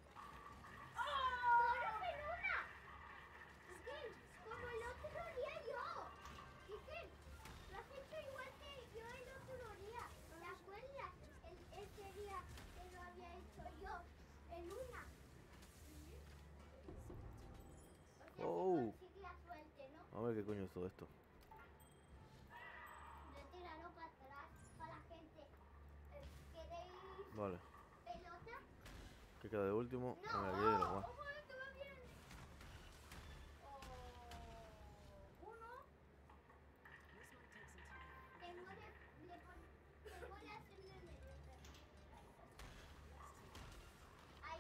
¡Todos en una! Miguel, como el otro día yo. Miguel, lo has hecho igual que yo el otro día. ¿Te acuerdas? El, ese día que lo había hecho yo en una. O sea, Oh. que conseguía suerte, ¿no? A ver qué coño es todo esto. Retíralo para atrás para la gente. Eh, ¿Queréis Vale, pelota? ¿qué queda de último? No. Venga, aquí hay lo más. ¡Ojo, eh, que va bien! Oh, uno. Tengo de, de pon- tengo la hacerlo en medio. Ahí.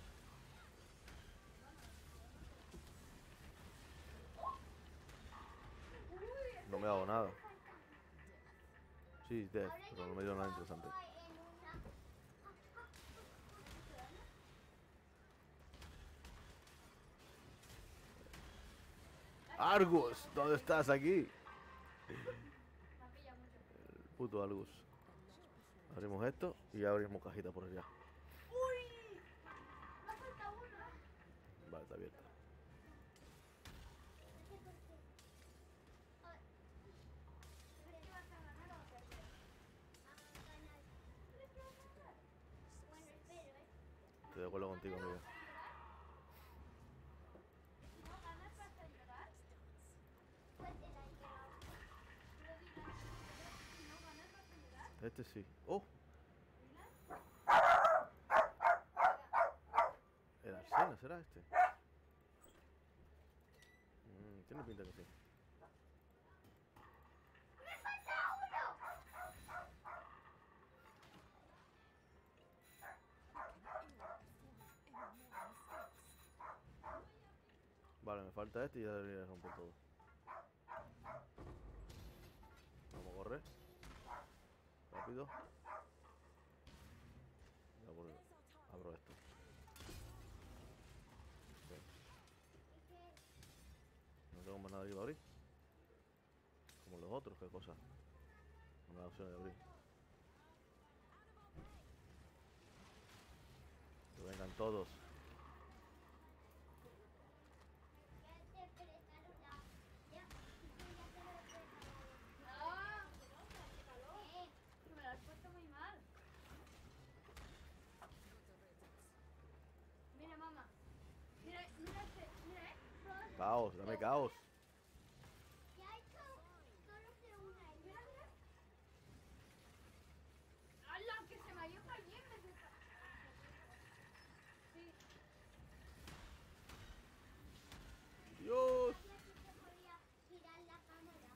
Uy, No me ha dado nada. Falta. Sí, death, Ahora pero ya no me dio nada tengo interesante. en una. Argus, ¿dónde estás aquí? me pilla mucho. El puto Argus. Abrimos esto y ya abrimos cajita por allá. ¡Uy! Vale, está abierta. No sé por qué. Ah, ¿Crees que vas a ganar o a perder? a ganar. ¿Crees que vas a ganar? Bueno, espero, ¿eh? Estoy de acuerdo contigo, amigo. Si no ganas, vas a llorar. Pues te la he llevado. Pero Dylan, si no ganas, vas a llorar. Este sí. ¡Oh! Dylan. El Arsena, ¿será este? Mm, tiene pinta que sí. ¡Me falta uno! Vale, me falta este y ya debería romper todo. Vamos a correr. Rápido. Ya por- abro esto. Ok. ¿Y qué? No tengo más nada aquí para abrir. Como los otros, qué cosa. No me da opción de abrir. Que vengan todos. Ya te prestaron la... Ya, ya te lo he preparado. ¡Ah! Eh, Que me lo has puesto muy mal. Mira, mamá. Mira, mira este. Mira, eh. Ron. Caos, dame caos. ya he hecho solo de una. Y mira, mira. ¡Hala! Que se me ha ido cayendo ese ca- Sí. Dios. Sabía que se podía girar la cámara.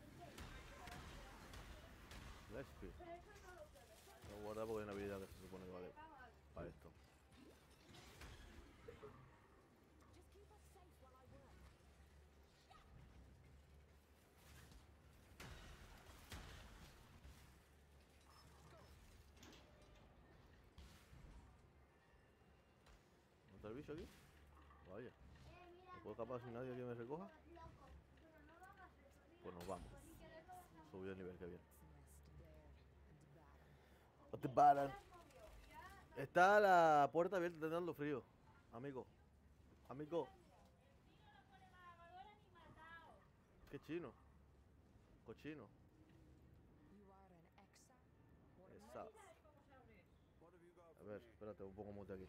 Lespi. Pero eso no lo puedo. Eso No guarda porque hay una habilidad que se supone que vale va mal. para esto. ¿No está el bicho aquí? Vaya. Eh, mira. ¿No puedo escapar sin nadie que me recoja? Loco. Pero no lo hagas eso, Dylan. Pues nos vamos. Sin querer lo vas a Subió el nivel, que bien. Ya Te paran. las movió. Ya. Está la puerta abierta, está dando frío. Amigo. Amigo. ¿Qué chino? Cochino. Esa. A ver, espérate, un poco mute aquí.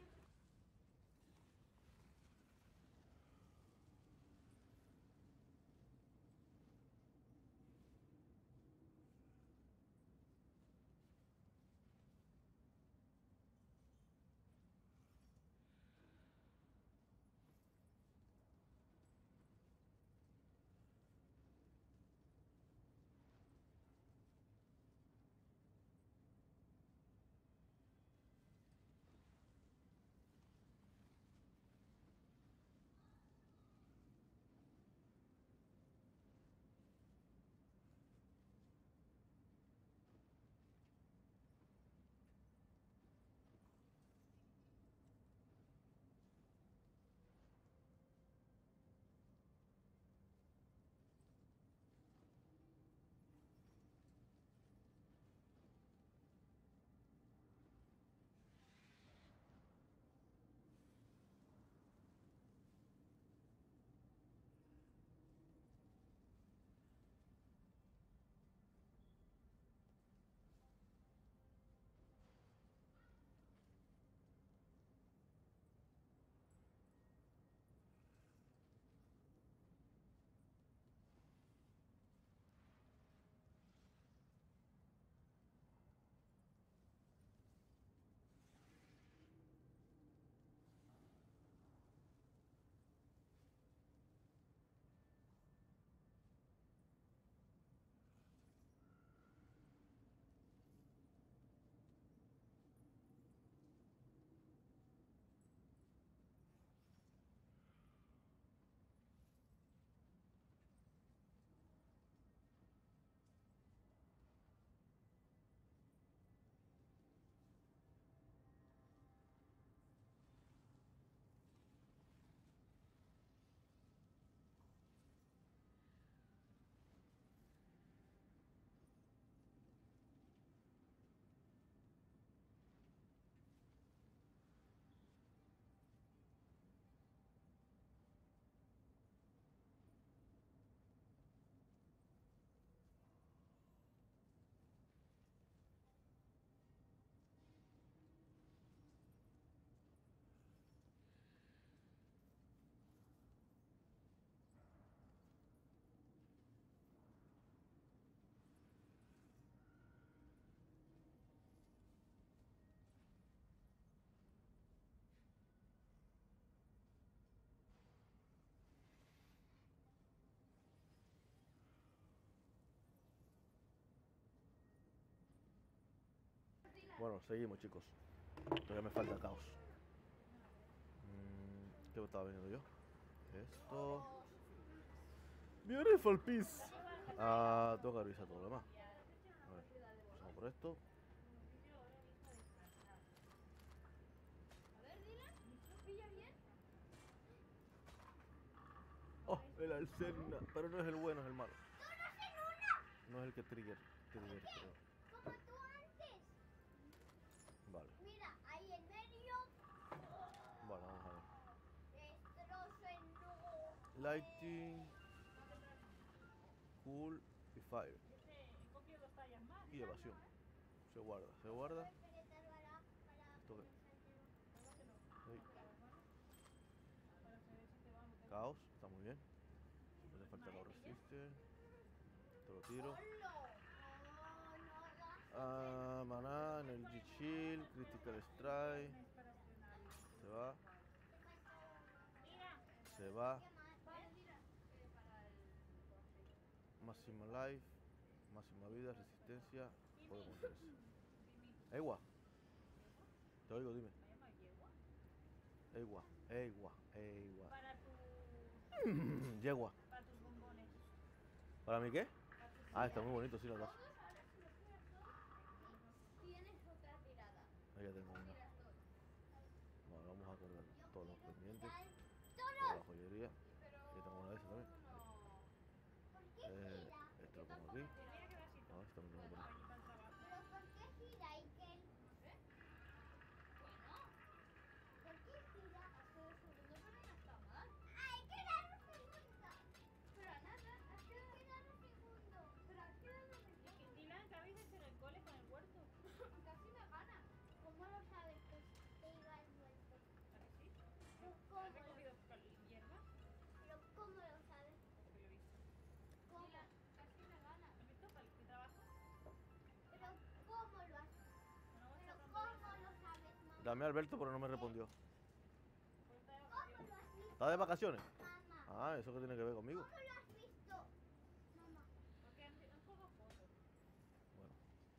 Bueno, seguimos, chicos. Todavía me falta caos. Mm, ¿Qué estaba viendo yo? Esto. Beautiful piece. Ah, tengo que revisar todo lo demás. A ver, pasamos por esto. A ver, Dylan, ¿lo pilla bien? Oh, el Alcerna. Pero no es el bueno, es el malo. No es el que trigger. Trigger, creo. Como tú antes. Vale. Mira, ahí en medio. Bueno, vamos a Destrozo enorme. ver. Lighting, cool y fire. Y evasión. Se guarda, se guarda. Esto que- Ahí. Caos, está muy bien. No le falta los resiste. Te lo tiro. Ah, maná, energy shield, critical strike. Se va. Se va. Máxima life. Máxima vida, resistencia. Puedo con tres. Egua. Te oigo, dime. Egua, egua, egua. Para tu... Yegua. para tus bombones. ¿Para mí qué? Ah, está muy bonito, sí, la taza. Tienes otra tirada. Ahí ya tengo una. Tiras dos. Bueno, vamos a cargar todos los pendientes. Todos. Toda la joyería. Pero... Aquí tengo una de esas también. No. ¿Por qué Eh, gira? esto lo pongo aquí. Mira qué vasito. Ah, esto también lo pongo aquí. Para el trabajo. ¿Pero por qué gira, Iker? No sé. Bueno, ¿Por qué gira? hace dos segundos, pero no está mal. ¡Ay, que dar un segundo! Pero nada, has Hay quedado... que dar un segundo. Pero has quedado de Y que Dylan, ¿qué habéis hecho en el cole con el huerto? Casi me gana. ¿Cómo lo sabes que te iba al muerto? ¿A que sí? ¿Pero cómo ¿Has lo, recogido hierba? pero cómo lo sabes? Porque lo he visto. ¿Cómo? Mira, casi me gana. ¿Has visto para el trabajo? ¿Pero cómo lo has? Bueno, vamos ¿Pero a cómo romper lo sabes, mamá? Dame a Alberto, pero no me respondió. puerta de ¿Cómo vacaciones. lo has visto, ¿Está de vacaciones? mamá? Ah, ¿eso qué tiene que ver conmigo? ¿Cómo lo has visto, mamá? Porque han, han colgado fotos. Bueno.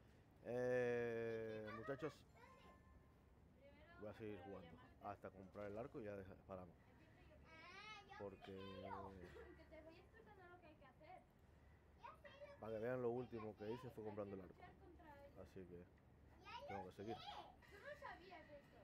Eh, muchachos, Primero... voy a seguir jugando hasta comprar el arco y ya deja- paramos. Ah, ya Porque Que te voy explicando lo que hay que hacer. para que vean lo último que hice fue comprando el arco. Luchar contra él. Así que tengo que seguir. Tú no sabías eso.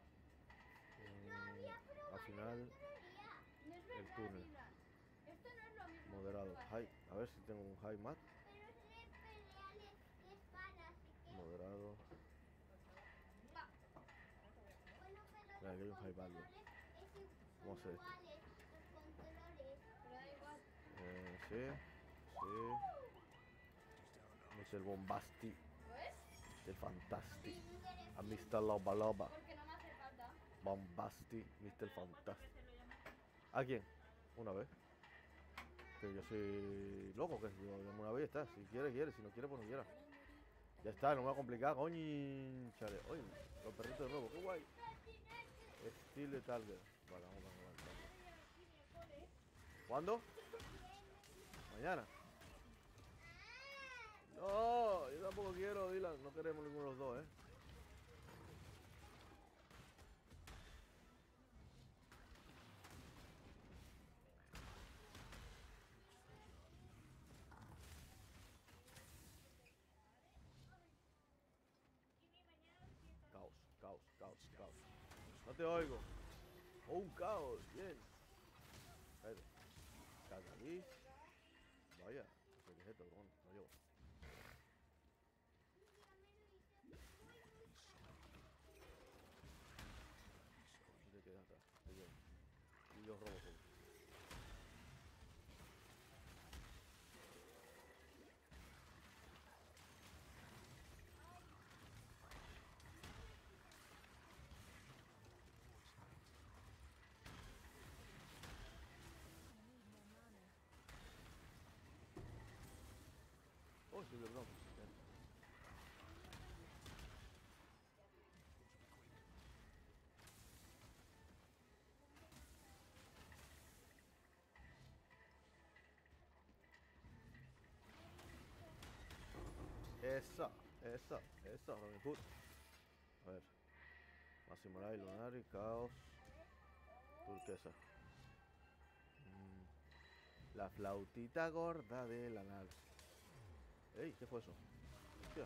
Mm, al final, No es El verdad, túnel. Dylan. Esto no es lo mismo. moderado. que tú High. haces. A ver si tengo un high mat. Pero es de pelea les, les para, así que... Moderado. Va. Bueno, pero Mira, aquí hay un los high value. controles es i- Vamos a son hacer esto. iguales, los controles. Pero da igual. Eh, sí. Sí. mister Bombasti. ¿Ves? mister Fantastic. Fingers A mister Loba Loba. Porque no me hace falta. Bombasti. mister ¿Cuántas Fantastic. veces lo llamas? ¿A quién? Una vez. Que yo soy loco, que yo llamo una vez y está. Si quiere, quiere. Si no quiere, pues no quiera. Ya está, no me va a complicar, coño. Chale. Oye, los perritos de nuevo, qué guay. Estilo Target. Vale, vamos a avanzar. ¿Cuándo? Mañana. No, yo tampoco quiero, Dylan. No queremos ninguno de los dos, ¿eh? Caos, caos, caos, caos. No te oigo. Oh, un caos, bien. Espérate. Catalís. Vaya, no sé qué es esto, pero bueno, no llevo. No te quedas atrás, te llevo. Y yo robo todo. Oh, sí, perdón. Bien. Esa, esa, esa, Robin Hood. A ver. Máximo Light, Lunar y Caos. Turquesa. Mm, La flautita gorda de la nave. Ey, ¿qué fue eso? Hostia.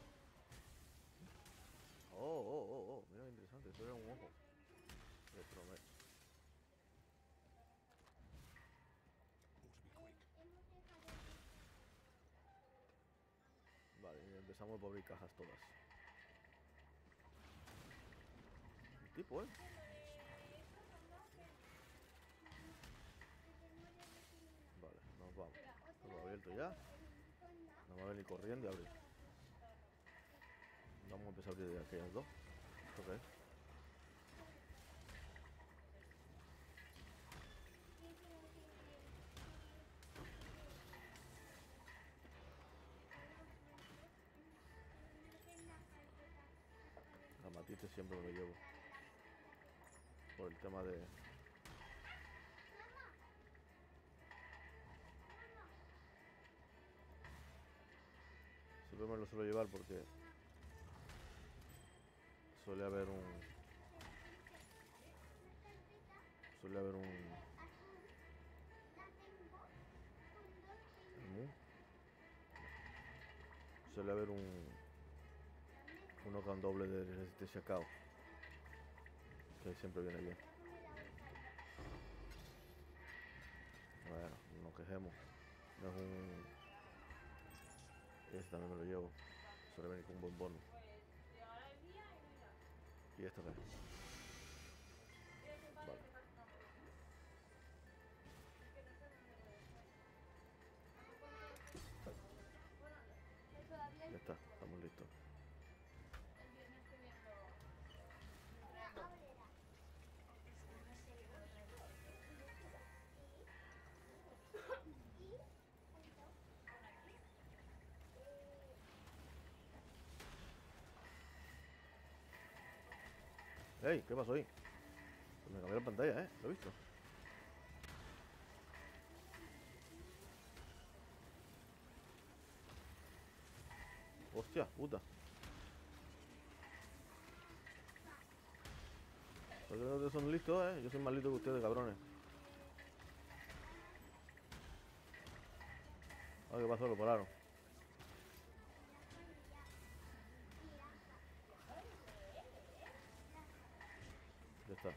Oh, oh, oh, oh. Mira qué interesante. Eso era un ojo. Electromech. Ought to be quick. Hemos dejado Vale, y empezamos por abrir cajas todas. Un tipo, ¿eh? Vale, nos vamos. Todo abierto ya. No me va a venir corriendo y abrir. Vamos a empezar a abrir de aquellas dos. ¿Esto qué es? La matite siempre me lo llevo. Por el tema de... Siempre me lo suelo llevar porque suele haber un... Suele haber un... ¿Mm? Suele haber un... Uno con doble de resistencia a caos. Que siempre viene bien. Bueno, no nos quejemos. No es un... Este también me lo llevo. Suele venir con un buen bono. Pues llegará el día y mira. ¿Y esto qué es? Mira que padre Vale. que pasa una cosa. Es que no sé dónde lo dejar. Tampoco me- Bueno, no, todavía Ya el, está, estamos listos. el viernes estoy viendo. ¡Ey! ¿Qué pasó ahí? Pues me cambió la pantalla, ¿eh? ¿Lo he visto? ¡Hostia, puta! ¿Por qué no ustedes son listos, eh? Yo soy más listo que ustedes, cabrones. Ah, ¿qué pasó? Lo pararon. Ya está.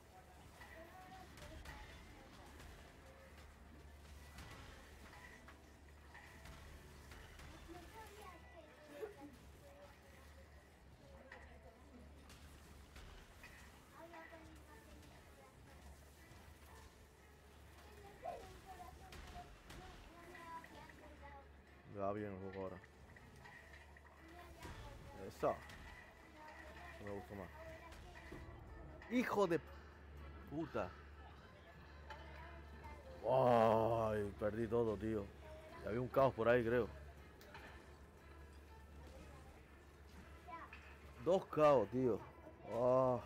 Me va bien el juego ahora. Eso. Eso me gustó más. ¡Hijo de puta! ¡Ay! Perdí todo, tío. Y había un caos por ahí, creo. Dos caos, tío. ¡Ah!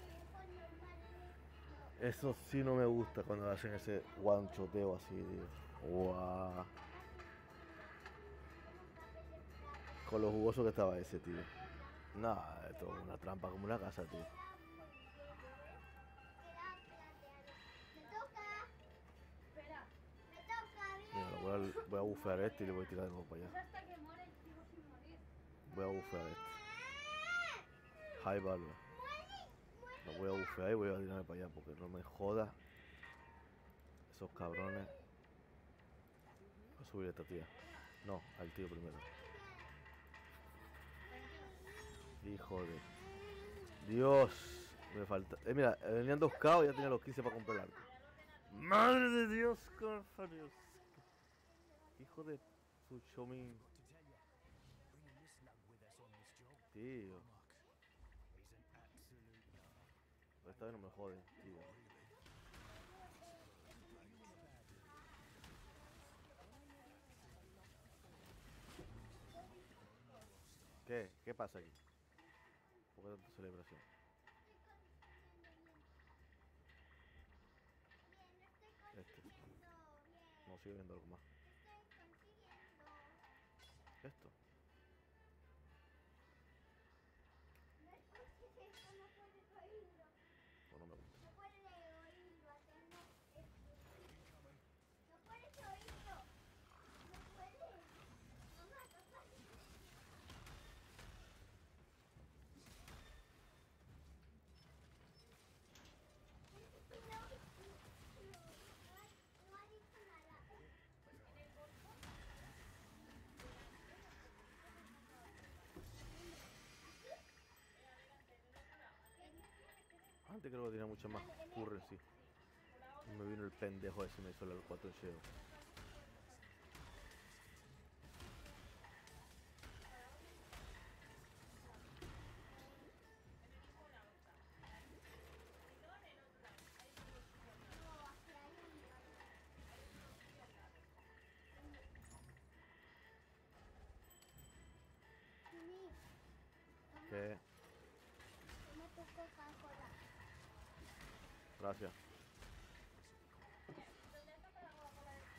Eso sí no me gusta cuando hacen ese guanchoteo así, tío. ¡Guau! Con lo jugoso que estaba ese, tío. Nah, esto es una trampa como una casa, tío. Me toca, Espera, me toca, Mira, bien. voy a, voy a bufear a este y le voy a tirar de nuevo para es allá. hasta que muere el chico sin morir. Voy a bufear a este. High value. Lo voy a bufear y voy a tirarme para allá porque no me joda. Esos cabrones. Voy a subir a esta tía. No, al tío primero. Hijo de... Dios. Me falta... Eh, mira, venían dos caos y ya tenía los quince para comprar el arco. ¡Madre de Dios, Corfarius! Hijo de su chomín. Got to tell you, bringing this lug with us on this job, Tío. Mark, is an absolute no. Esta vez no me joden, tío. ¿Qué? ¿Qué pasa aquí? ¿Por qué tanta celebración? Bien, lo estoy Este. consiguiendo. Bien. No, sigue viendo algo más. Estoy consiguiendo. Esto. No es consiguiendo. Antes creo que tenía mucha más currency. Y me vino el pendejo ese y me hizo el cuatro Sheo. No, aquí hay un Jimmy, toma, Que, toma tu Coca-Cola. gracias. ¿Dónde has sacado la Coca-Cola de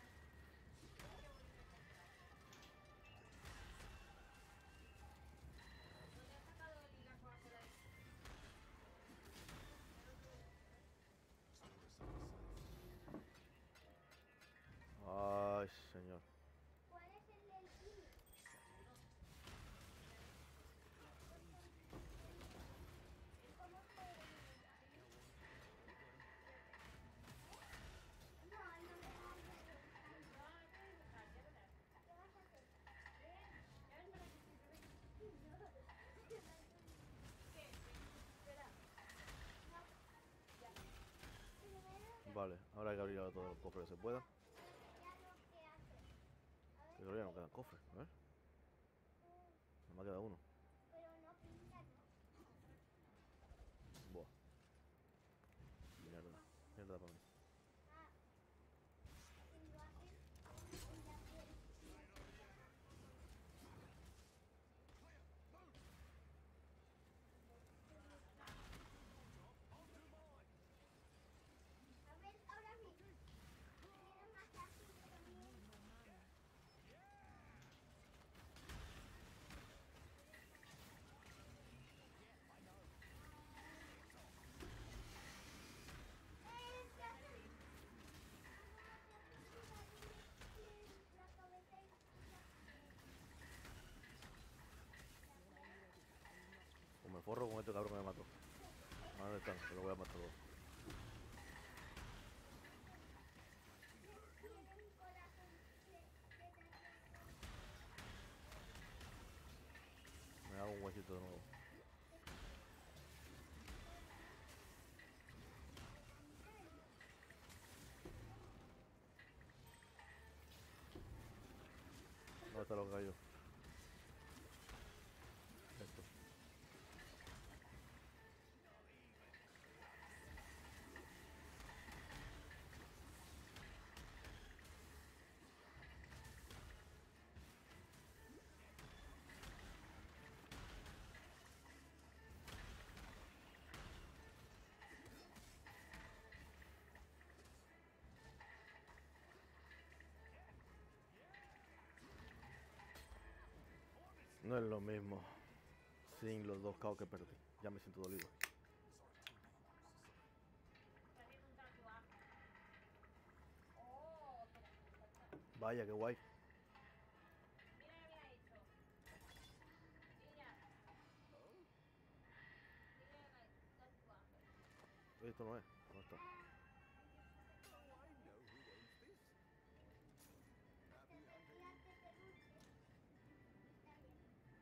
¿Dónde has sacado el- la Coca-Cola de Ay, señor. ¿Cuál es el del Jimmy? ¿Cómo se...? No, no me vas a hacer. No, no te voy a dejar, ya verás. ¿Qué vas a hacer? Ven, ya ves para que sí, ven. ¿Qué? Espera. Primero, Vale, ahora hay que abrir ahora todos los cofres que se puedan. ya lo que haces. A ver, Pero ya no quedan cofres, a ver. Nada más queda uno. pero no pintan. Buah. Mierda. Mierda para mí. Ah, si lo haces en la piel. A ver, ahora sí. Tiene más ácido también. Eh, ¿qué hacen? La cabeza y O me forro con este cabrón que me mató. ¿Dónde están? Que lo voy a matar luego. tiene un corazón de, de dragón. Me hago un huesito de nuevo. ¿Dónde están los gallos? Esto. No es lo mismo sin los dos caos que perdí. Ya me siento dolido. Está haciendo un tatuaje. Oh, espera, me falta. Vaya, qué guay. Mira qué había hecho. Mira. Mira el tatuaje. Esto no es. No está. Oh, I know who owns this. Happy hunting. La que peluche. Está bien.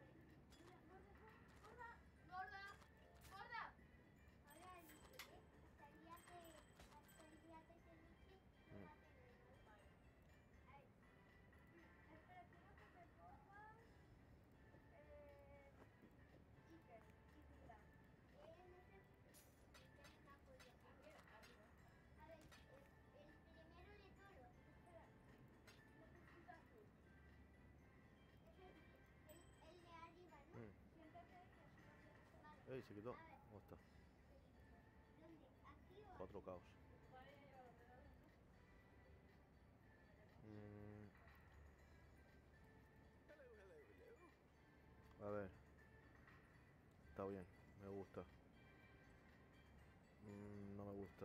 ¡Gorda! ¡Gorda! ¡Gorda! Ahora el ¿eh? hasta el día que hasta el día que peluche no va a tener nada. A ver, Espera, quiero que me pongas. Eh. Iker y Fibra. en ese ya no me acuerdo. Iker, arriba. A ver, el, el primero de todos. Espera. Necesitas tú. Es el, el, el de arriba, ¿no? Mm. Siéntate y así no tienes que. Vale. Ey, se quitó. A ver, ¿Cómo está? ¿dónde? ¿Aquí o Cuatro caos. Vale, a lo mejor no. Mm, Hello, hello, hello. a ver. Está bien. Me gusta. Mm, no me gusta.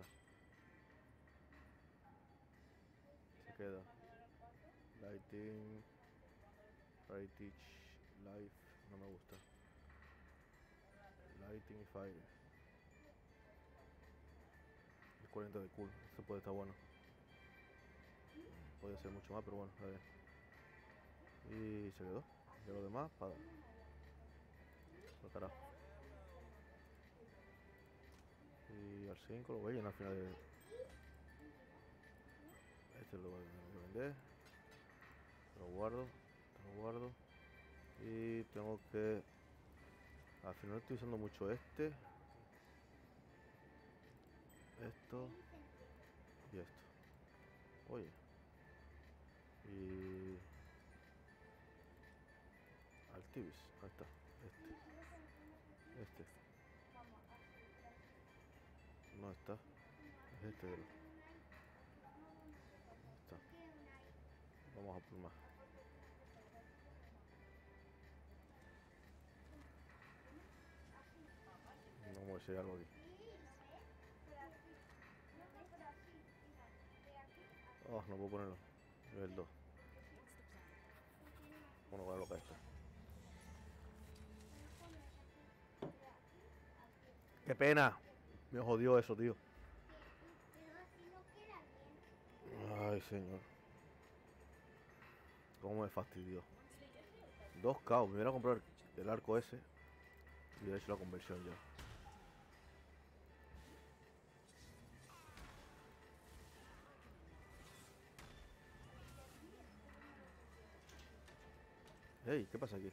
Se queda. Lighting. Fire Teach. Life. No me gusta. Lighting y Fire. El cuarenta de cool. Esto puede estar bueno. Puede ser mucho más, pero bueno, está bien. Y se quedó. Y lo demás, para. Lo carajo. Y al cinco lo voy a llenar al final de... Este lo voy a vender. Lo guardo. Lo guardo. Y tengo que... Al final estoy usando mucho este. Esto. Y esto. Oye. Y... Altivis. Ahí está. Este. Este. No está. Es este de lo... Está. Vamos a por más. Vamos a hacer algo aquí. Oh, no puedo ponerlo. Nivel dos. Bueno, voy a colocar esto. ¡Qué pena! Me jodió eso, tío. Pero así no queda bien. Ay, señor. Cómo me fastidió. Dos caos. Me hubiera comprado el, el arco ese. Y hubiera hecho la conversión ya. Ey, ¿qué pasa aquí?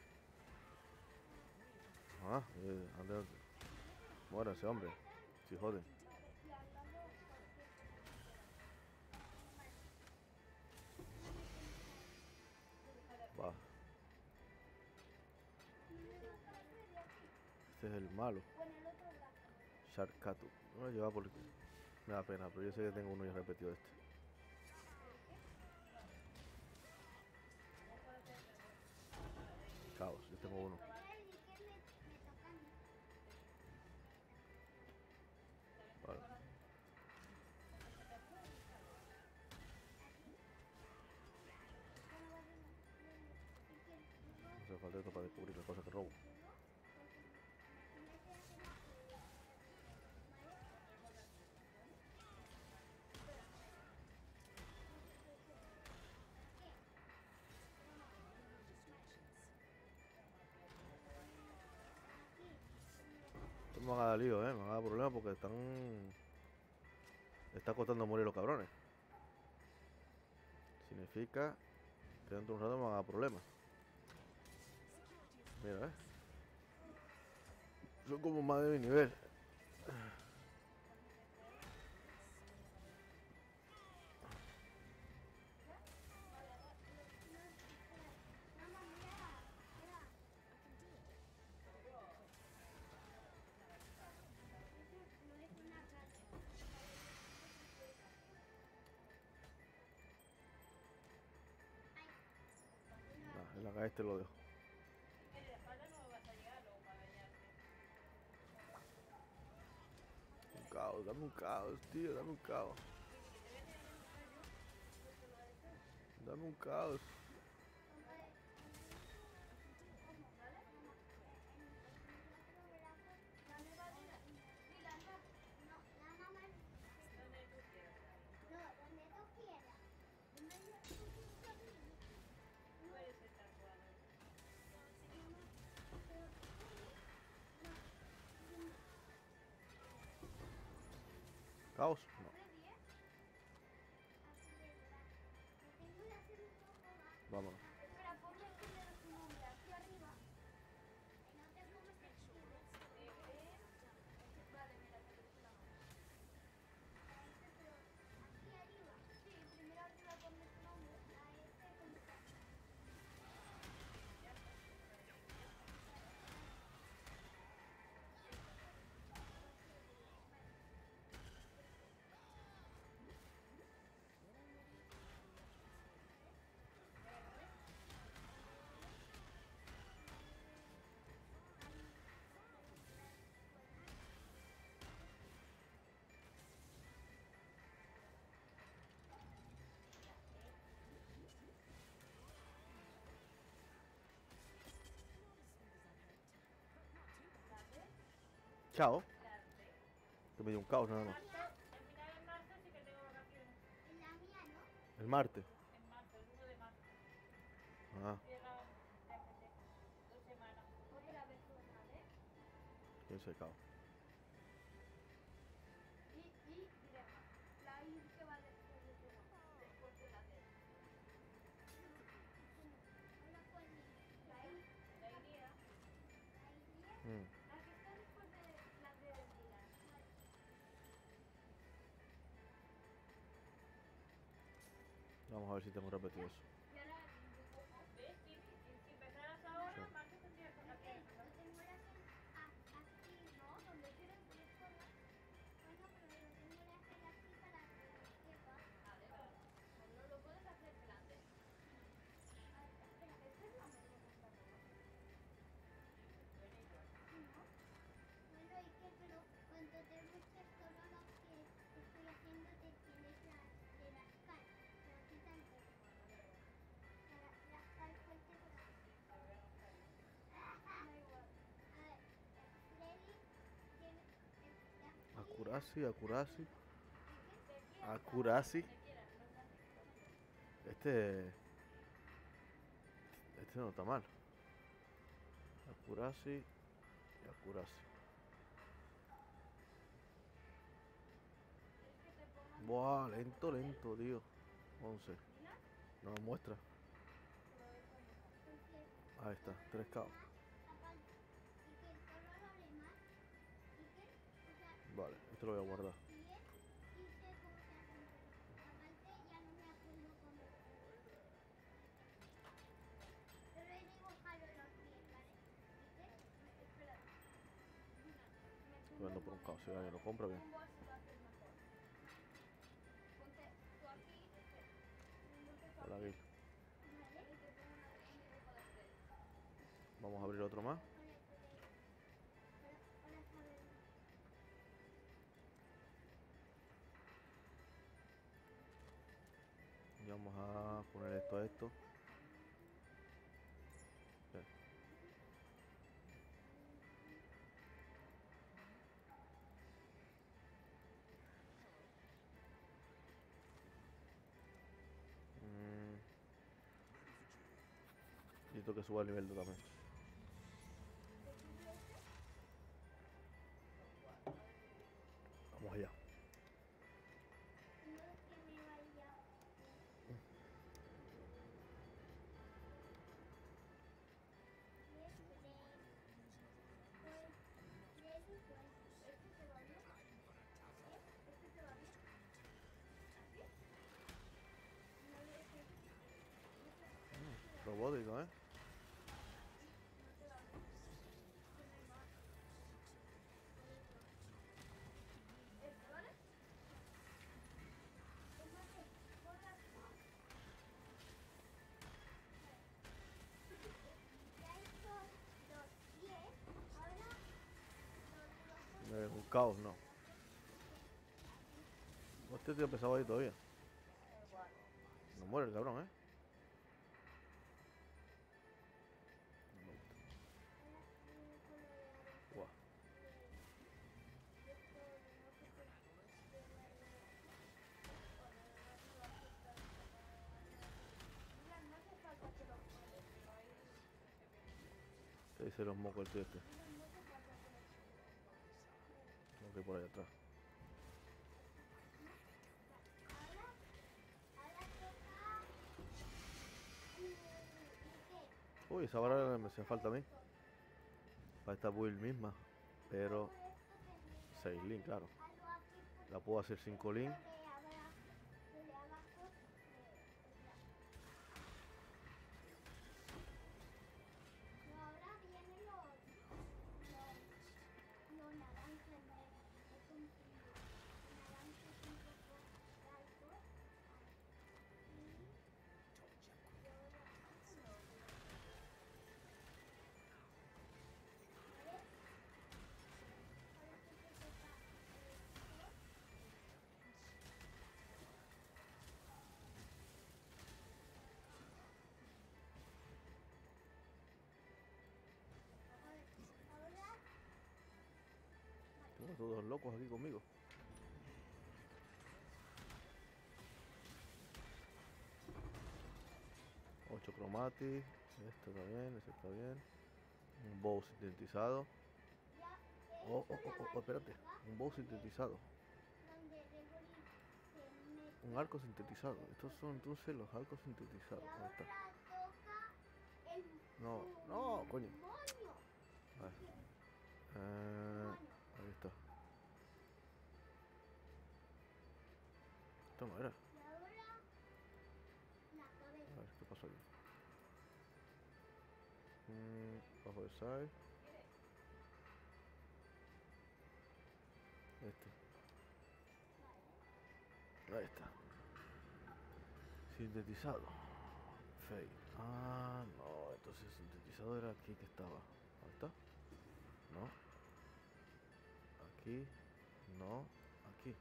Ah, eh, ande- muera ese hombre. Si joden. Va. Este es el malo. Sharkatu. No lo lleva por... Me da pena, pero yo sé que tengo uno ya repetido de este. Caos, yo tengo uno. Vale. No hace falta esto para descubrir las cosas que robo. Esto me van a dar lío, eh. Me van a dar problemas porque están... Está costando morir los cabrones. Significa que dentro de un rato me van a dar problemas. Mira, eh. Son como más de mi nivel. Nah, en la calle este lo dejo. Un caos, dame un caos, tío, dame un caos. Dame un caos. ¿Caos? No. Vámonos. Espera, ponme primero tu nombre aquí arriba. Vale, mira, te lo la mano. Aquí arriba. Sí, primero arriba ponme tu nombre. A este como está. Chao. Que me dio un caos nada más. El final de marzo sí que tengo vacaciones. En la mía, ¿no? El martes. En marzo, el uno de marzo. Ah, Cierra T F T. Dos semanas. Otra vez otra vez. quién se caos. Mm, La que está después de la de Dylan. Vamos a ver si tengo repetido eso. Y ahora dibujo. ¿Ves, Jimmy? Si, si empezaras ahora, Sí. Marcos tendría que Es que hacer. lo tengo las a- aquí, No, donde quieres poner forma. bueno, pero lo tengo las aquí para que lo sepa. Vale, vale. Pues no lo puedes hacer grande. A ver, espera, Esta es la media esta ropa. Buena idea. ¿no? Bueno, y que, pero cuando te busques todo lo que estoy haciendo, te tienes la, de rascar. Pero quitan todo. Para rascar fuerte por aquí. Se ve hasta ahí. Da igual. A ver, Freddy tiene está aquí. Acurasi, Acurasi. ¿Y qué? De aquí hasta Acurasi. donde quieras, los haces. Este. Este no está mal. Acurasi y Acurasi. ¿Quieres que te pongan Buah, lento, lento, tío. once. Dylan? No me muestra. Te lo dejo ahí. Entonces, Ahí está, todo lo tres K. demás, aparte, y que todo lo demás, y que, o sea, Vale, esto lo voy a guardar. y es, y sé cómo se hacen, pero aparte ya no me acuerdo cómo. Pero he dibujado los pies, ¿vale? ¿Y qué? Espera. Dylan, me Estoy tumbo dando un por un caos. Si momento, alguien lo ¿vale? compra, Me bien. tumbo así lo haces mejor. Ponte tú aquí, espera. Ponte tú Hola, aquí. Gil. ¿Vale? Y te pongo una- un dibujo de Freddy. Vamos a abrir otro más. Vale, pues, para, para saber. Y vamos a poner esto a esto. Bien. Mm, necesito que suba el nivel de también. Vamos allá. No es que me vaya. ¿Este te va bien? ¿Este te va bien? ¿Así? No le dejes. Robótico, ¿eh? No te va bien. Que no hay más. ¿Este, vale? Entonces, borra. Ya he hecho los pies, ahora los ojos. Eh, un caos, no. Este tío pesado ahí todavía. Igual. No muere el cabrón, ¿eh? No me gusta. Buah. Mira, no hace falta que lo juegues, pero ahí ¿Qué dice los mocos el tío este? no hace falta que lo juegues. Tengo que ir por ahí atrás. Ahora, ahora toca. ¿Y qué? Uy, esa vara me hace falta a mí. Para esta build misma. Pero Por esto tenía seis link, claro. algo aquí por La puedo hacer cinco link. lo de abajo, lo de abajo, eh, o sea. No, ahora viene lo, lo, lo naranja en vez de confundir. Naranja es un poco alto. Y ahora, ¿vale? Ahora sí que toca esto. A ver, ahora Tengo a todos locos aquí conmigo. ocho cromatis. Este está bien, este está bien. Un bow sintetizado. ya he Oh, hecho oh, oh, la oh, espérate. barriga Un bow donde- sintetizado. donde Gregory se mete. Un arco sintetizado. Estos son entonces los arcos Y sintetizados. Ahí ahora está. toca el No, no, coño. moño. A ver. Eh, ahí está. Esto no era. Y ahora la A cabeza. ver, ¿qué pasó aquí? Mm, bajo el side. Este. Ahí está. Sintetizado. Fade. Ah, no. Entonces el sintetizado era aquí que estaba. Ahí está. No. Aquí. No. Aquí.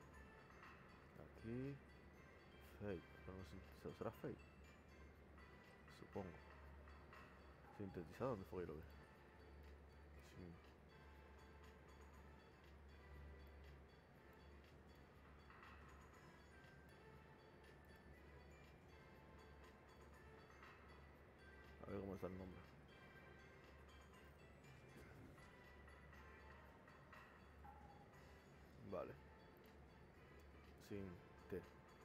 Aquí. Fade. Pero no sintetizado. ¿Será fade? Supongo. Sintetizado, ¿dónde fue que lo vi? Sí. A ver cómo está el nombre. Vale. Sin T.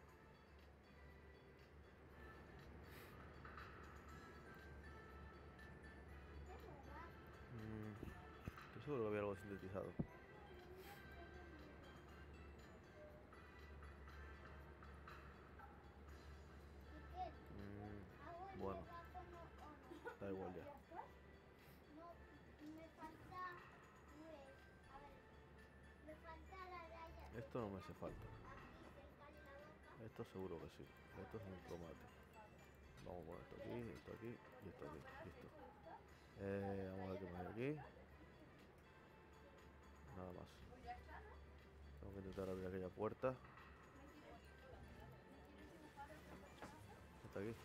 Mm, estoy seguro que había algo sintetizado. ¿Y qué? Mm, ¿Hago el bueno, megáfono o no? da igual ya. No, me falta, pues, a ver, me falta la raya. Esto no me hace falta. Aquí cerca de la boca. Esto seguro que sí. Esto es un tomate. Vamos a poner esto aquí, esto aquí y esto aquí. Listo. Eh, vamos a ver qué más hay aquí. Nada más. Tengo que intentar abrir aquella puerta. Está aquí.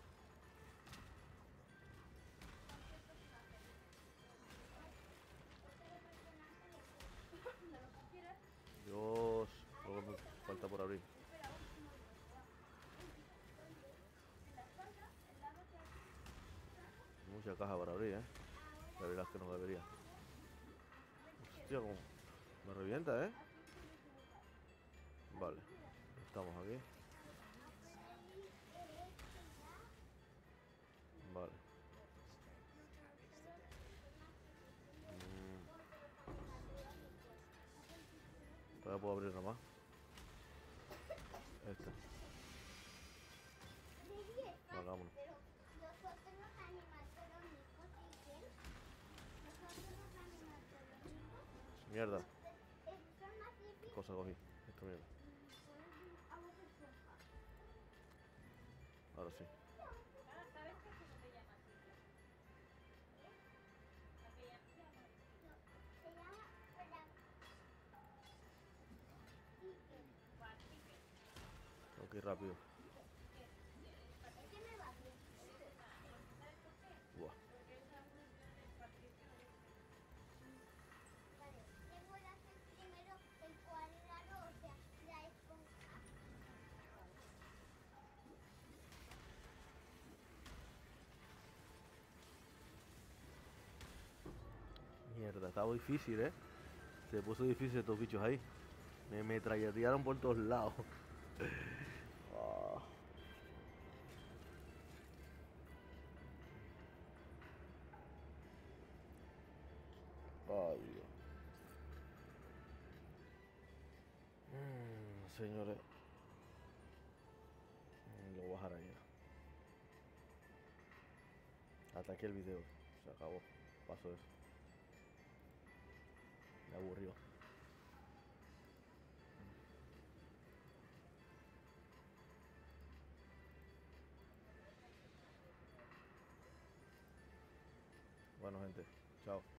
Dios, algo me falta por abrir. Mucha caja para abrir, eh. La verdad es que no debería. Hostia, como me revienta, eh. Vale, estamos aquí. Vale. Mm, todavía puedo abrir nomás. Este. Hagámoslo. Pero nosotros los animatrónicos, dicen, nosotros los animatrónicos, Mierda, eh, son más qué difíciles. cosa cogí. Esto mierda. A vos te esponja. Ahora sí. ¿Sabes por qué no te llamas Silvia? ¿A qué llamas? No, se llama Frank. Ticket. Juan Ticket. Tengo que ir rápido. Es que me va bien. ¿Sabes por qué? Buah. Porque es la evolución del Patricio. Vale, tengo que hacer primero el cuadrado, o sea, la esponja. Mierda, estaba difícil, eh. Se puso difícil estos bichos ahí. Me metralletearon por todos lados. Ah. Ay, Dios. Mm, señores. Mm, lo voy a dejar ahí. Hasta aquí el video. Se acabó. Pasó eso. Me aburrió. Bueno, gente. Chao.